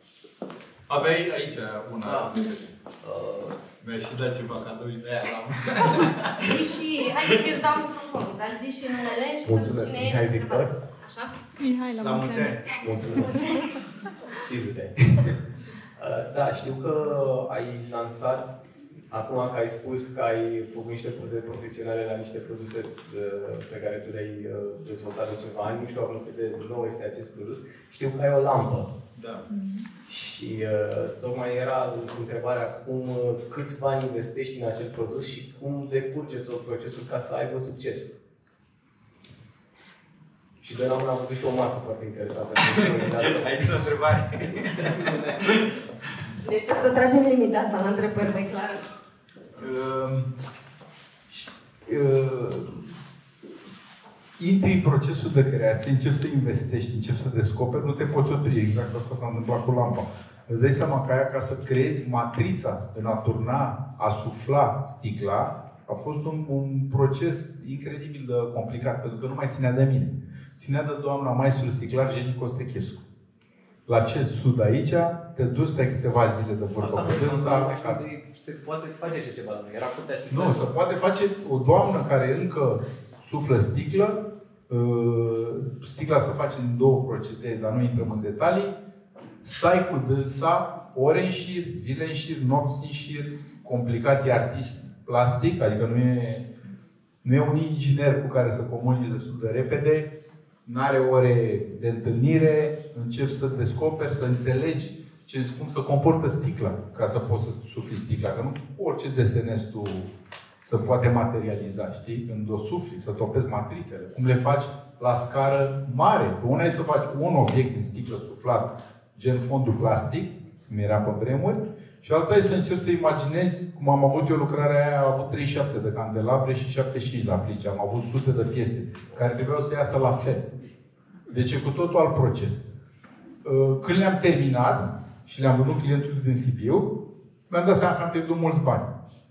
Aveai aici una. Da. Uh, Mi-ai și dat ceva cadou de aia la Zi și... Haideți să-ți dau microfonul, dar zi și numele și pentru cine ești. Mihai Victor. Așa? Mihai, la, La mulți ani. Mulțumesc. Da, știu că ai lansat Acum că ai spus că ai făcut niște poze profesionale la niște produse pe care tu le-ai dezvoltat de ceva ani, nu știu acum cât de nou este acest produs, știu că ai o lampă. Da. Și uh, tocmai era întrebarea cum, câți bani investești în acel produs și cum decurge tot procesul ca să aibă succes. Și de la mână am văzut și o masă foarte interesantă. Aici e o întrebare. Deci trebuie să tragem limita asta la întrebări mai clare. Uh, uh, intri în procesul de creație, începi să investești, începi să descoperi, nu te poți opri. Exact asta s-a întâmplat cu lampa. Îți dai seama că aia, ca să creezi matrița în a turna, a sufla sticla, a fost un, un proces incredibil de complicat, pentru că nu mai ținea de mine. Ținea de doamna maestru sticlar Jenny Costechescu. La ce sud aici, te duci, stai câteva zile de vorbă cu dânsa. Se poate face ce ceva, nu? Era putea sticla. Nu, se poate face o doamnă care încă suflă sticlă, sticla se face în două procedee, dar nu intrăm în detalii, stai cu dânsa ore în șir, zile în șir, nopți în șir, complicat, e artist plastic, adică nu e, nu e un inginer cu care să comunici destul de repede, nu are ore de întâlnire, începi să descoperi, să înțelegi ce, cum se comportă sticla, ca să poți să sufli sticla, că nu orice desenezi tu să poate materializa, știi? Când o sufli, să topezi matrițele, cum le faci la scară mare. Una e să faci un obiect din sticlă suflat, gen fondul plastic, cum era pe vremuri, și alta e să încerci să imaginezi, cum am avut eu lucrarea aia, am avut treizeci și șapte de candelabre și șaptezeci și cinci de aplice. Am avut sute de piese care trebuiau să iasă la fel. Deci e cu totul alt proces. Când le-am terminat și le-am vândut clientului din Sibiu, mi-am dat seama că am pierdut mulți bani.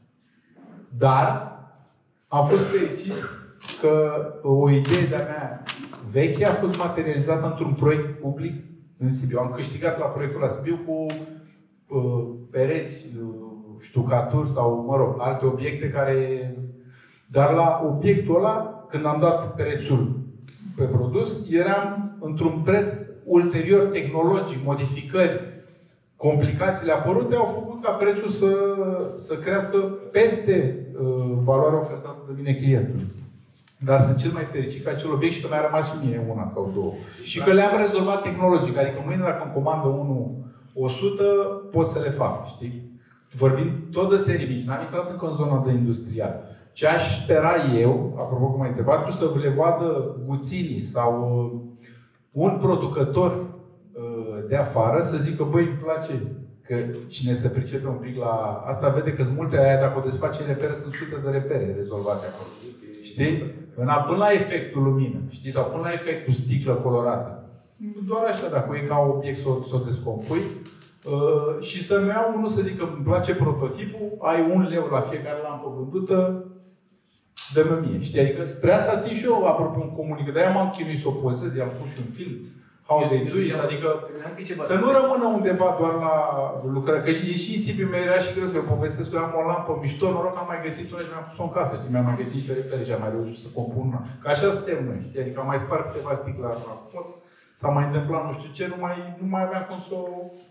Dar am fost fericit că o idee de-a mea veche a fost materializată într-un proiect public în Sibiu. Am câștigat la proiectul la Sibiu cu uh, pereți, uh, ștucaturi sau, mă rog, alte obiecte care... Dar la obiectul ăla, când am dat prețul pe produs, eram într-un preț ulterior tehnologic, modificări, complicațiile apărute au făcut ca prețul să, să crească peste uh, valoarea ofertată de mine clientului. Dar sunt cel mai fericit ca acel obiect și că mi-a rămas și mie una sau două. Și că le-am rezolvat tehnologic. Adică mâine dacă îmi comandă unul o sută, pot să le fac, știi? Vorbim tot de serii mici. N-am intrat încă în zona de industrial. Ce aș spera eu, apropo cum m-ai întrebat, tu să le vadă guținii sau uh, un producător de afară să zică, băi, îmi place că cine se pricepe un pic la asta vede că sunt multe aia, dacă o desface repere, sunt sute de repere rezolvate acolo. Știi? Până la efectul lumină, știi? Sau până la efectul sticlă colorată. Doar așa, dacă e ca obiect să o, să o descompui. Uh, și să-mi iau unul să zică, îmi place prototipul, ai un leu la fiecare lampă vândută, dă-mi mie. Știi? Adică spre asta tii și eu, apropo, un comunică. De-aia m-am chinuit să o pozez, i-am făcut și un film. How they do it, adică să nu rămână undeva doar la lucrare. Că e și în Sibiu mi era și greu să eu povestesc că eu am o lampă mișto, noroc că am mai găsit una și mi-am pus-o în casă, știi, mi-am mai găsit niște repere și am mai reușit să compun una. Că așa suntem noi, știi, adică am mai spart câteva sticle la transport, s-a mai întâmplat nu știu ce, nu mai, nu mai aveam cum să o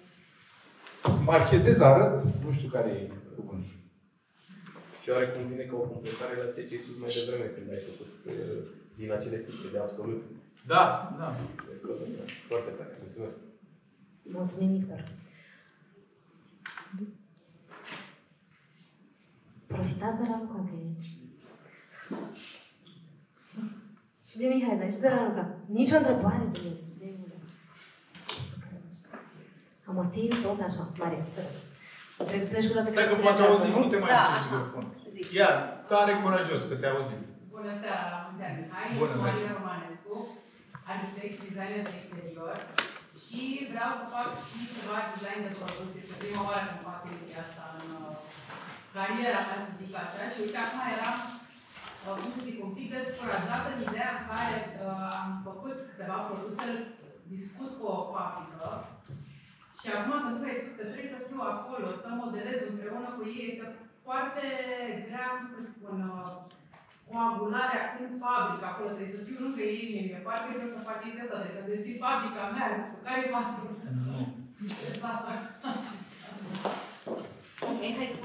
marchetez, arăt, nu știu care e cuvântul. Și oarecum vine ca o completare la ceea ce ai spus mai devreme când ai făcut din acele sticle de absolut. Da, da. Foarte tare, mulțumesc. Mulțumim, Victor. Profitați de Raluca, că e... Și de Mihai, dar și de Raluca. Nici o întrebare, Dumnezeule. Nu să cred. Am atins tot așa, Maria. Trebuie să pleci cu toate stai că poate auzi, nu te mai da, încerci telefon. Ia, tare curajos că te auzim. Bună seara, la mulți ani. Hai, sunt Maria Romanescu, arhitect și designer de interior și vreau să fac și ceva design de produse. Este prima oară când fac chestia asta în uh, cariera, ca să zic așa. Și uite, acum eram, uh, cum să zic, un pic descurajată în ideea în care uh, am făcut câteva produse, discut cu o fabrică și acum când tu ai spus că trebuie să fiu acolo, să modelez împreună cu ei, este foarte grea, cum să spun, uh, coagularea în fabrică, acolo trebuie să fiu lângă ei, mi-e foarte greu să fac chestia asta, trebuie să deschid fabrica mea, care-i pasul? Sunt stresată. Ok, hai să auzim.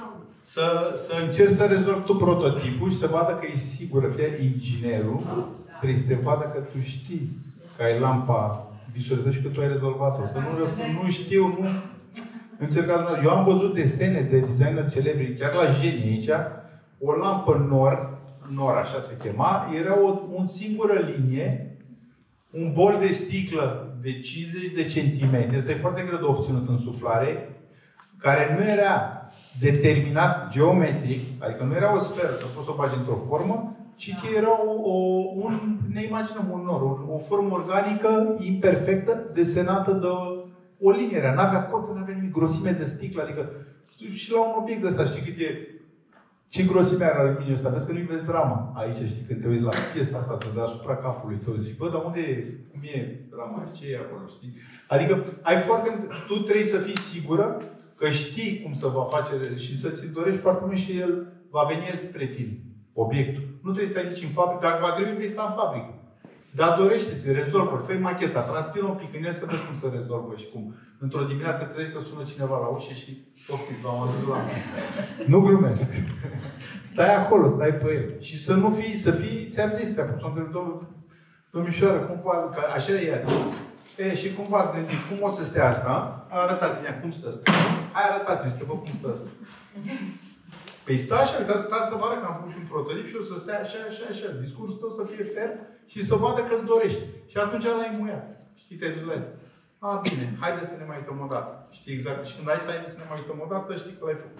să, să încerci să rezolvi tu prototipul și să vadă că e sigură. Fie inginerul, trebuie să te vadă că tu știi că ai lampa vizualizată și că tu ai rezolvat-o. Să nu răspund, nu știu, nu... Încercați. Eu am văzut desene de designer celebri, chiar la Genie aici, o lampă nor, nor așa se chema, era o un singură linie, un bol de sticlă de cincizeci de centimetri, asta e foarte greu de obținut în suflare, care nu era determinat geometric, adică nu era o sferă să poți să o bagi într-o formă, ci că era o, o, un, ne imaginăm un nor, o, o formă organică, imperfectă, desenată de o linie. N-avea cotă, n-avea nimic, grosime de sticlă, adică și la un obiect ăsta, știi cât e, ce grosime are aluminiul ăsta? Vezi că nu-i vezi rama aici, știi, când te uiți la piesa asta deasupra capului tău, zici, bă, dar unde e, cum e rama, ce e acolo, știi? Adică ai foarte, tu trebuie să fii sigură că știi cum să va face și să ți-l dorești foarte mult și el va veni el spre tine, obiectul. Nu trebuie să stai nici în fabrică, dacă va trebui, vei sta în fabrică. Dar dorește-ți, rezolvă, fă macheta, transpiră un pic în el să vezi cum să rezolvă și cum. Într-o dimineață treci că sună cineva la ușă și poftiți, v-am adus la mine. Nu glumesc. Stai acolo, stai pe el. Și să nu fii, să fii, ți-am zis, ți-am pus o întrebare, domnul, domnișoară, cum v-ați, că așa e ea. E, și cum v-ați gândit? Cum o să stea asta? Arătați-mi cum stă asta. Hai, arătați-mi, să văd cum stă asta. Păi stă așa, uitați, stați să vadă că am făcut și un prototip și o să stea așa, așa, așa. Discursul tău să fie ferm și să vadă că îți dorești. Și atunci l-ai muiat. Știi, te-ai dus la el. A, bine, haide să ne mai uităm o dată. Știi exact. Și când ai să haide să ne mai uităm o dată, știi că l-ai făcut.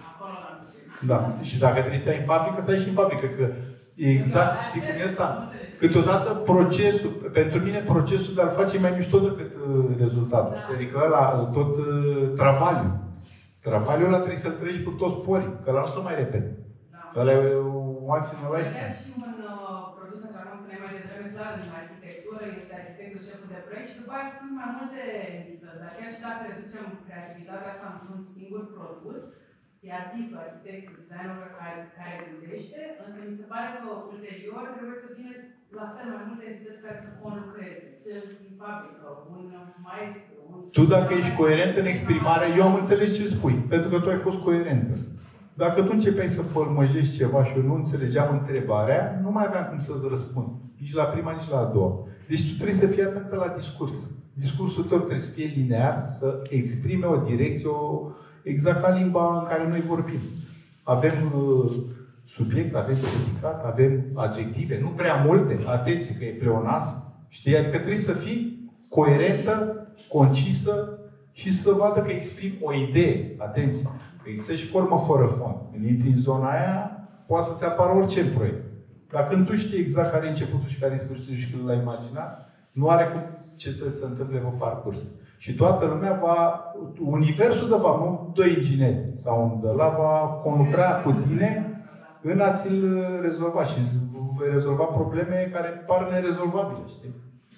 Da. Și dacă trebuie să stai în fabrică, stai și în fabrică. Că exact, știi cum e asta? Câteodată procesul, pentru mine procesul de a-l face e mai mișto decât uh, rezultatul. Adică ăla, tot uh, travaliul. Travaliul ăla trebuie să-l trăiești cu toți porii, că ăla nu se mai repede. Că ăla e once in a lifetime. Chiar și un uh, produs, așa cum spuneai mai devreme, clar în arhitectură, este arhitectul șeful de proiect și după aia sunt mai multe entități. Dar chiar și dacă reducem creativitatea asta într-un singur produs, e artistul, arhitectul, designerul care, care gândește, însă mi se pare că ulterior trebuie să vină la fel mai multe entități care să conlucreze. Cel din fabrică, un maestru, un... Tu dacă ești coerent în exprimare, eu am înțeles ce spui, pentru că tu ai fost coerentă. Dacă tu începeai să pălmăjești ceva și eu nu înțelegeam întrebarea, nu mai aveam cum să-ți răspund. Nici la prima, nici la a doua. Deci tu trebuie să fii atentă la discurs. Discursul tău trebuie să fie linear, să exprime o direcție, o... exact ca limba în care noi vorbim. Avem uh, subiect, avem predicat, avem adjective, nu prea multe, atenție că e pleonasm. Știi? Adică trebuie să fii coerentă, concisă și să vadă că exprimi o idee. Atenție! Că există și formă fără fond. Când intri în zona aia, poate să-ți apară orice în proiect. Dar când tu știi exact care e începutul și care e sfârșitul și când l-ai imaginat, nu are cum ce să se întâmple pe parcurs. Și toată lumea va, universul de fapt, nu doi ingineri sau un de la va conlucra cu tine în a ți-l rezolva și vei rezolva probleme care par nerezolvabile, știi?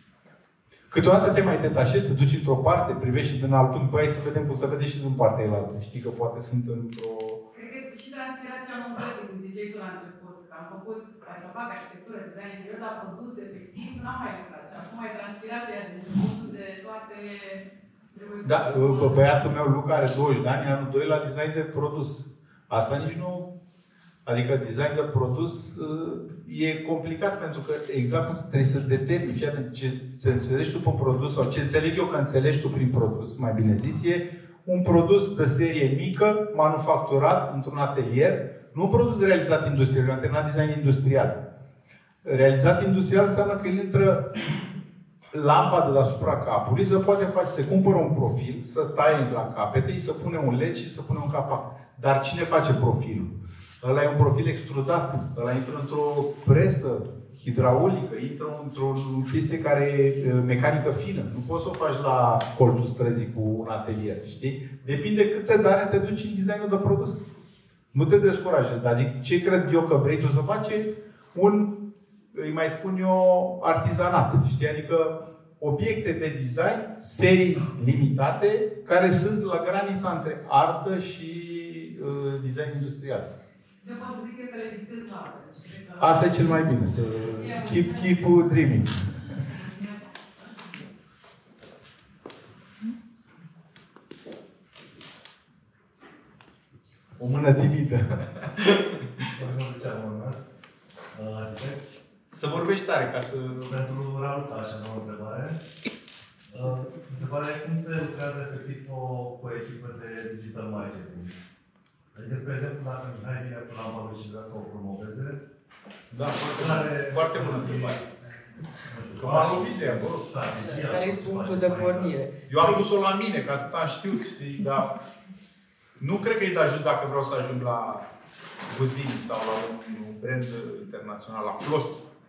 Câteodată te mai detașezi, te duci într-o parte, privești și din altul, băi, să vedem cum să vede și din partea elaltă. Știi că poate sunt într-o... Cred că și transpirația noutății, cum ziceai tu la început, că am făcut, adică fac arhitectură, design interior, dar produs efectiv n-am mai lucrat. Și acum e transpirația din începutul de toate... Da, băiatul meu, Luca, are douăzeci de ani, anul doi la design de produs. Asta nici nu... Adică design de produs e complicat pentru că exact cum trebuie să determini, fie atent, ce, ce înțelegi tu prin produs sau ce înțeleg eu că înțelegi tu prin produs, mai bine zis, e un produs de serie mică, manufacturat într-un atelier, nu un produs realizat industrial, eu am terminat design industrial. Realizat industrial înseamnă că el intră lampa de deasupra capului, să poate face, se cumpără un profil, să taie la capete, să pune un led și să pune un capac. Dar cine face profilul? Ăla e un profil extrudat, ăla intră într-o presă hidraulică, intră într-o chestie care e mecanică fină. Nu poți să o faci la colțul străzii cu un atelier, știi? Depinde cât te tare te duci în designul de produs. Nu te descurajezi, dar zic, ce cred eu că vrei tu să faci? Un, îi mai spun eu, artizanat, știi? Adică obiecte de design, serii limitate, care sunt la granița între artă și uh, design industrial. Ce pot să zic că le visez la apă. Asta e cel mai bine, să keep, keep dreaming. O mână timidă. Să vorbești tare, ca să... Pentru Raluca, așa, o întrebare. Uh, întrebarea e cum se lucrează efectiv cu o, cu o echipă de digital marketing? Adică, spre exemplu, dacă Mihai vine până la Pavel și vrea să o promoveze, da, foarte, care, foarte bună întrebare. Am o idee, bă. Care e punctul de pornire? Eu am pus-o la mine, că atât am știut, știi, dar nu cred că e de ajuns dacă vreau să ajung la Guzini sau la un, un brand internațional, la Flos.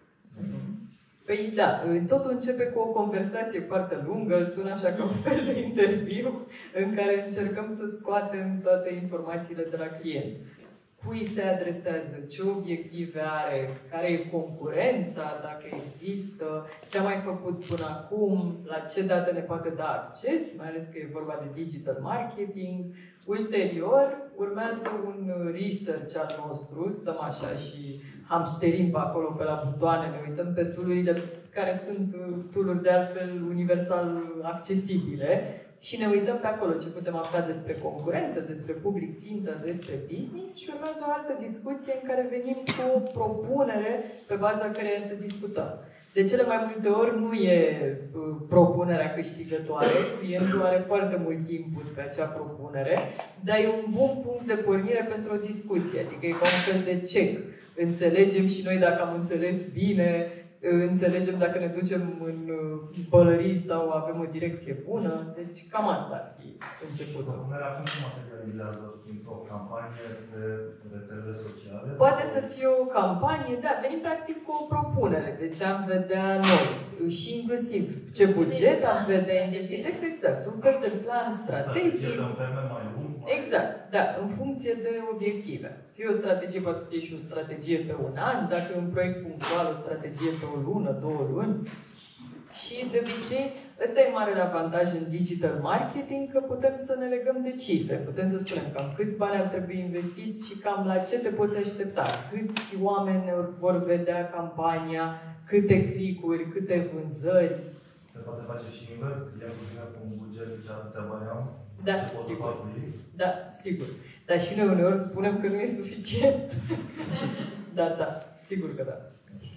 Păi da, totul începe cu o conversație foarte lungă, sună așa ca un fel de interviu în care încercăm să scoatem toate informațiile de la client. Cui se adresează, ce obiective are, care e concurența, dacă există, ce a mai făcut până acum, la ce date ne poate da acces, mai ales că e vorba de digital marketing. Ulterior, urmează un research al nostru, stăm așa și hamsterim pe acolo pe la butoane, ne uităm pe tool-urile care sunt tool-uri de altfel universal accesibile și ne uităm pe acolo ce putem afla despre concurență, despre public țintă, despre business și urmează o altă discuție în care venim cu o propunere pe baza căreia să discutăm. De cele mai multe ori nu e propunerea câștigătoare, clientul are foarte mult timp pe acea propunere, dar e un bun punct de pornire pentru o discuție, adică e ca un fel de check. Înțelegem și noi dacă am înțeles bine, înțelegem dacă ne ducem în pălării sau avem o direcție bună, deci cam asta ar fi începutul. Propunerea cum se materializează într-o campanie pe rețelele sociale? Poate să fie o campanie, da, venim practic cu o propunere de ce am vedea noi și inclusiv ce buget am vedea investit, exact, un fel de plan strategic. Exact, da, în funcție de obiective. Fie o strategie, poate să fie și o strategie pe un an, dacă e un proiect punctual, o strategie pe o lună, două luni. Și de obicei, ăsta e marele avantaj în digital marketing, că putem să ne legăm de cifre. Putem să spunem cam câți bani ar trebui investiți și cam la ce te poți aștepta. Câți oameni vor vedea campania, câte clicuri, câte vânzări. Se poate face și invers, clientul vine cu un buget și atâția bani am. Da, sigur. Da, sigur. Dar și noi uneori spunem că nu e suficient. Da, da, sigur că da.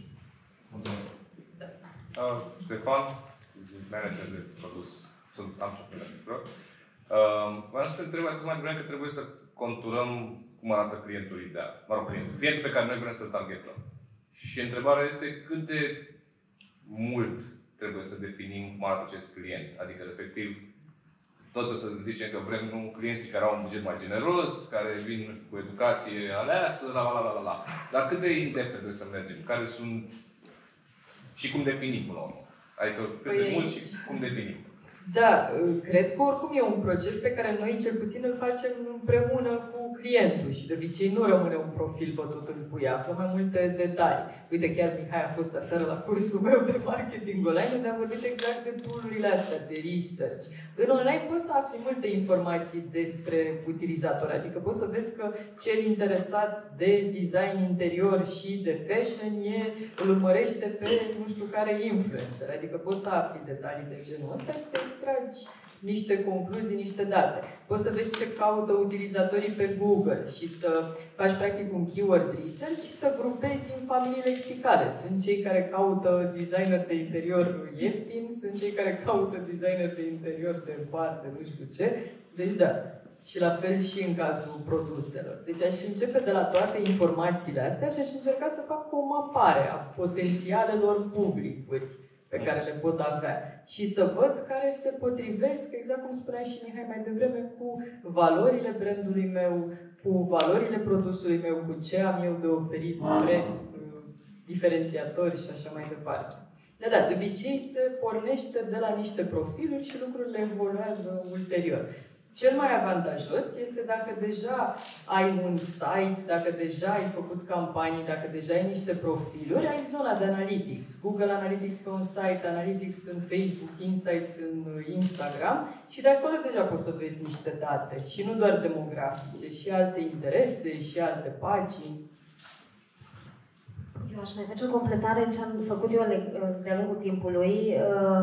Da. Uh, Ștefan, manager de produs, sunt, am și o uh, Vreau să te întreb mai devreme că trebuie să conturăm cum arată clientul ideal. Mă rog, clientul, clientul pe care noi vrem să-l targetăm. Și întrebarea este cât de mult trebuie să definim cum arată acest client. Adică, respectiv, toți o să zicem că vrem nu, clienții care au un buget mai generos, care vin nu știu, cu educație aleasă, la la la la la. Dar cât de in-depth trebuie să mergem? Care sunt și cum definim până la urmă? Adică cât de mult și cum definim? Da, cred că oricum e un proces pe care noi cel puțin îl facem împreună cu clientul și de obicei nu rămâne un profil bătut în pui, află mai multe detalii. Uite, chiar Mihai a fost aseară la cursul meu de marketing online unde am vorbit exact de tool-urile astea, de research. În online poți să afli multe informații despre utilizator, adică poți să vezi că cel interesat de design interior și de fashion e, îl urmărește pe nu știu care influencer, adică poți să afli detalii de genul ăsta și să extragi niște concluzii, niște date. Poți să vezi ce caută utilizatorii pe Google și să faci practic un keyword research și să grupezi în familii lexicale. Sunt cei care caută designer de interior ieftin, sunt cei care caută designer de interior de bar, de nu știu ce. Deci da. Și la fel și în cazul produselor. Deci aș începe de la toate informațiile astea și aș încerca să fac o mapare a potențialelor publicuri pe care le pot avea și să văd care se potrivesc, exact cum spunea și Mihai mai devreme, cu valorile brandului meu, cu valorile produsului meu, cu ce am eu de oferit, preț, diferențiatori și așa mai departe. Da, da, de obicei se pornește de la niște profiluri și lucrurile evoluează ulterior. Cel mai avantajos este dacă deja ai un site, dacă deja ai făcut campanii, dacă deja ai niște profiluri, ai zona de analytics. Google Analytics pe un site, Analytics în Facebook, Insights în Instagram și de acolo deja poți să vezi niște date. Și nu doar demografice, și alte interese, și alte pagini. Eu aș mai face o completare în ce am făcut eu de-a lungul timpului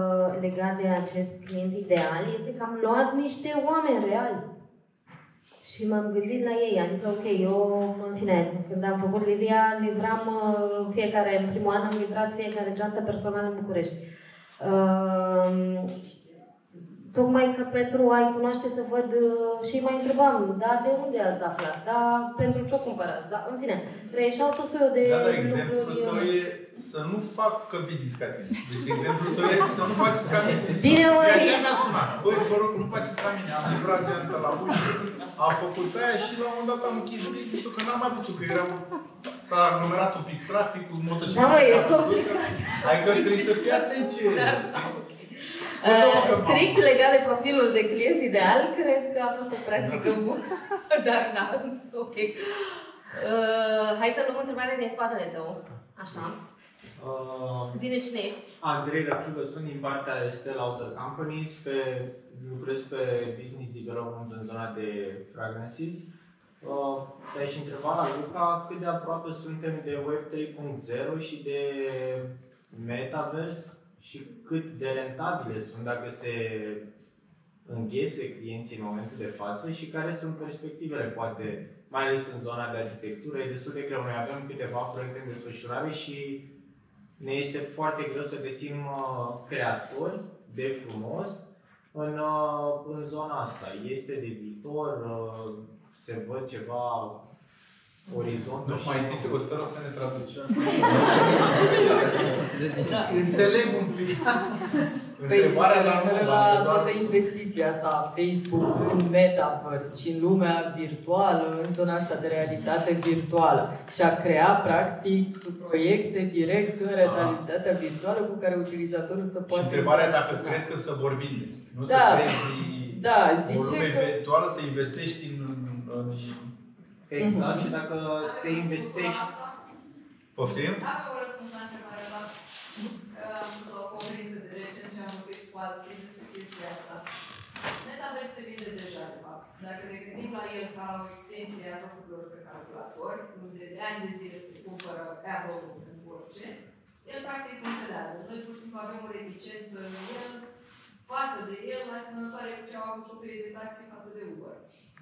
legat de acest client ideal. Este că am luat niște oameni reali. Și Și m-am gândit la ei, adică, ok, eu, în fine, când am făcut Lilia, livram uh, fiecare, în primul an am livrat fiecare geantă personală în București. Uh, Tocmai că pentru a-i cunoaște să văd și îi mai întrebam, da, de unde ați aflat, da, pentru ce o cumpărați, da, în fine, reieșeau tot soiul de da, da, lucruri. exemplul tău e să nu facă business ca tine. Deci exemplul tău e să nu faceți ca mine. Bine, măi! De aceea mi-a sunat. Băi, vă rog, nu faceți ca mine. Am livrat geantă la ușă, am făcut aia și la un moment dat am închis business-ul, că n-am mai putut, că eram... S-a aglomerat un pic traficul, motocicleta. Da, mă, e complicat. Hai că trebuie să fii atent ce e. Uh, strict legat de profilul de client ideal, cred că a fost o practică bună. Dar, da, ok. Uh, hai să luăm întrebarea din spatele tău. Așa. Uh, Zine cine ești. Andrei Răciugă, sunt din partea Stella Outer Companies, pe, lucrez pe business development în zona de fragrances. Uh, Te-aș întreba la Luca cât de aproape suntem de Web trei punct zero și de Metaverse și cât de rentabile sunt dacă se înghesuie clienții în momentul de față și care sunt perspectivele, poate, mai ales în zona de arhitectură. E destul de greu. Noi avem câteva proiecte în desfășurare și ne este foarte greu să găsim uh, creatori de frumos în, uh, în zona asta. Este de viitor, uh, se văd ceva orizontul. Nu, mai întâi o să te rog să ne traduci. Înțeleg un pic. Păi se referă la toată investiția asta a Facebook în Metaverse și în lumea virtuală, în zona asta de realitate virtuală. Și a crea, practic, proiecte direct în realitatea virtuală cu care utilizatorul să poată... Și întrebarea dacă crezi că se vor vinde. Nu da, să crezi da, o lume că... virtuală, să investești în... în... Exact, și dacă se investește... Poftim? Am o răspuns la întrebarea ta. Am făcut o conferință de recent și am vorbit cu alții despre chestia asta. Metaverse se vinde deja, de fapt. Dacă ne gândim la el ca o extensie a jocurilor pe calculator, unde de ani de zile se cumpără add-on-uri pentru orice, el practic funcționează. Noi pur și simplu avem o reticență în el față de el, asemănătoare cu ce au avut șoferii de taxi față de Uber.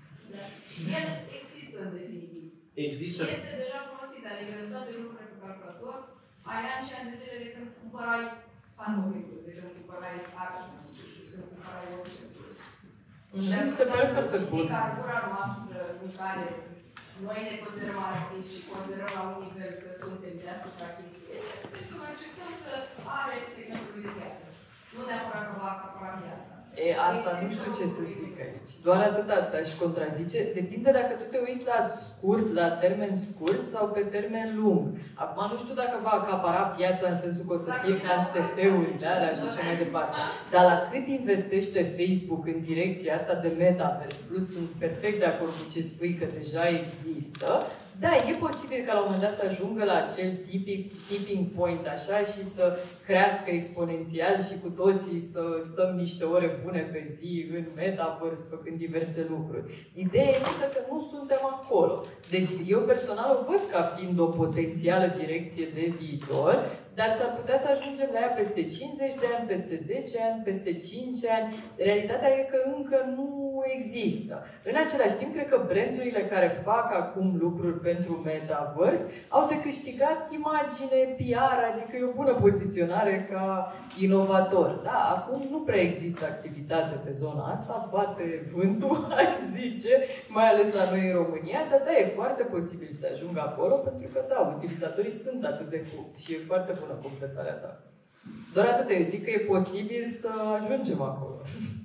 El există în definitiv. Există. Și este deja folosit, adică în toate jocurile pe calculator, ai ani și ani de zile de când cumpărai pantofii, de când cumpărai arme, de când cumpărai orice. Și nu se pare foarte bun. Carcura noastră în care noi ne considerăm activi și considerăm la un nivel că suntem deasupra chestii, trebuie să mai încercăm că are segmentul de viață. Nu neapărat că va acapara viața. E, asta nu știu ce să zic aici. Doar atâta te-aș contrazice. Depinde dacă tu te uiți la scurt, la termen scurt sau pe termen lung. Acum nu știu dacă va acapara piața în sensul că o să fie ca S F-urile alea și așa mai departe. Dar la cât investește Facebook în direcția asta de Metaverse, plus sunt perfect de acord cu ce spui că deja există, da, e posibil ca la un moment dat să ajungă la acel tipping, tipping point așa și să crească exponențial și cu toții să stăm niște ore bune pe zi în Metaverse făcând diverse lucruri. Ideea e însă că nu suntem acolo. Deci eu personal o văd ca fiind o potențială direcție de viitor, dar s-ar putea să ajungem la ea peste cincizeci de ani, peste zece ani, peste cinci ani. Realitatea e că încă nu există. În același timp, cred că brandurile care fac acum lucruri pentru Metaverse au de câștigat imagine, P R, adică e o bună poziționare ca inovator. Da, acum nu prea există activitate pe zona asta, bate vântul, aș zice, mai ales la noi în România, dar da, e foarte posibil să ajungă acolo, pentru că, da, utilizatorii sunt atât de hooked și e foarte bună completarea ta. Doar atât, eu zic că e posibil să ajungem acolo.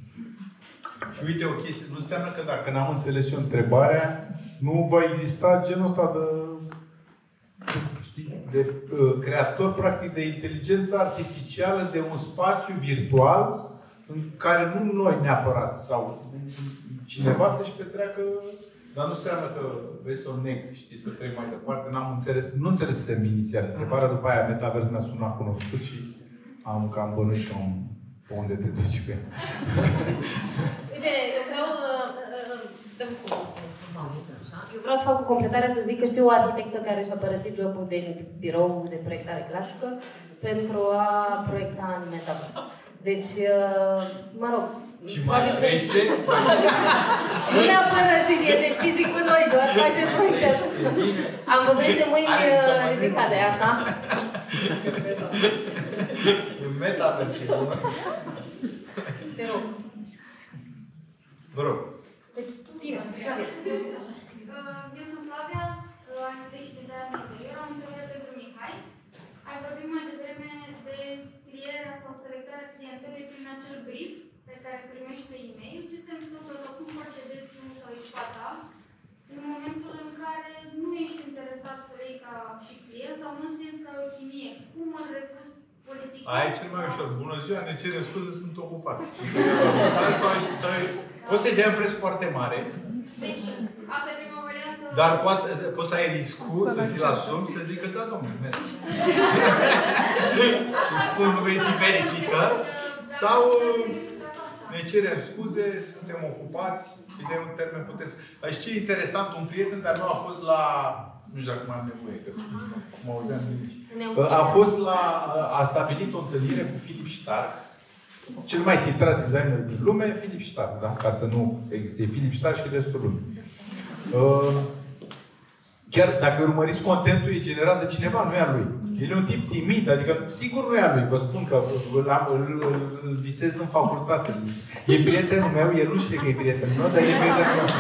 Și uite o chestie, nu înseamnă că dacă n-am înțeles eu întrebarea, nu va exista genul ăsta de, știi, de uh, creator, practic, de inteligență artificială, de un spațiu virtual în care nu noi neapărat, sau cineva să-și petreacă, dar nu înseamnă că vrei să o neg, știi, să trăim mai departe. N-am înțeles, nu înțelesem inițial întrebarea, după aia Metaverse mi-a sunat cunoscut și am cam bănuit că pe unde te duci cu ea. Uite, eu vreau, dăm cu așa. Eu vreau să fac o completare, să zic că știu o arhitectă care și-a părăsit jobul de birou de proiectare clasică pentru a proiecta în Metaverse. Deci, mă rog, Și mai crește? Nu ne-am părăsit, este fizic cu noi, doar face proiecte. Am văzut niște mâini ridicate, așa. E metaversie. Te rog. Vă rog. Tine, care? Eu sunt Flavia, arhitect și design interior. Am întrebare pentru Mihai. Ai vorbit mai devreme de trierea sau selectarea clientelei prin acel brief pe care îl primești pe e-mail. Ce se întâmplă sau cum procedezi tu sau echipa în momentul în care nu ești interesat să iei ca și client sau nu simți că ai o chimie? Cum îl refuzi politic? Aia e cel mai ușor. Bună ziua, ne cere scuze, sunt ocupat. Poți să-i dea un preț foarte mare. Deci, asta e prima variantă. Dar poți, poți să ai riscul să ți-l asumi, să zică, da, domnule, merge. Și spun, nu vei fi fericită. Sau ne cerem scuze, suntem ocupați, e un termen puteți. Și ce interesant, un prieten de-al meu a fost la... Nu știu dacă mai am nevoie, că mă auzeam nimic. A fost la... A stabilit o întâlnire cu Philip Stark, cel mai titrat designer din lume, Philip Stark, da? Ca să nu existe Philip Stark și restul lumii. Uh, chiar dacă urmăriți contentul, e generat de cineva, nu e al lui. El e un tip timid, adică sigur nu e al lui. Vă spun că îl, îl, îl, îl visez în facultate. E prietenul meu, el nu știe că e prietenul meu, dar e prietenul meu.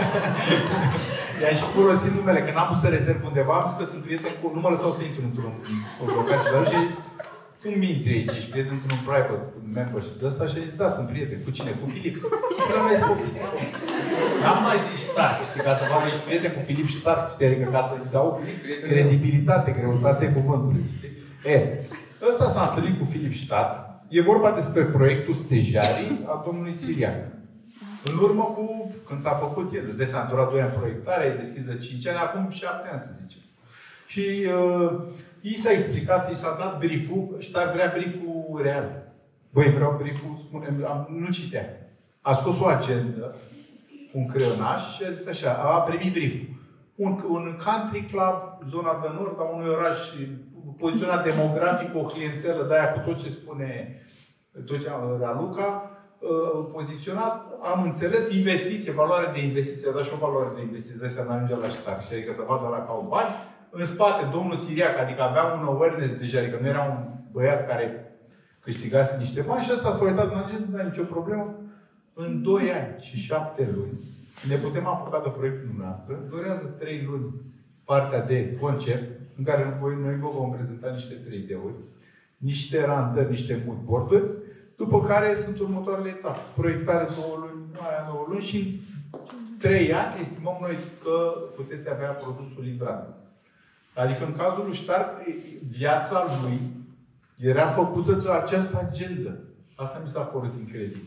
I-am și folosit numele, că n-am pus să rezerv undeva, am zis că sunt prieten cu... Nu mă lăsau să intru într-un locație, dar și a zis, cum intri aici? Ești prieten într-un private membership de ăsta? Și a zis, da, sunt prieten. Cu cine? Cu Filip. Și l-am mai zis, n-am mai zis Stark, știi, ca să vadă, ești prieten cu Filip Stark, știi, adică ca să-i dau credibilitate, greutate cuvântului, știi? E, ăsta s-a întâlnit cu Filip Stark. E vorba despre proiectul Stejarii a domnului Țiriac. În urmă cu, când s-a făcut el, îți dai seama, a durat doi ani proiectarea, e deschis de cinci ani, acum șapte ani, să zicem. Și uh, i s-a explicat, i s-a dat brieful, și ar vrea brieful real. Băi, vreau brieful, spune, nu citea. A scos o agendă, un creionaș și a zis așa, a primit brieful. Un, un country club, zona de nord a unui oraș, poziționat demografic, o clientelă de aia cu tot ce spune tot ce Raluca, poziționat, am înțeles, investiție, valoare de investiție, a dat și o valoare de investiție, de să nu ajunge la Stark, și adică să vadă la ca un bani. În spate, domnul Țiriac, adică avea un awareness deja, adică nu era un băiat care câștigase niște bani și ăsta s-a uitat în agenda, nu are nicio problemă. În doi ani și șapte luni ne putem apuca de proiectul noastră. Durează trei luni partea de concept, în care noi vă vom prezenta niște trei D-uri, niște randări, niște moodboard-uri, după care sunt următoarele etape. Proiectare două luni, aia două luni și în trei ani estimăm noi că puteți avea produsul livrat. Adică în cazul lui Stark, viața lui era făcută de această agendă. Asta mi s-a părut incredibil.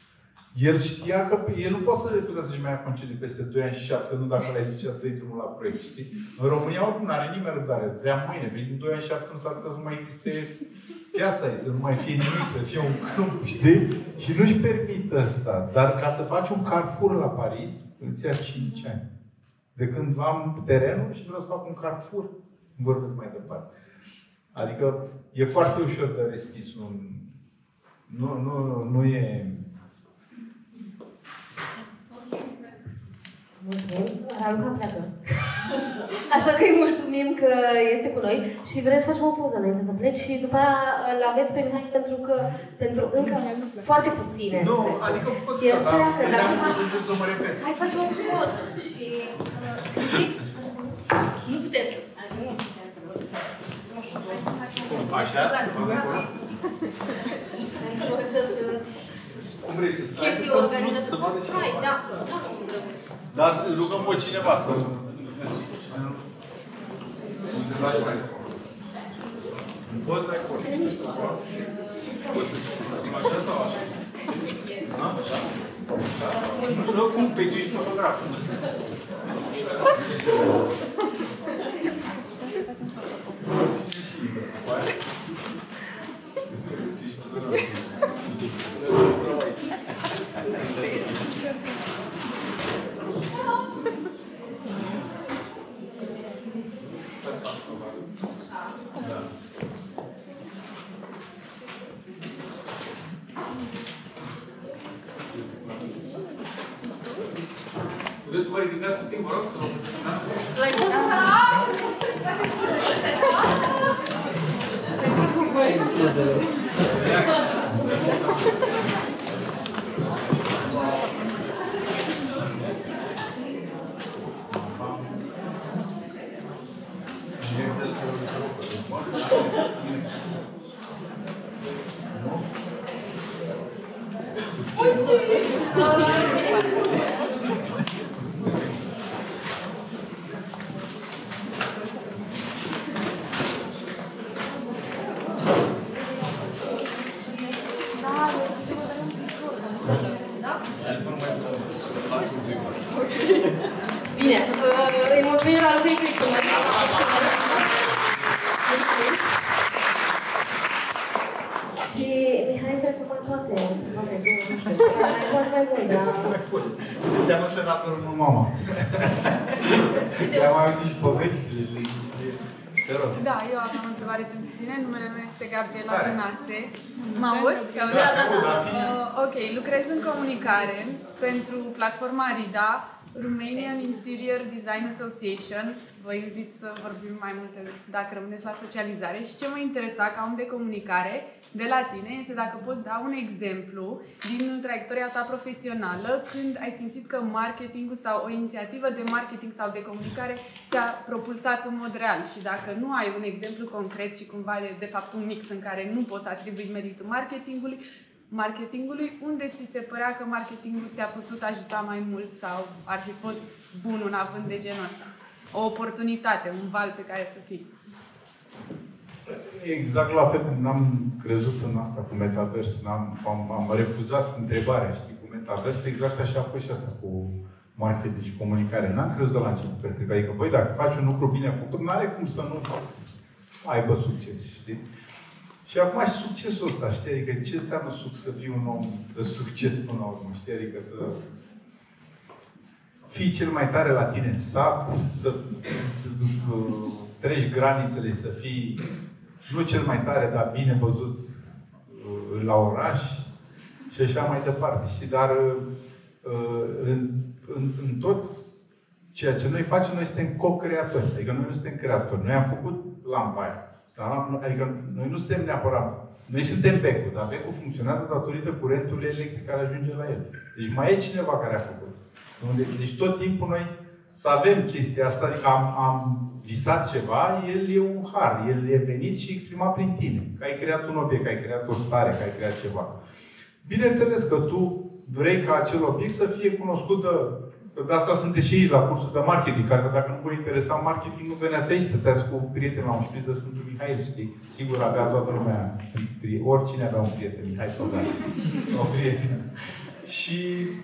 El știa că el nu poate să putea să-și mai ia concediu peste doi ani și șapte luni dacă le-ai zicea dă-i drumul la proiect, știi? În România oricum nu are nimeni răbdare. Vrea mâine. Din doi ani și șapte luni s-ar putea să nu mai existe piața ei, să nu mai fie nimic, să fie un câmp, știi? Și nu-și permit ăsta. Dar ca să faci un Carrefour la Paris, îți ia cinci ani. De când am terenul și vreau să fac un Carrefour, nu vorbesc mai departe. Adică e foarte ușor de respins un... Nu, nu, nu e... Mulțumim. Raluca pleacă. Așa că îi mulțumim că este cu noi și vreți să facem o poză înainte să pleci și după aia îl aveți pe Mihai pentru că pentru încă foarte puține. Nu, adică pot să da, dar să încep să mă repet. Hai să facem o poză și... Nu putem să... Așa? Pentru această... Cum vrei să stai? Chestii organizate. Hai, da, da, ce drăguț. Dar rugăm pe cineva să... În fost de acord. Poți să facem așa sau așa? Da? Așa? Nu știu cum, pe tu ești fotograf. Ține și după aia. Tu ești fotograf. Vreți să vă ridicați puțin, vă rog, să vă mulțumesc? La exact să facem poze. Bine, îi mulțumim la lui Cricu. Și Mihai cred că mai poate, poate, nu știu, mai poate mai mult, dar... Te-am senatorul nu mama. Te-am auzit și poveștile. Te rog. Da, eu am o întrebare pentru tine. Numele meu este Gabriela Tănase. Mă aud? Da, da, da. Ok, lucrez în comunicare pentru platforma RIDA, Romanian Interior Design Association. Vă invit să vorbim mai multe dacă rămâneți la socializare. Și ce mă interesa ca om de comunicare de la tine este dacă poți da un exemplu din traiectoria ta profesională când ai simțit că marketingul sau o inițiativă de marketing sau de comunicare te-a propulsat în mod real și dacă nu ai un exemplu concret și cumva e de fapt un mix în care nu poți atribui meritul marketingului, marketingului, unde ți se părea că marketingul te-a putut ajuta mai mult sau ar fi fost bun un avânt de genul ăsta? O oportunitate, un val pe care să fii. Exact la fel cum n-am crezut în asta cu metavers, am, am, am refuzat întrebarea, știi, cu metavers, exact așa a fost și asta cu marketing și comunicare. N-am crezut de la început peste că, adică, băi, dacă faci un lucru bine făcut, n-are cum să nu aibă succes, știi? Și acum și succesul ăsta, știi? Adică ce înseamnă să fii un om de succes până la urmă, știi? Adică să fii cel mai tare la tine în sat, să treci granițele, să fii nu cel mai tare, dar bine văzut la oraș și așa mai departe. Știi? Dar în, în, în tot ceea ce noi facem, noi suntem co-creatori. Adică noi nu suntem creatori. Noi am făcut lampa aia. Adică noi nu suntem neapărat. Noi suntem becul, dar becul funcționează datorită curentului electric care ajunge la el. Deci mai e cineva care a făcut. Deci tot timpul noi să avem chestia asta, adică am, am visat ceva, el e un har, el e venit și exprimat prin tine. Că ai creat un obiect, că ai creat o stare, că ai creat ceva. Bineînțeles că tu vrei ca acel obiect să fie cunoscut de... De asta sunteți și aici la cursul de marketing, care dacă nu vă interesa marketing, nu veneați aici, stăteați cu prieteni la un șpriț de Sfântul Mihail, știi? Sigur avea toată lumea, oricine avea un prieten, Mihai Soldan, o prietenă. Și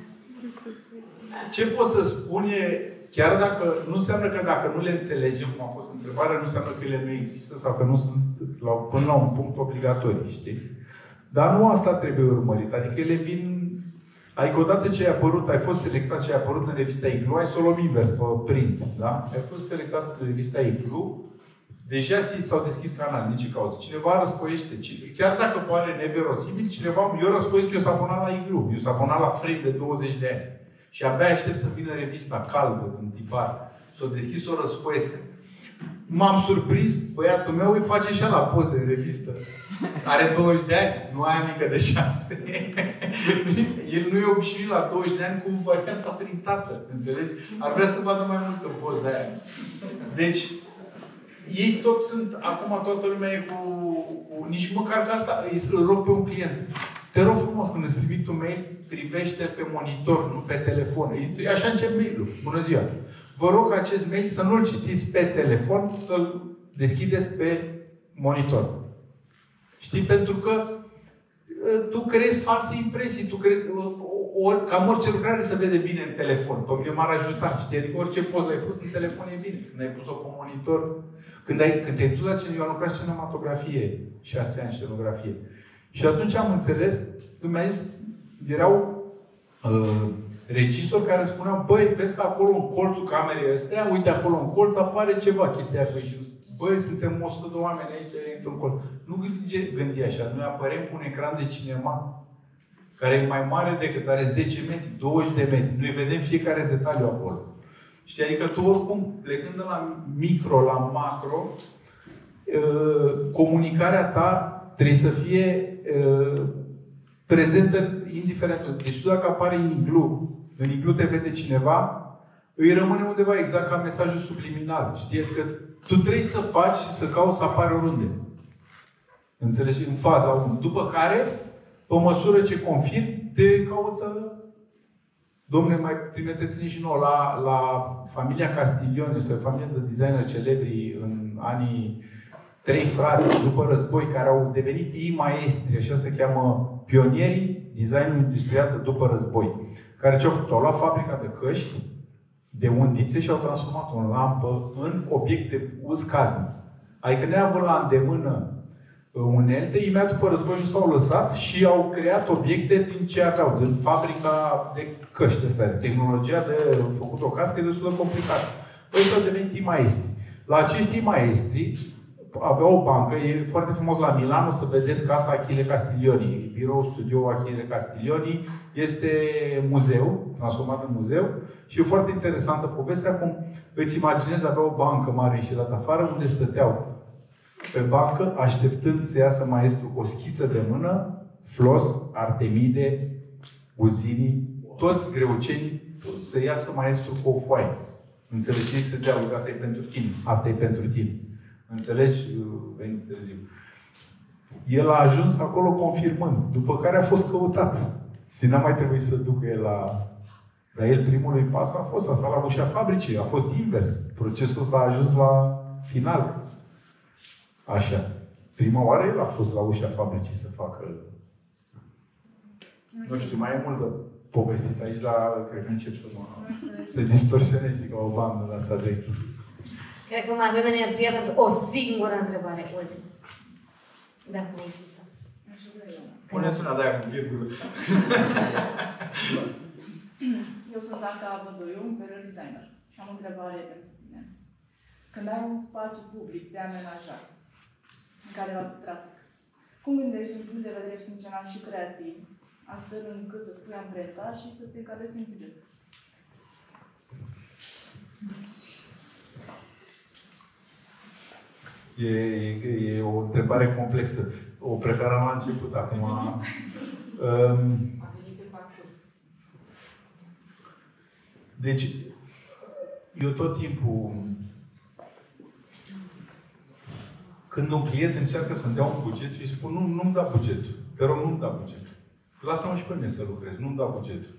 ce pot să spun e, chiar dacă, nu înseamnă că dacă nu le înțelegem, cum a fost întrebarea, nu înseamnă că ele nu există sau că nu sunt la, până la un punct obligatorii, știi? Dar nu asta trebuie urmărit, adică ele vin. Adică odată ce ai apărut, ai fost selectat ce ai apărut în revista Iglu, hai să o luăm invers pe print, da? Ai fost selectat în revista Iglu, deja ți s-au deschis canale, nici cauță. Cineva răspoiește, chiar dacă pare neverosimil, cineva, eu răspoiesc, eu s-a abonat la Iglu, eu s-a abonat la Frame de douăzeci de ani. Și abia aștept să vină revista caldă, în tipar, s-o deschis, o răspoiesc. M-am surprins, băiatul meu îi face și la poze în revistă. Are douăzeci de ani, nu aia mică de șase. El nu e obișnuit la douăzeci de ani cu varianta printată, înțelegi? Ar vrea să vadă mai multă poza aia. Deci, ei toți sunt, acum toată lumea e cu, cu nici măcar că asta, îl rog pe un client. Te rog frumos, când îți trimit un mail, privește pe monitor, nu pe telefon. Așa încep mail-ul. Bună ziua! Vă rog acest mail să nu-l citiți pe telefon, să-l deschideți pe monitor. Știi? Pentru că tu creezi false impresii. Tu crezi, or, cam orice lucrare se vede bine în telefon. Pe mine m-ar ajuta. Știi? Adică orice poză ai pus în telefon e bine. Când ai pus-o pe monitor. Când, ai, când te-ai dus la cine, eu am lucrat cinematografie. Șase ani scenografie. Și atunci am înțeles, când mi-a zis, erau uh, regizori care spuneau, băi, vezi că acolo în colțul camerei astea, uite acolo în colț apare ceva, chestia aia. Și băi, suntem o sută de oameni aici, într-un colț. Nu gândi așa, noi apărem cu un ecran de cinema. care e mai mare decât are zece metri, douăzeci de metri. Noi vedem fiecare detaliu acolo. Știi? Adică tu oricum, plecând de la micro la macro, comunicarea ta trebuie să fie prezentă indiferent. Deci tu dacă apare în iglu, în iglu te vede cineva, îi rămâne undeva exact ca mesajul subliminal. Știi? Că tu trebuie să faci și să cauți să apare oriunde. Înțelegi? În faza unu. După care, pe măsură ce confirmi, te caută. Dom'le, mai trimiteți-ne și nouă la, la familia Castiglioni, este o familie de designer celebri în anii trei frați după război, care au devenit ei maestri, așa se cheamă, pionierii designului industrial de după război. Care ce-au făcut? Au luat fabrica de căști, de undițe și au transformat o lampă în obiect de uz casnic. Adică neavând la îndemână unelte, imediat după război nu s-au lăsat și au creat obiecte din ce aveau, din fabrica de căști astea. Tehnologia de făcut o cască e destul de complicată. Păi au devenit maestri. La acești maestri aveau o bancă, e foarte frumos la Milano să vedeți casa Achille Castiglioni. Birou studio Achille Castiglioni este muzeu, transformat în muzeu și e foarte interesantă povestea cum îți imaginezi, avea o bancă mare ieșirat afară unde stăteau pe bancă, așteptând să iasă maestru cu o schiță de mână, Flos, Artemide, Guzini, toți greucenii, să iasă maestru cu o foaie. Înțelegi? Și să dea, asta e pentru tine, asta e pentru tine. Înțelegi? Veni târziu. El a ajuns acolo confirmând, după care a fost căutat. Și n-a mai trebuit să ducă el la... Dar el primului pas a fost, a stat la ușa fabricii, a fost invers. Procesul ăsta a ajuns la final. Așa. Prima oară el a fost la ușa fabricii să facă... Nu știu, mai e mult de povestit aici, dar cred că încep să mă... să distorsionezi ca o bandă de asta de... Cred că mai avem energie pentru o singură întrebare, ultimă. Dacă nu există. Puneți una de aia cu virgulă. Eu sunt Anca Bădoiu, interior designer. Și am o întrebare pentru tine. Când ai un spațiu public de amenajat, în care va trafic, cum gândești din punct de vedere funcțional și creativ, astfel încât să spui amprenta și să te încadrezi în buget? E, e, e o întrebare complexă. O preferam la început, acum... um, deci, eu tot timpul... Când un client încearcă să-mi dea un buget, eu îi spun, nu, nu-mi da bugetul. Te rog, nu-mi da bugetul. Lasă-mă și pe mine să lucrez, nu-mi da bugetul.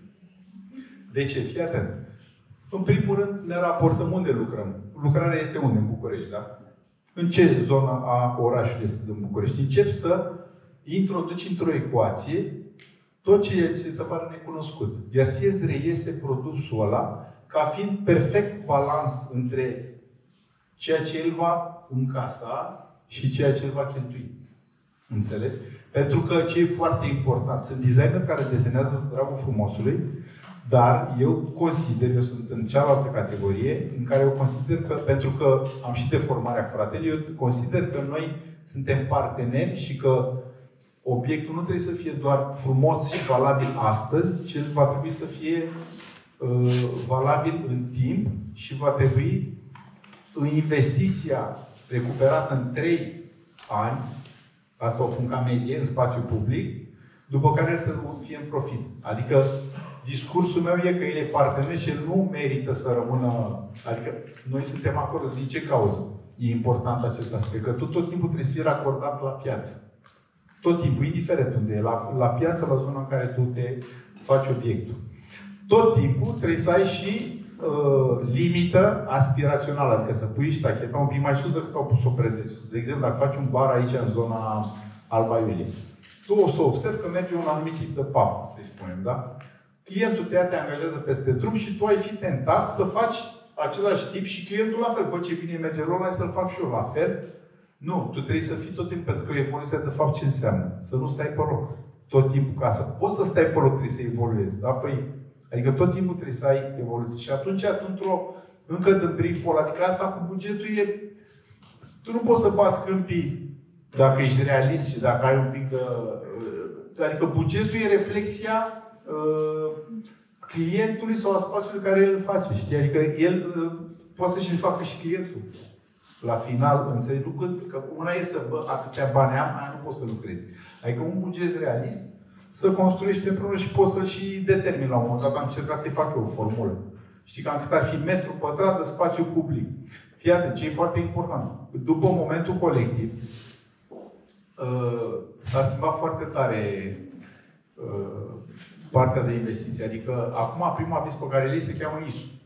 De ce? Fii atent. În primul rând, ne raportăm unde lucrăm. Lucrarea este unde? În București, da? În ce zonă a orașului este din București? Încep să introduci într-o ecuație tot ceea ce se pare necunoscut. Iar ție îți reiese produsul ăla ca fiind perfect balans între ceea ce el va încasa și ceea ce el va cheltui. Înțelegi? Pentru că ce e foarte important, sunt designer care desenează de dragul frumosului, dar eu consider, eu sunt în cealaltă categorie, în care eu consider că, pentru că am și de formarea fratele, eu consider că noi suntem parteneri și că obiectul nu trebuie să fie doar frumos și valabil astăzi, ci el va trebui să fie uh, valabil în timp și va trebui în investiția recuperată în trei ani, asta o pun ca medie, în spațiu public, după care să fie în profit. Adică discursul meu e că el e partener și el nu merită să rămână... Adică noi suntem acolo. Din ce cauză e important acest aspect? Că tu tot timpul trebuie să fii racordat la piață. Tot timpul, indiferent unde e, la, la piață, la zona în care tu te faci obiectul. Tot timpul trebuie să ai și uh, limită aspirațională, adică să pui ștacheta un pic mai sus decât au pus-o predeci. De exemplu, dacă faci un bar aici în zona Alba Iulie, tu o să observi că merge un anumit tip de pub, să-i spunem, da? Clientul te, te angajează peste drum și tu ai fi tentat să faci același tip și clientul la fel. Bă, ce bine merge rolul, hai să-l fac și eu la fel. Nu, tu trebuie să fii tot timpul, pentru că evoluția de fapt ce înseamnă? Să nu stai pe loc. Tot timpul, ca să poți să stai pe loc, trebuie să evoluezi. Da? Păi, adică tot timpul trebuie să ai evoluție. Și atunci, într-o, încă de brief-ul ăla, adică asta cu bugetul e... Tu nu poți să bați câmpii dacă ești realist și dacă ai un pic de, adică bugetul e reflexia uh, clientului sau a spațiului care el îl face, știi? Adică el uh, poate să și-l facă și clientul. La final, înțelegi, că una e să, bă, atâția bani am, aia nu poți să lucrezi. Adică un buget realist să construiești împreună și poți să-l și determini la un moment dat. Am încercat să-i fac eu o formulă. Știi, cam cât ar fi metru pătrat de spațiu public. Fii atent, ce e foarte important. După momentul colectiv, s-a schimbat foarte tare partea de investiție. Adică, acum, prima aviz pe care îl se cheamă I S U.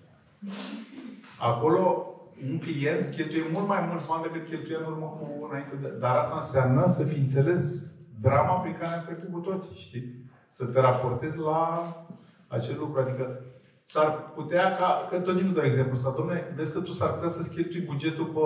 Acolo, un client cheltuie mult mai mulți bani decât cheltuie în urmă cu înainte de... Dar asta înseamnă să fi înțeles drama prin care am trecut cu toții, știi? Să te raportezi la acel lucru. Adică s-ar putea ca... Că tot timpul dau exemplu ăsta. Dom'le, vezi că tu s-ar putea să-ți cheltui bugetul pe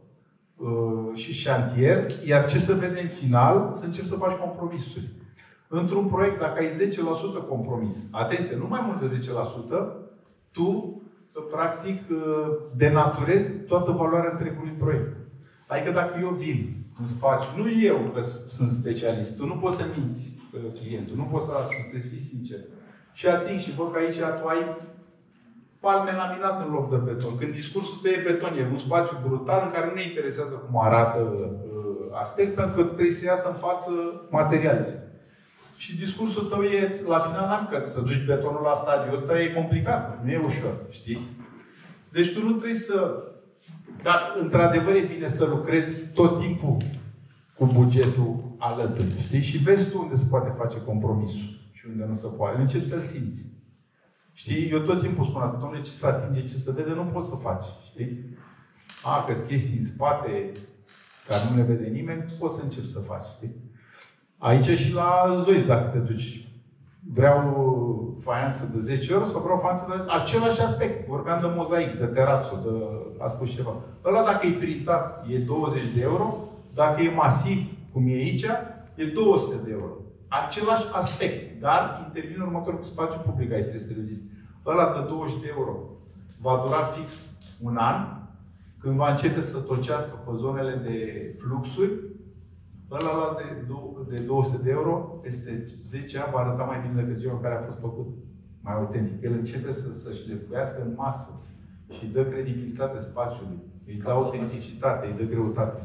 uh, și șantier, iar ce se vede în final, să începi să faci compromisuri. Într-un proiect, dacă ai zece la sută compromis, atenție, nu mai mult de zece la sută, tu practic denaturezi toată valoarea întregului proiect. Adică dacă eu vin în spațiu, nu eu că sunt specialist, tu nu poți să minți clientul, nu poți să asumi, trebuie să fii sincer. Și ating și văd că aici tu ai palme laminat în loc de beton. Când discursul tău e beton, e un spațiu brutal în care nu ne interesează cum arată aspect, pentru că trebuie să iasă în față materialele. Și discursul tău e, la final n-am că să duci betonul la stadiul ăsta, e complicat, nu e ușor, știi? Deci tu nu trebuie să... Dar, într-adevăr, e bine să lucrezi tot timpul cu bugetul alături, știi? Și vezi tu unde se poate face compromisul și unde nu se poate. Începi să-l simți. Știi? Eu tot timpul spun asta, dom'le, ce se atinge, ce se vede, nu poți să faci, știi? A, că-s chestii în spate, care nu le vede nimeni, poți să începi să faci, știi? Aici și la Zoiz, dacă te duci. Vreau faianță de zece euro sau vreau faianță de același aspect. Vorbeam de mozaic, de terrazzo, de... a spus ceva. Ăla dacă e printat, e douăzeci de euro. Dacă e masiv, cum e aici, e două sute de euro. Același aspect. Dar intervine următor cu spațiu public, aici trebuie să reziste. Ăla de douăzeci de euro va dura fix un an. Când va începe să tocească pe zonele de fluxuri, ăla de, de două sute de euro, peste zece ani, va arăta mai bine decât ziua în care a fost făcut. Mai autentic. El începe să, să-și lefuiască în masă și dă credibilitate spațiului. Îi dă autenticitate, îi dă greutate.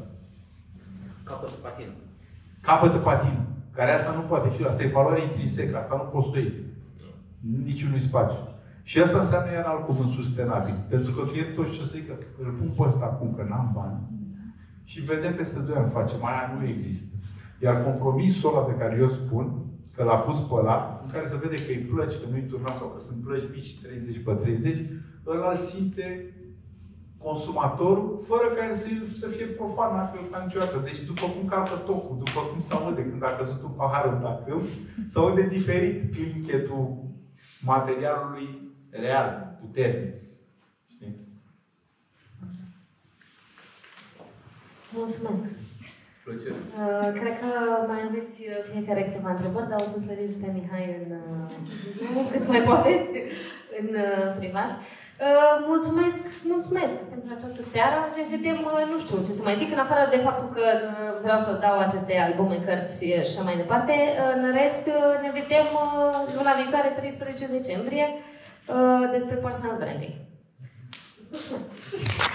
Capătă patină. Capătă patină. Care asta nu poate fi. Asta e valoare intrinsecă. Asta nu poți să iei. Niciunui spațiu. Și asta înseamnă iar alt cuvânt sustenabil. Pentru că clientul și o să zică, îl pun pe ăsta acum, că n-am bani. Și vedem peste doi ani facem. Aia nu există. Iar compromisul ăla de care eu spun, că l-a pus pe ăla, în care se vede că e plăci, că nu-i turnat sau că sunt plăci mici, treizeci pe treizeci, ăla îl simte consumatorul, fără care să, să fie profan pe niciodată. Deci după cum calcă tocul, după cum se aude când a căzut un pahar în tacâm, se aude diferit clinchetul materialului real, puternic. Știi? Mulțumesc! Plăcere! Uh, cred că mai aveți fiecare câteva întrebări, dar o să săriți pe Mihai în uh, cât mai poate, în uh, privat. Uh, mulțumesc, mulțumesc pentru această seară. Ne vedem, uh, nu știu ce să mai zic, în afară de faptul că uh, vreau să dau aceste albume, cărți și așa mai departe. Uh, în rest, uh, ne vedem uh, luna viitoare, treisprezece decembrie, uh, despre personal branding. Mulțumesc!